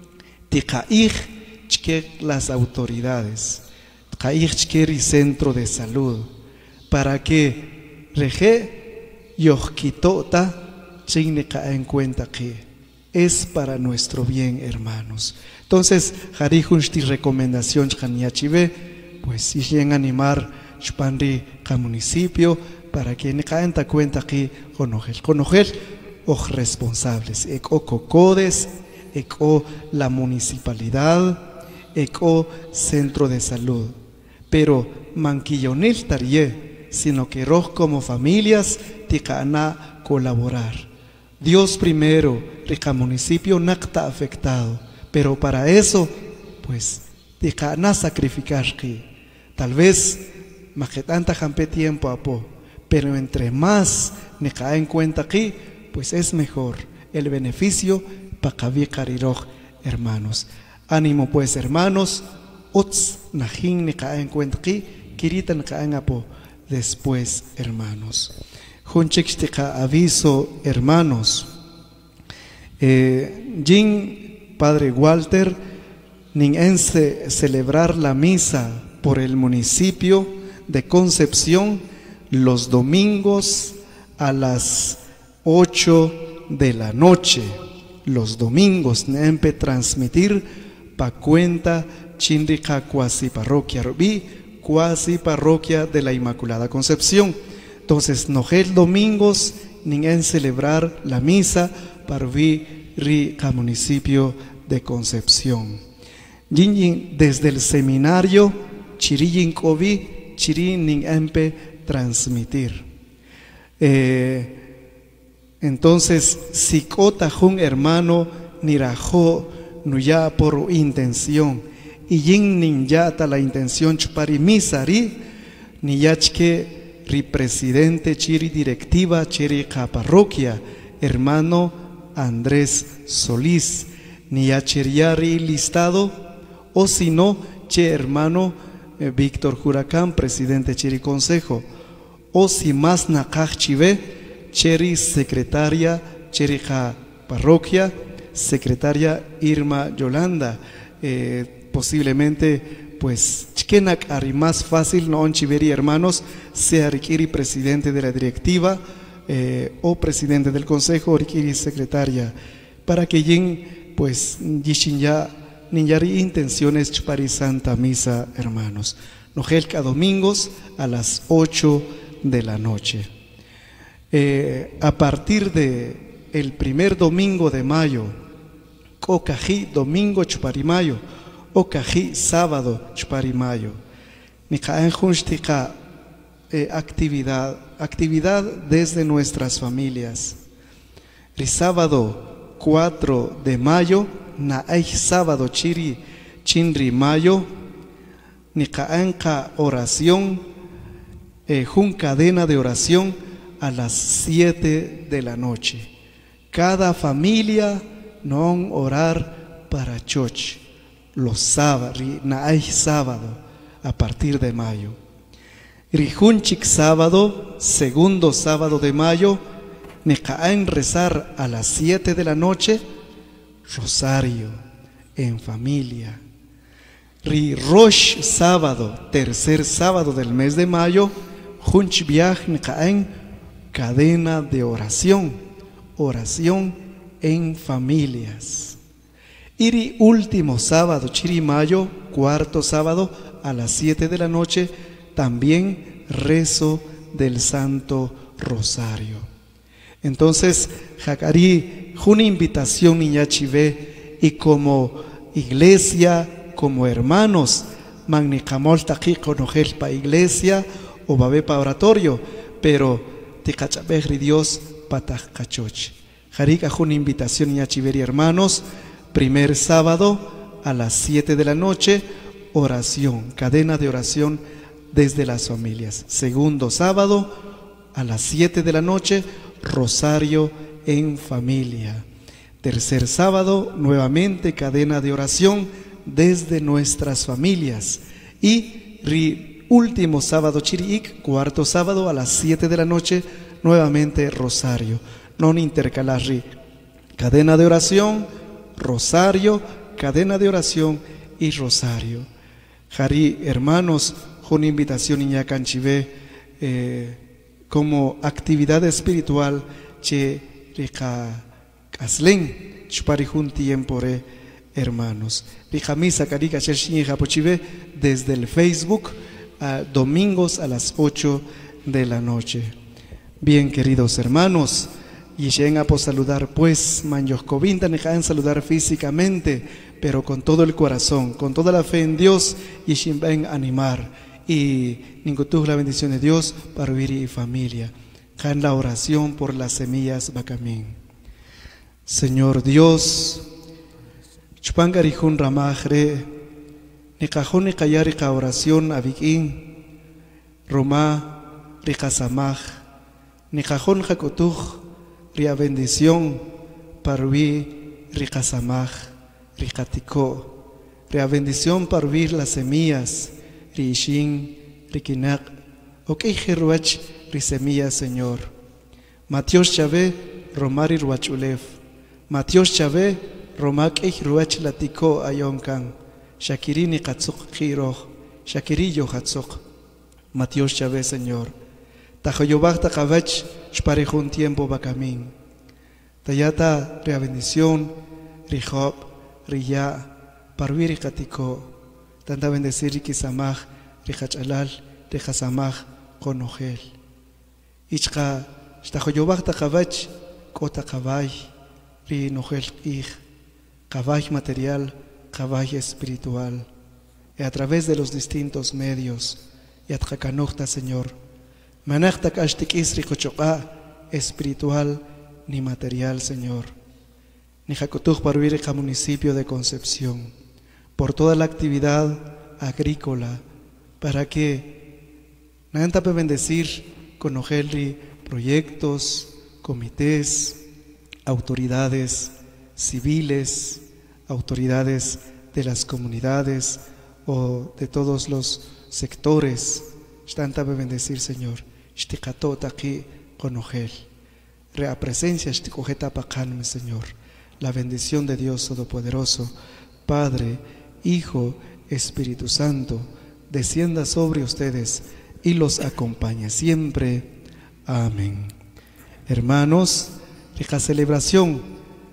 I: ticaij chque las autoridades, ticaij chque centro de salud, para que reje yohkitota chigneca en cuenta que es para nuestro bien, hermanos. Entonces, Harijunshti recomendación chaniachive, pues si llegan a animar chpandri ka municipio para que ne caenta cuenta que conogel, conogel o responsables, eco cocodes, eco la municipalidad, eco centro de salud, pero manquillonil tarie, sino que roh como familias ticana colaborar. Dios primero, rica municipio nacta afectado, pero para eso, pues, ticana sacrificar que tal vez majetanta jampe tiempo apo, pero entre más ne cae en cuenta aquí, pues es mejor el beneficio para cavicariroj, hermanos. Ánimo pues, hermanos, ots najin ne cae en cuenta aquí, kirita ne cae en apo después, hermanos. Junchixtica aviso, hermanos. Eh, Jin, Padre Walter, ninense celebrar la misa por el municipio de Concepción los domingos a las ocho de la noche. Los domingos nempe transmitir pa cuenta chinrica cuasi parroquia Rubí, cuasi parroquia de la Inmaculada Concepción. Entonces, nojel domingos ni en celebrar la misa para vi rica municipio de Concepción. Yin desde el seminario chiriyin kovi chirin nin empe transmitir. Eh, entonces, si kota jun hermano nirajo nuya por intención y yin nin yata la intención chupari misari ni yachke presidente chiri directiva chiri parroquia hermano Andrés Solís ni acheriari listado o si no che hermano eh, Víctor Huracán presidente chiri consejo o si más nakaj chive cheri secretaria chiri parroquia secretaria Irma Yolanda, eh, posiblemente pues chkenak ari más fácil no onchiveri hermanos sea requiere presidente de la directiva eh, o presidente del consejo o requiere secretaria para que yin pues yishin ya ninyari intenciones chupari santa misa, hermanos. Nojelka domingos a las ocho de la noche. Eh, a partir de el primer domingo de mayo, Kokaji domingo chuparimayo, Okaji sábado chuparimayo, Nikaen Junshtika eh, actividad, actividad desde nuestras familias. El sábado cuatro de mayo, Naay sábado chiri chinri mayo, Nikaenka oración, eh, jun cadena de oración a las siete de la noche. Cada familia non orar para choch los sábados, naay sábado a partir de mayo. Rijunchik sábado, segundo sábado de mayo, Necaán rezar a las siete de la noche, rosario en familia. Ri Rosh sábado, tercer sábado del mes de mayo, Junch Viaj Necaán, cadena de oración, oración en familias. Iri último sábado, Chiri Mayo, cuarto sábado a las siete de la noche, también rezo del Santo Rosario. Entonces, Jacari, una invitación niña chive, y como iglesia, como hermanos, magnicamol taqui conogel pa iglesia o babe pa oratorio, pero te cachabegri Dios patach cachoch. Jarika, una invitación niña chive y hermanos, primer sábado a las siete de la noche, oración, cadena de oración desde las familias. Segundo sábado a las siete de la noche, rosario en familia. Tercer sábado, nuevamente cadena de oración desde nuestras familias. Y ri, último sábado chiriik, cuarto sábado a las siete de la noche, nuevamente rosario. Non intercalar ri, cadena de oración, rosario, cadena de oración y rosario. Jari, hermanos, una invitación niña canchivé, eh, como actividad espiritual che rica caslen chuparihun tiempo re hermanos. Rica misa carica cherchiña pochive desde el Facebook a domingos a las ocho de la noche. Bien, queridos hermanos, y lleguen por saludar pues manjos covinta nejan saludar físicamente, pero con todo el corazón, con toda la fe en Dios, y ven animar. Y ningutú la bendición de Dios para vivir y familia. En la oración por las semillas bacamín. Señor Dios, chupangarijun ramajre, nikajun nikayarika oración abikin, Roma rikasamaj, nikajun jakutuj, ria bendición para vivir rikasamaj, rikatiko, ria bendición para vivir las semillas. Rishin, Rikinak, ok, Jeruach, Risemilla, Señor. Matios Chave, Romari Ruachulef. Matios Chave, Romak e Ruach Latiko Ayonkan. Shakirini Katsuk Hiroh, Shakirillo Hatsuk. Matios Chave, Señor. Tajoyobach Takavach, Sparejun tiempo Bacamín. Tayata, Rea bendición, Rijob, Riya, Parviri Katiko. Tanta bendecir que samaj, rechachalal, rechasamaj, conogel. Ichka, stajoyobach takavach, kota kavay, ri nogel ich, kavay material, kavay espiritual. Y a través de los distintos medios, y atkakanokta, Señor, manachtak ashtikis ricochoka, espiritual ni material, Señor. Ni jacotuj para vivir el municipio de Concepción. Por toda la actividad agrícola, para que Nanta pueda bendecir con Ojelri proyectos, comités, autoridades civiles, autoridades de las comunidades o de todos los sectores. Nanta pueda bendecir, Señor. Shtikatota aquí con Ojel. Rea presencia shtikojeta pakanme, Señor. La bendición de Dios Todopoderoso, Padre, Hijo, Espíritu Santo, descienda sobre ustedes y los acompañe siempre. Amén. Hermanos, esta celebración,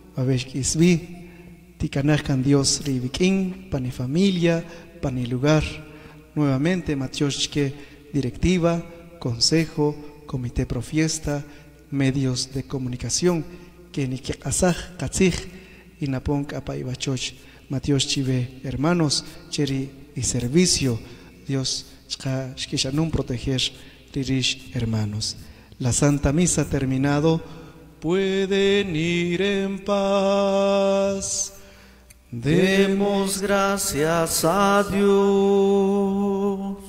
I: Babeshkisbi, Tikanajkan Dios Ribikin, Pani familia, Pani lugar, nuevamente Matioshke, directiva, consejo, comité profiesta, medios de comunicación, que ni que asaj, katzij, y napon apaibachoch. Matios Chive, hermanos, Cheri y servicio, Dios, Shkishanun proteger, Rirish, hermanos. La Santa Misa ha terminado, pueden ir en paz.
J: Demos gracias a Dios.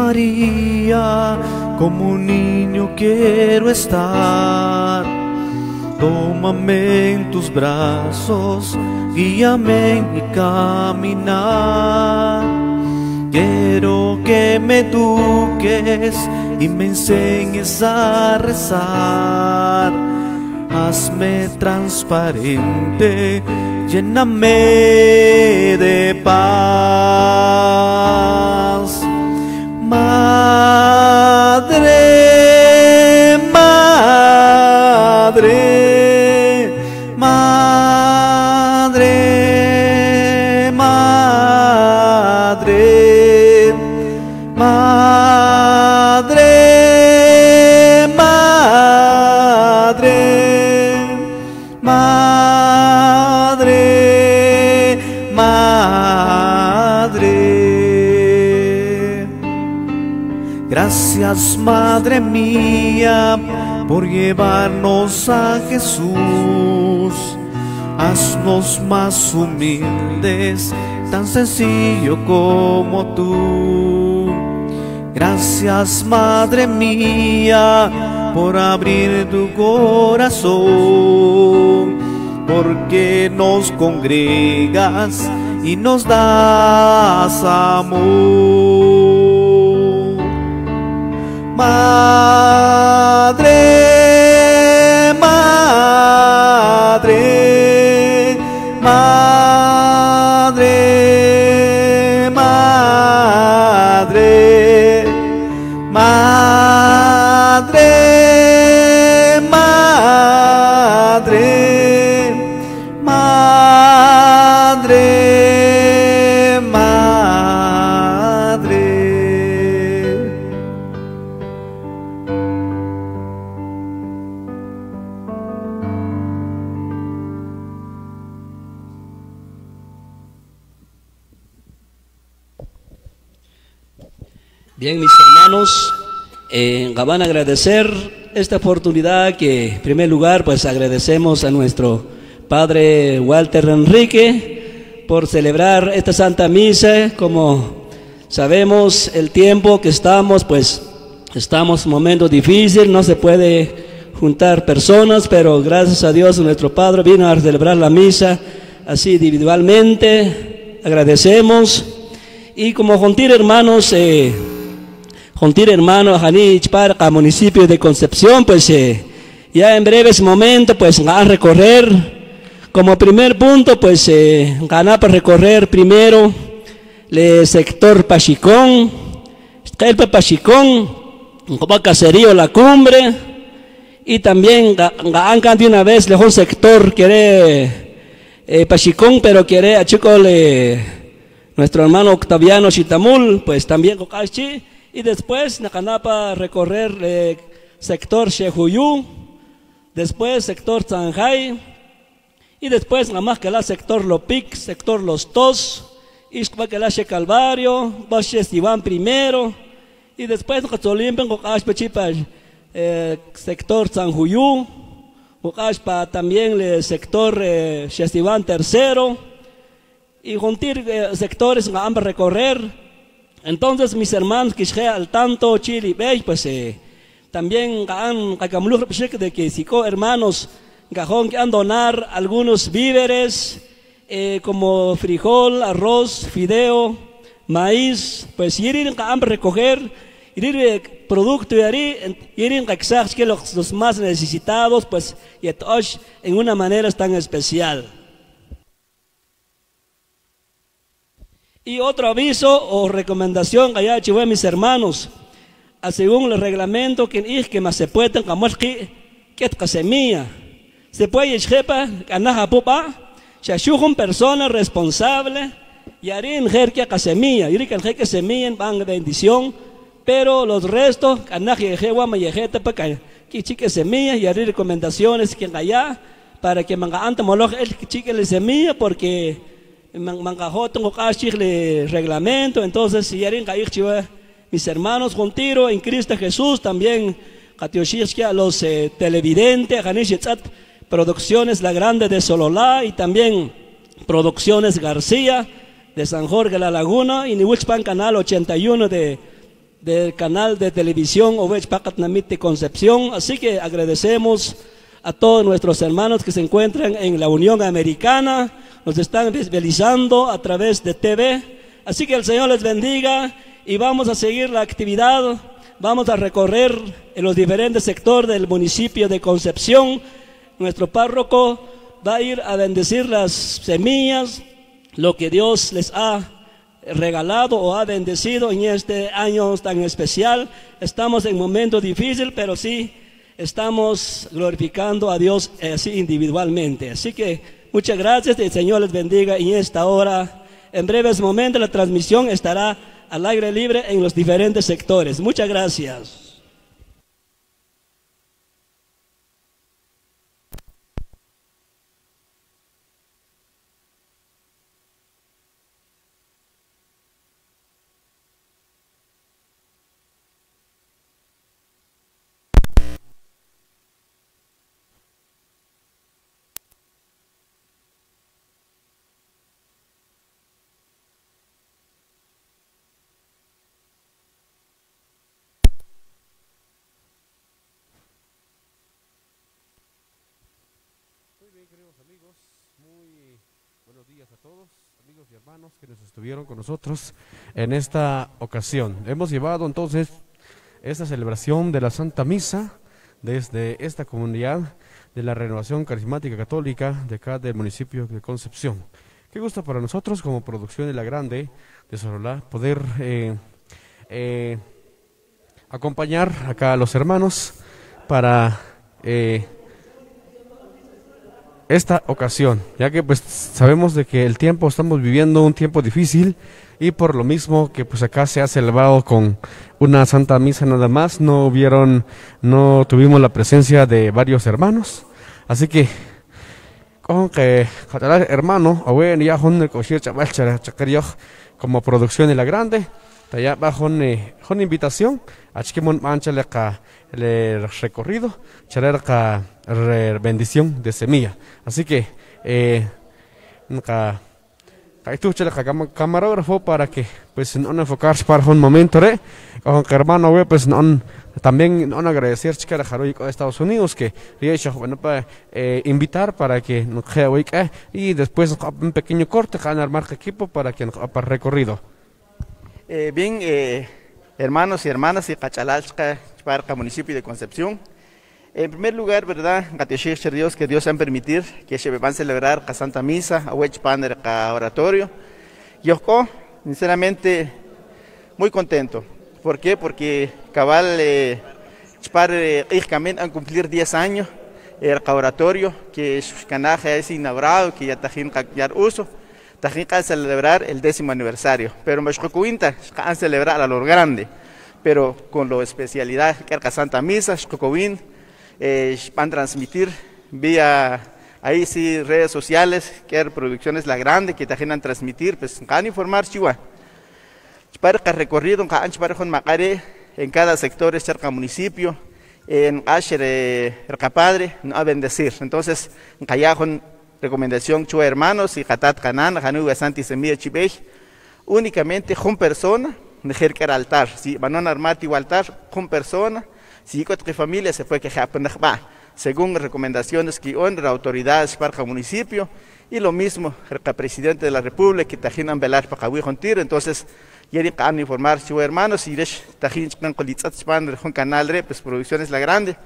J: María, como un niño quiero estar. Tómame en tus brazos, guíame en mi caminar. Quiero que me eduques y me enseñes a rezar. Hazme transparente, lléname de paz. Madre, madre, madre, madre, madre, madre, madre, madre. Gracias, Madre mía, por llevarnos a Jesús. Haznos más humildes, tan sencillo como tú. Gracias, Madre mía, por abrir tu corazón, porque nos congregas y nos das amor. Madre, madre, madre, madre, madre, madre, madre, madre.
K: Bien, mis hermanos, eh, van a agradecer esta oportunidad que, en primer lugar, pues agradecemos a nuestro Padre Walter Enrique por celebrar esta Santa Misa. Como sabemos, el tiempo que estamos, pues estamos en un momento difícil, no se puede juntar personas, pero gracias a Dios nuestro Padre vino a celebrar la misa así individualmente. Agradecemos. Y como juntir hermanos, eh, juntir hermanos Jani Chparca, municipio de Concepción, pues eh, ya en breves momentos pues van a recorrer. Como primer punto, pues eh, van a recorrer primero el sector Pachicón, el Pachicón, como caserío La Cumbre, y también han de una vez le un sector quiere eh, Pachicón, pero quiere a chico le nuestro hermano Octaviano Chitamul, pues también Cocachi, y después Nacanapa recorrer el sector Shehuyú, después sector Zanjay, y después nada más que la sector Lopic, sector Los Tos, y que la Calvario, Boches Iván primero, y después Cozolimpen Cocachi Chipa sector Zanjuyú, Cocachi también el sector eh, Iván tercero, y juntir eh, sectores que van a recorrer. Entonces mis hermanos que estén al tanto Chile Bay, pues eh, también han de que si hermanos gajón que han donar algunos víveres eh, como frijol, arroz, fideo, maíz, pues ir a recoger, ir producto y ir a que los, los más necesitados, pues y en una manera tan especial. Y otro aviso o recomendación allá chihuahua mis hermanos, a según el reglamento que que más se puede camar que que semilla se puede jepa anaja pupa shashujun persona responsable y harían jerque a semilla y que que semilla van bendición, pero los restos anaje jewa mayejeta para que chique semilla y haría recomendaciones que allá para que manga anta molo el chique le semilla porque mangajoto le reglamento. Entonces si harían caer mis hermanos Juntiro en Cristo Jesús, también los eh, televidentes Producciones La Grande de Sololá y también Producciones García de San Jorge La Laguna y Nihuichpan Canal ochenta y uno de del canal de televisión Ovech Pacatnamite Concepción. Así que agradecemos a todos nuestros hermanos que se encuentran en la Unión Americana, nos están visualizando a través de T V. Así que el Señor les bendiga y vamos a seguir la actividad. Vamos a recorrer en los diferentes sectores del municipio de Concepción. Nuestro párroco va a ir a bendecir las semillas, lo que Dios les ha regalado o ha bendecido en este año tan especial. Estamos en un momento difícil, pero sí estamos glorificando a Dios así individualmente. Así que muchas gracias y el Señor les bendiga. Y en esta hora, en breves momentos, la transmisión estará al aire libre en los diferentes sectores. Muchas gracias.
L: Que nos estuvieron con nosotros en esta ocasión. Hemos llevado entonces esta celebración de la Santa Misa desde esta comunidad de la Renovación Carismática Católica de acá del municipio de Concepción. Qué gusto para nosotros como Producción de la Grande de Sololá poder eh, eh, acompañar acá a los hermanos para eh, esta ocasión, ya que pues sabemos de que el tiempo, estamos viviendo un tiempo difícil y por lo mismo que pues acá se ha celebrado con una Santa Misa nada más, no hubieron, no tuvimos la presencia de varios hermanos, así que con que hermano, como Producción de la Grande, ya bajo una invitación, a chiquimon manchale el recorrido, chaler bendición de semilla. Así que, eh, camarógrafo para que, pues, no enfocarse para un momento, ¿eh? Con que hermano, pues, no, también no agradecer chica de Estados Unidos que, bueno, para eh, invitar para que nos quede y después un pequeño corte, van a armar equipo para que para recorrido.
A: Eh, bien, eh, hermanos y hermanas de Cachalalchca, Parca, municipio de Concepción. En primer lugar, ¿verdad? Gracias a Dios que Dios han permitido que se van a celebrar la Santa Misa, a Huechpaner, a oratorio. Yo, sinceramente, muy contento. ¿Por qué? Porque cabal, eh, han cumplido diez años el oratorio, que su canaje es inaugurado, que ya está ya uso. También van a celebrar el décimo aniversario, pero me van a celebrar a lo grande, pero con la especialidad que es la Santa Misa, eh, van a transmitir vía ahí sí redes sociales, que es Producciones La Grande, que también van a transmitir, pues van a informar chihuahua. Para el recorrido en cada sector, cerca municipio, en Asher, el Capadre, no a bendecir. Entonces, en Callajón, recomendación chua hermanos y Hatat Canan, Hanu Santi Semilla Chibej, únicamente con persona, dejar que era altar. Si van a armar tu altar, con persona, si con tu familia se fue que va, según recomendaciones que honra autoridades para el municipio, y lo mismo el presidente de la República, que tajinan velar para Cahuijontir. Entonces, ya han informar chua hermanos y les tajin con con canal, pues Producciones La Grande.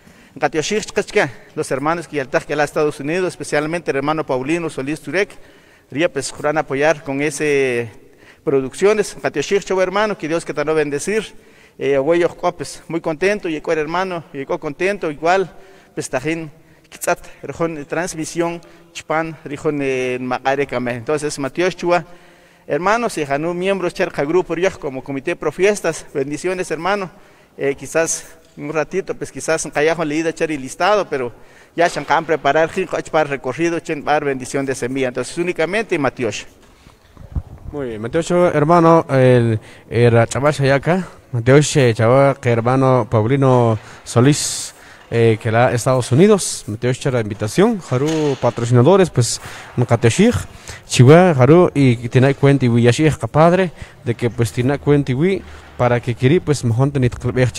A: Los hermanos que ya están en Estados Unidos, especialmente el hermano Paulino Solís Turek, pues van a apoyar con ese producciones. Hermano, que Dios que te lo bendecir. Eh, pues, muy contento, y el hermano, llegó contento, igual, pues también, transmisión, chpan, entonces, Matías Chua, hermanos y Janú, miembros del grupo, como comité pro fiestas, bendiciones, hermano, eh, quizás un ratito, pues quizás un callajo leída echar y listado, pero ya se han preparar para el recorrido, para bendición de semilla. Entonces, únicamente Matías.
L: Muy bien, Matías, hermano, el chaval acá, Matías, chaval, que hermano Paulino Solís, eh, que la Estados Unidos, me te la invitación, Haru patrocinadores, pues, Mkateshig, Chihuahua, Haru, y tiene cuenta y Yashig, padre, de que pues tiene cuenta y para que quiri, pues, mejor tener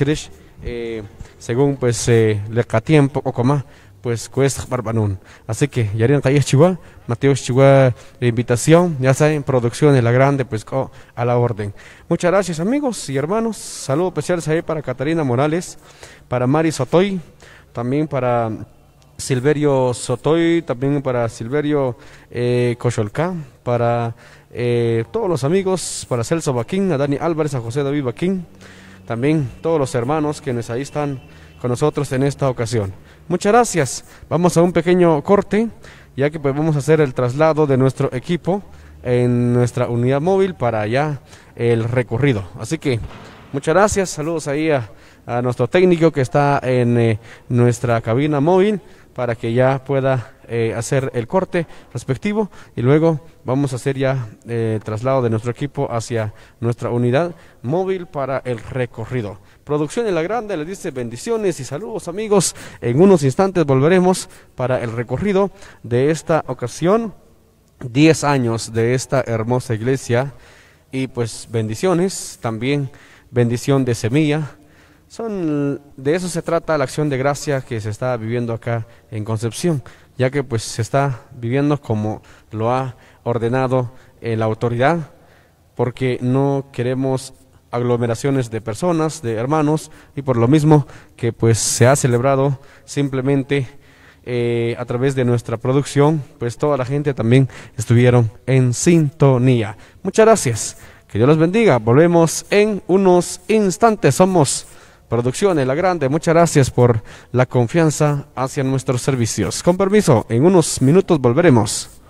L: eh, según pues eh, le tiempo o como pues cuesta barbanún. Así que Yarin Calles Chihuahua, Mateo Chihuahua, la invitación, ya saben, producción de la grande, pues oh, a la orden. Muchas gracias amigos y hermanos, saludos especiales ahí para Catarina Morales, para Mari Sotoy, también para Silverio Sotoy, también para Silverio eh, Cocholca, para eh, todos los amigos, para Celso Baquín, a Dani Álvarez, a José David Baquín, también todos los hermanos quienes ahí están con nosotros en esta ocasión. Muchas gracias. Vamos a un pequeño corte, ya que pues vamos a hacer el traslado de nuestro equipo en nuestra unidad móvil para allá el recorrido. Así que muchas gracias. Saludos ahí a, a nuestro técnico que está en eh, nuestra cabina móvil para que ya pueda eh, hacer el corte respectivo y luego vamos a hacer ya eh, el traslado de nuestro equipo hacia nuestra unidad móvil para el recorrido. Producción en la grande les dice bendiciones y saludos amigos. En unos instantes volveremos para el recorrido de esta ocasión, diez años de esta hermosa iglesia y pues bendiciones, también bendición de semilla. Son, de eso se trata la acción de gracia que se está viviendo acá en Concepción, ya que pues se está viviendo como lo ha ordenado eh, la autoridad, porque no queremos aglomeraciones de personas, de hermanos, y por lo mismo que pues se ha celebrado simplemente eh, a través de nuestra producción, pues toda la gente también estuvieron en sintonía. Muchas gracias, que Dios los bendiga, volvemos en unos instantes, somos Producciones La Grande, muchas gracias por la confianza hacia nuestros servicios. Con permiso, en unos minutos volveremos.